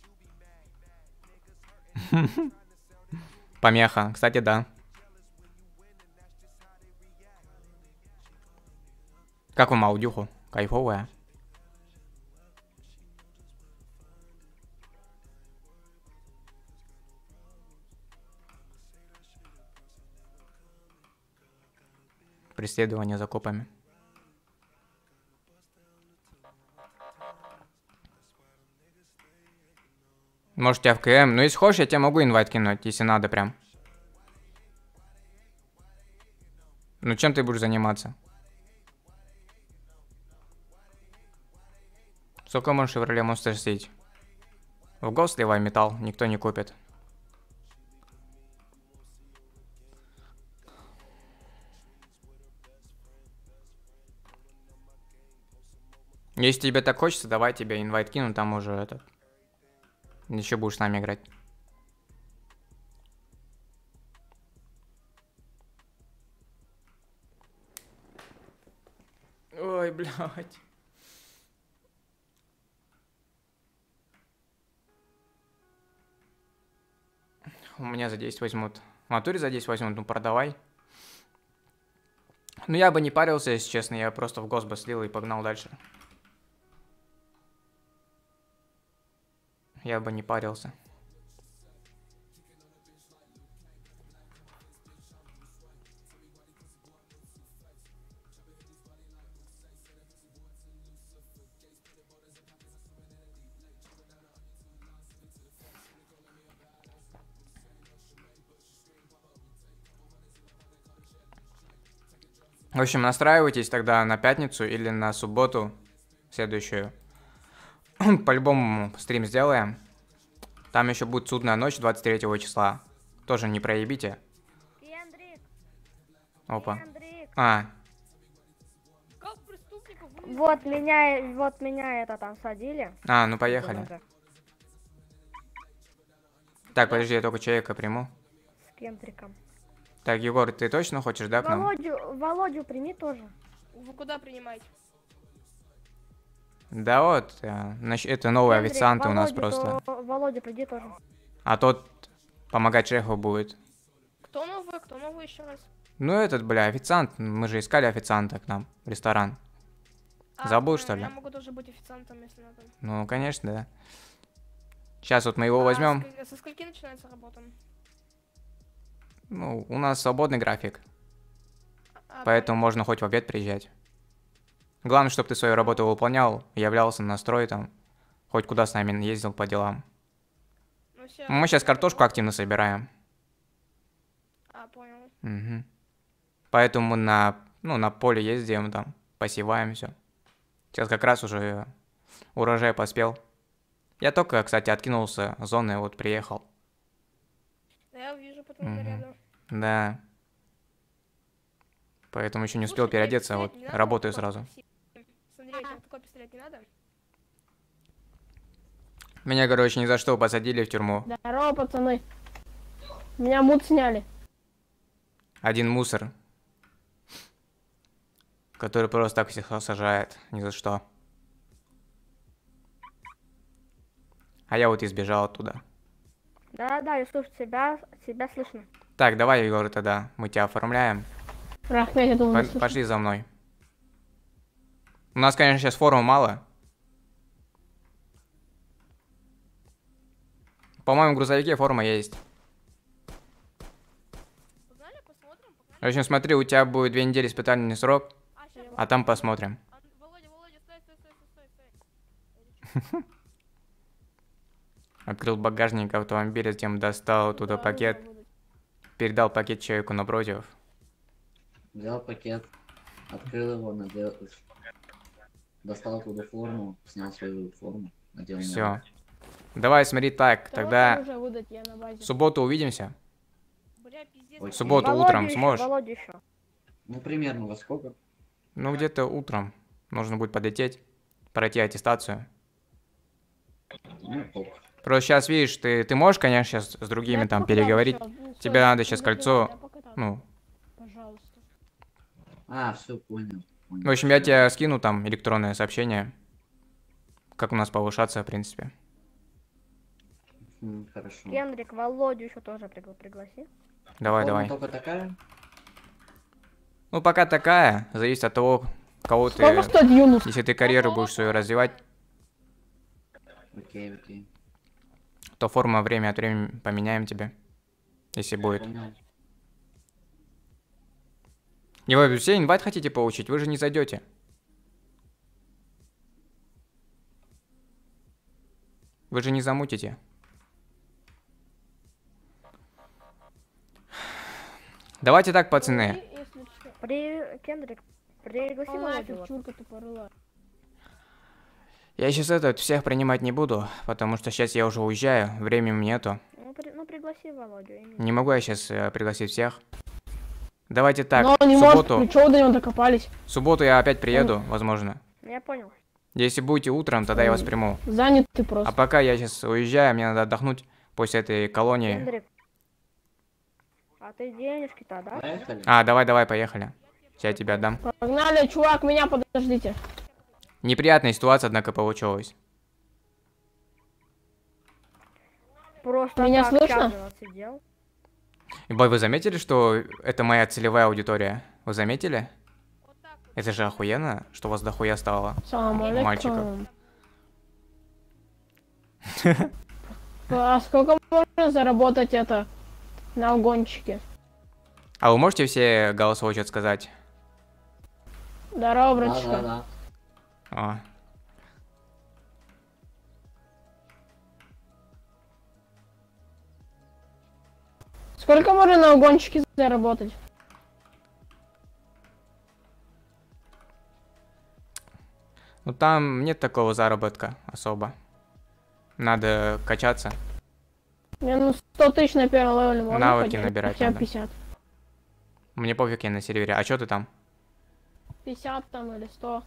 Помеха. Кстати, да. Как вам аудюху? Кайфовая? Преследование за копами. Может, я в КМ? Ну, если хочешь, я тебе могу инвайт кинуть, если надо прям. Ну, чем ты будешь заниматься? Сколько можешь Chevrolet Monster сидеть? В гос сливай металл, никто не купит. Если тебе так хочется, давай тебе инвайт кину, там уже этот... Еще будешь с нами играть. Ой, блядь. У меня за десять возьмут. В натуре за десять возьмут, ну продавай. Ну я бы не парился, если честно, я просто в гос бы слил и погнал дальше. Я бы не парился. В общем, настраивайтесь тогда на пятницу или на субботу следующую. По-любому стрим сделаем. Там еще будет судная ночь двадцать третьего числа. Тоже не проебите. Кендрик, Опа. Кендрик. А, Вот меня, вот меня это там садили. а, ну поехали. Так, подожди, я только человека приму. С Кендриком. Так, Егор, ты точно хочешь, да, к нам? Володю, Володю прими тоже. Вы куда принимаете? Да вот, э, нач- это новые Кендрик, официанты у нас Володю, просто. то- Володя, приди тоже. А тот помогать шефу будет. Кто новый, кто новый еще раз? Ну этот, бля, официант. Мы же искали официанта к нам в ресторан. А, Забыл, ну, что ли? Я могу тоже быть официантом, если надо. Ну, конечно, да. Сейчас вот мы его А возьмем. ск- Со скольки начинается работа? Ну, у нас свободный график. А, Поэтому можно хоть в обед приезжать. Главное, чтобы ты свою работу выполнял, являлся на строй там. Хоть куда с нами ездил по делам. Ну, всё, Мы сейчас я картошку понял. активно собираем. А, понял. Мгм. Поэтому мы на, ну, на поле ездим там, посеваем все. Сейчас как раз уже урожай поспел. Я только, кстати, откинулся зоны, вот приехал. Да, я вижу по твоему Мгм. наряду. Да. Поэтому еще не успел Слушай, переодеться, тебе вот пистолет не надо? работаю Вот сразу. такой, Смотри, тебе такой пистолет не надо? Меня, короче, ни за что посадили в тюрьму. Здорово, пацаны. Меня мут сняли. Один мусор, который просто так всех сажает, ни за что. А я вот избежал оттуда. Да, да, я слышу тебя, тебя слышно. Так, давай, Егор, тогда мы тебя оформляем. Рахмет, я думал, По- не слышно. пошли за мной. У нас, конечно, сейчас формы мало. По-моему, в грузовике форма есть. В общем, смотри, у тебя будет две недели испытательный срок, а там посмотрим. Открыл багажник автомобиля, затем достал оттуда пакет, передал пакет человеку напротив. Взял пакет, открыл его, надел, достал оттуда форму, снял свою форму, надел на Все. руку. Давай, смотри так, тогда оружие выдать, я на базе. в субботу увидимся. Окей. В субботу Володя утром еще, сможешь? Володя еще. Ну, примерно во сколько? Ну, где-то утром. Нужно будет подлететь, пройти аттестацию. Ну, ок. Просто сейчас, видишь, ты, ты можешь, конечно, сейчас с другими там переговорить. Тебе надо сейчас кольцо, ну, Пожалуйста. А, все, понял. понял. в общем, я тебе скину там электронное сообщение, как у нас повышаться, в принципе. М, Хорошо. Кендрик, Володю еще тоже пригла- пригласи. Давай, Форма давай. только такая? Ну, пока такая, зависит от того, кого ты... Сколько стоит Юнус? Если ты карьеру будешь свою развивать, Окей, окей. то форма время от времени поменяем тебе, если будет. Понял. Не вы все инвайт хотите получить, вы же не зайдете. Вы же не замутите. Давайте так, пацаны. При... Кендрик, пригласи Володю. вот. Чурка тупорылая. Я сейчас этот всех принимать не буду, потому что сейчас я уже уезжаю, времени нету. Ну, при- ну, пригласи Володю. я не- Не могу я сейчас пригласить всех. Давайте так, Но он не в может, субботу, ну чё вы до него докопались? в субботу я опять приеду, возможно. Я понял. Если будете утром, тогда я вас приму. Занят ты А просто. пока я сейчас уезжаю, мне надо отдохнуть после этой колонии. Кендрик. А ты денежки-то, да? Поехали. А, давай, давай, поехали. Сейчас я тебе отдам. Погнали, чувак, меня подождите. Неприятная ситуация, однако, получилась. Просто Меня так слышно? час вот сидел. И, бой, вы заметили, что это моя целевая аудитория? Вы заметили? Это же охуенно, что у вас дохуя стало. Салам Мальчиков. алейкум. А сколько можно заработать это на угонщике? А вы можете все голосовой чат сказать? Здорово, Да, братишка. да, да. А. Сколько можно на угонщике заработать? там нет такого заработка особо. Надо качаться. Мне ну сто тысяч на первом левеле можно Навыки поднять? набирать Хотя бы надо. пятьдесят. Мне пофиг, я на сервере. А чё ты там? пятьдесят там или сто.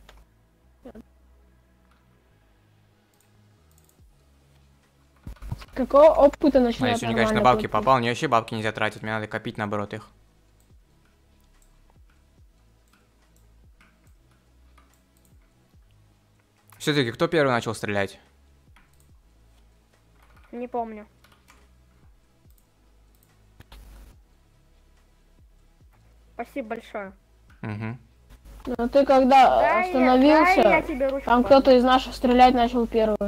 С какого опыта А начинать если, конечно, на нормально бабки платить? попал, мне вообще бабки нельзя тратить, мне надо копить, наоборот, их. Все-таки кто первый начал стрелять? Не помню. Спасибо большое. Угу. Ну ты когда Дай я- остановился, дай я тебе ручку там подам. кто-то из наших стрелять начал первый.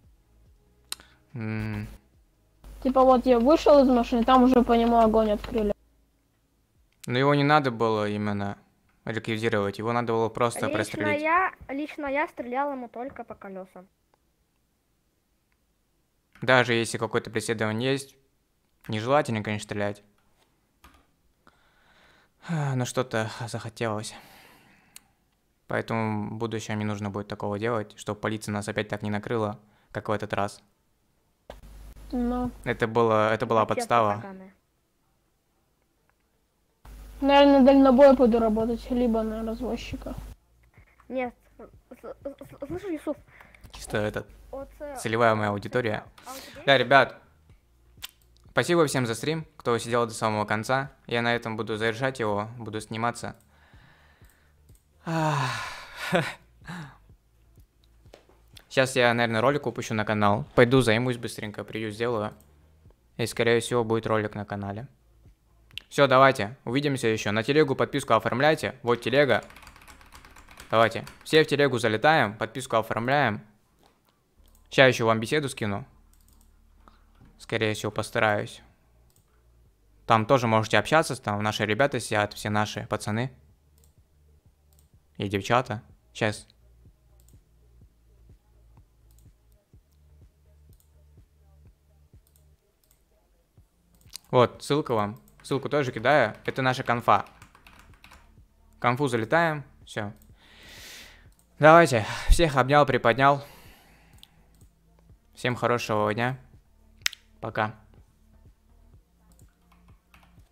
М, Типа вот я вышел из машины, там уже по нему огонь открыли. Ну его не надо было именно ликвидировать, его надо было просто Лично прострелить. я, лично я стрелял ему только по колесам. Даже если какое-то преследование есть, нежелательно, конечно, стрелять. А, Но что-то захотелось. Поэтому в будущем не нужно будет такого делать, чтобы полиция нас опять так не накрыла, как в этот раз. Ну, Это было, это была Честно, подстава. поганые. наверное, на дальнобой буду работать, либо на развозчика. Нет, с- с- с- слышишь, Юсуф? Чисто этот, Вот, э, целевая моя аудитория. а у тебя Да, ребят, спасибо всем за стрим, кто сидел до самого конца. Я на этом буду завершать его, буду сниматься. Сейчас я, наверное, ролик упущу на канал. Пойду займусь быстренько, прию сделаю. И, скорее всего, будет ролик на канале. Все, давайте, увидимся еще. На телегу подписку оформляйте. Вот телега. Давайте, все в телегу залетаем, подписку оформляем. Сейчас еще вам беседу скину. Скорее всего, постараюсь. Там тоже можете общаться, там наши ребята сидят, все наши пацаны. И девчата. Сейчас. Вот, ссылка вам. Ссылку тоже кидаю. Это наша конфа. Конфу залетаем. Все. Давайте. Всех обнял, приподнял. Всем хорошего дня. Пока.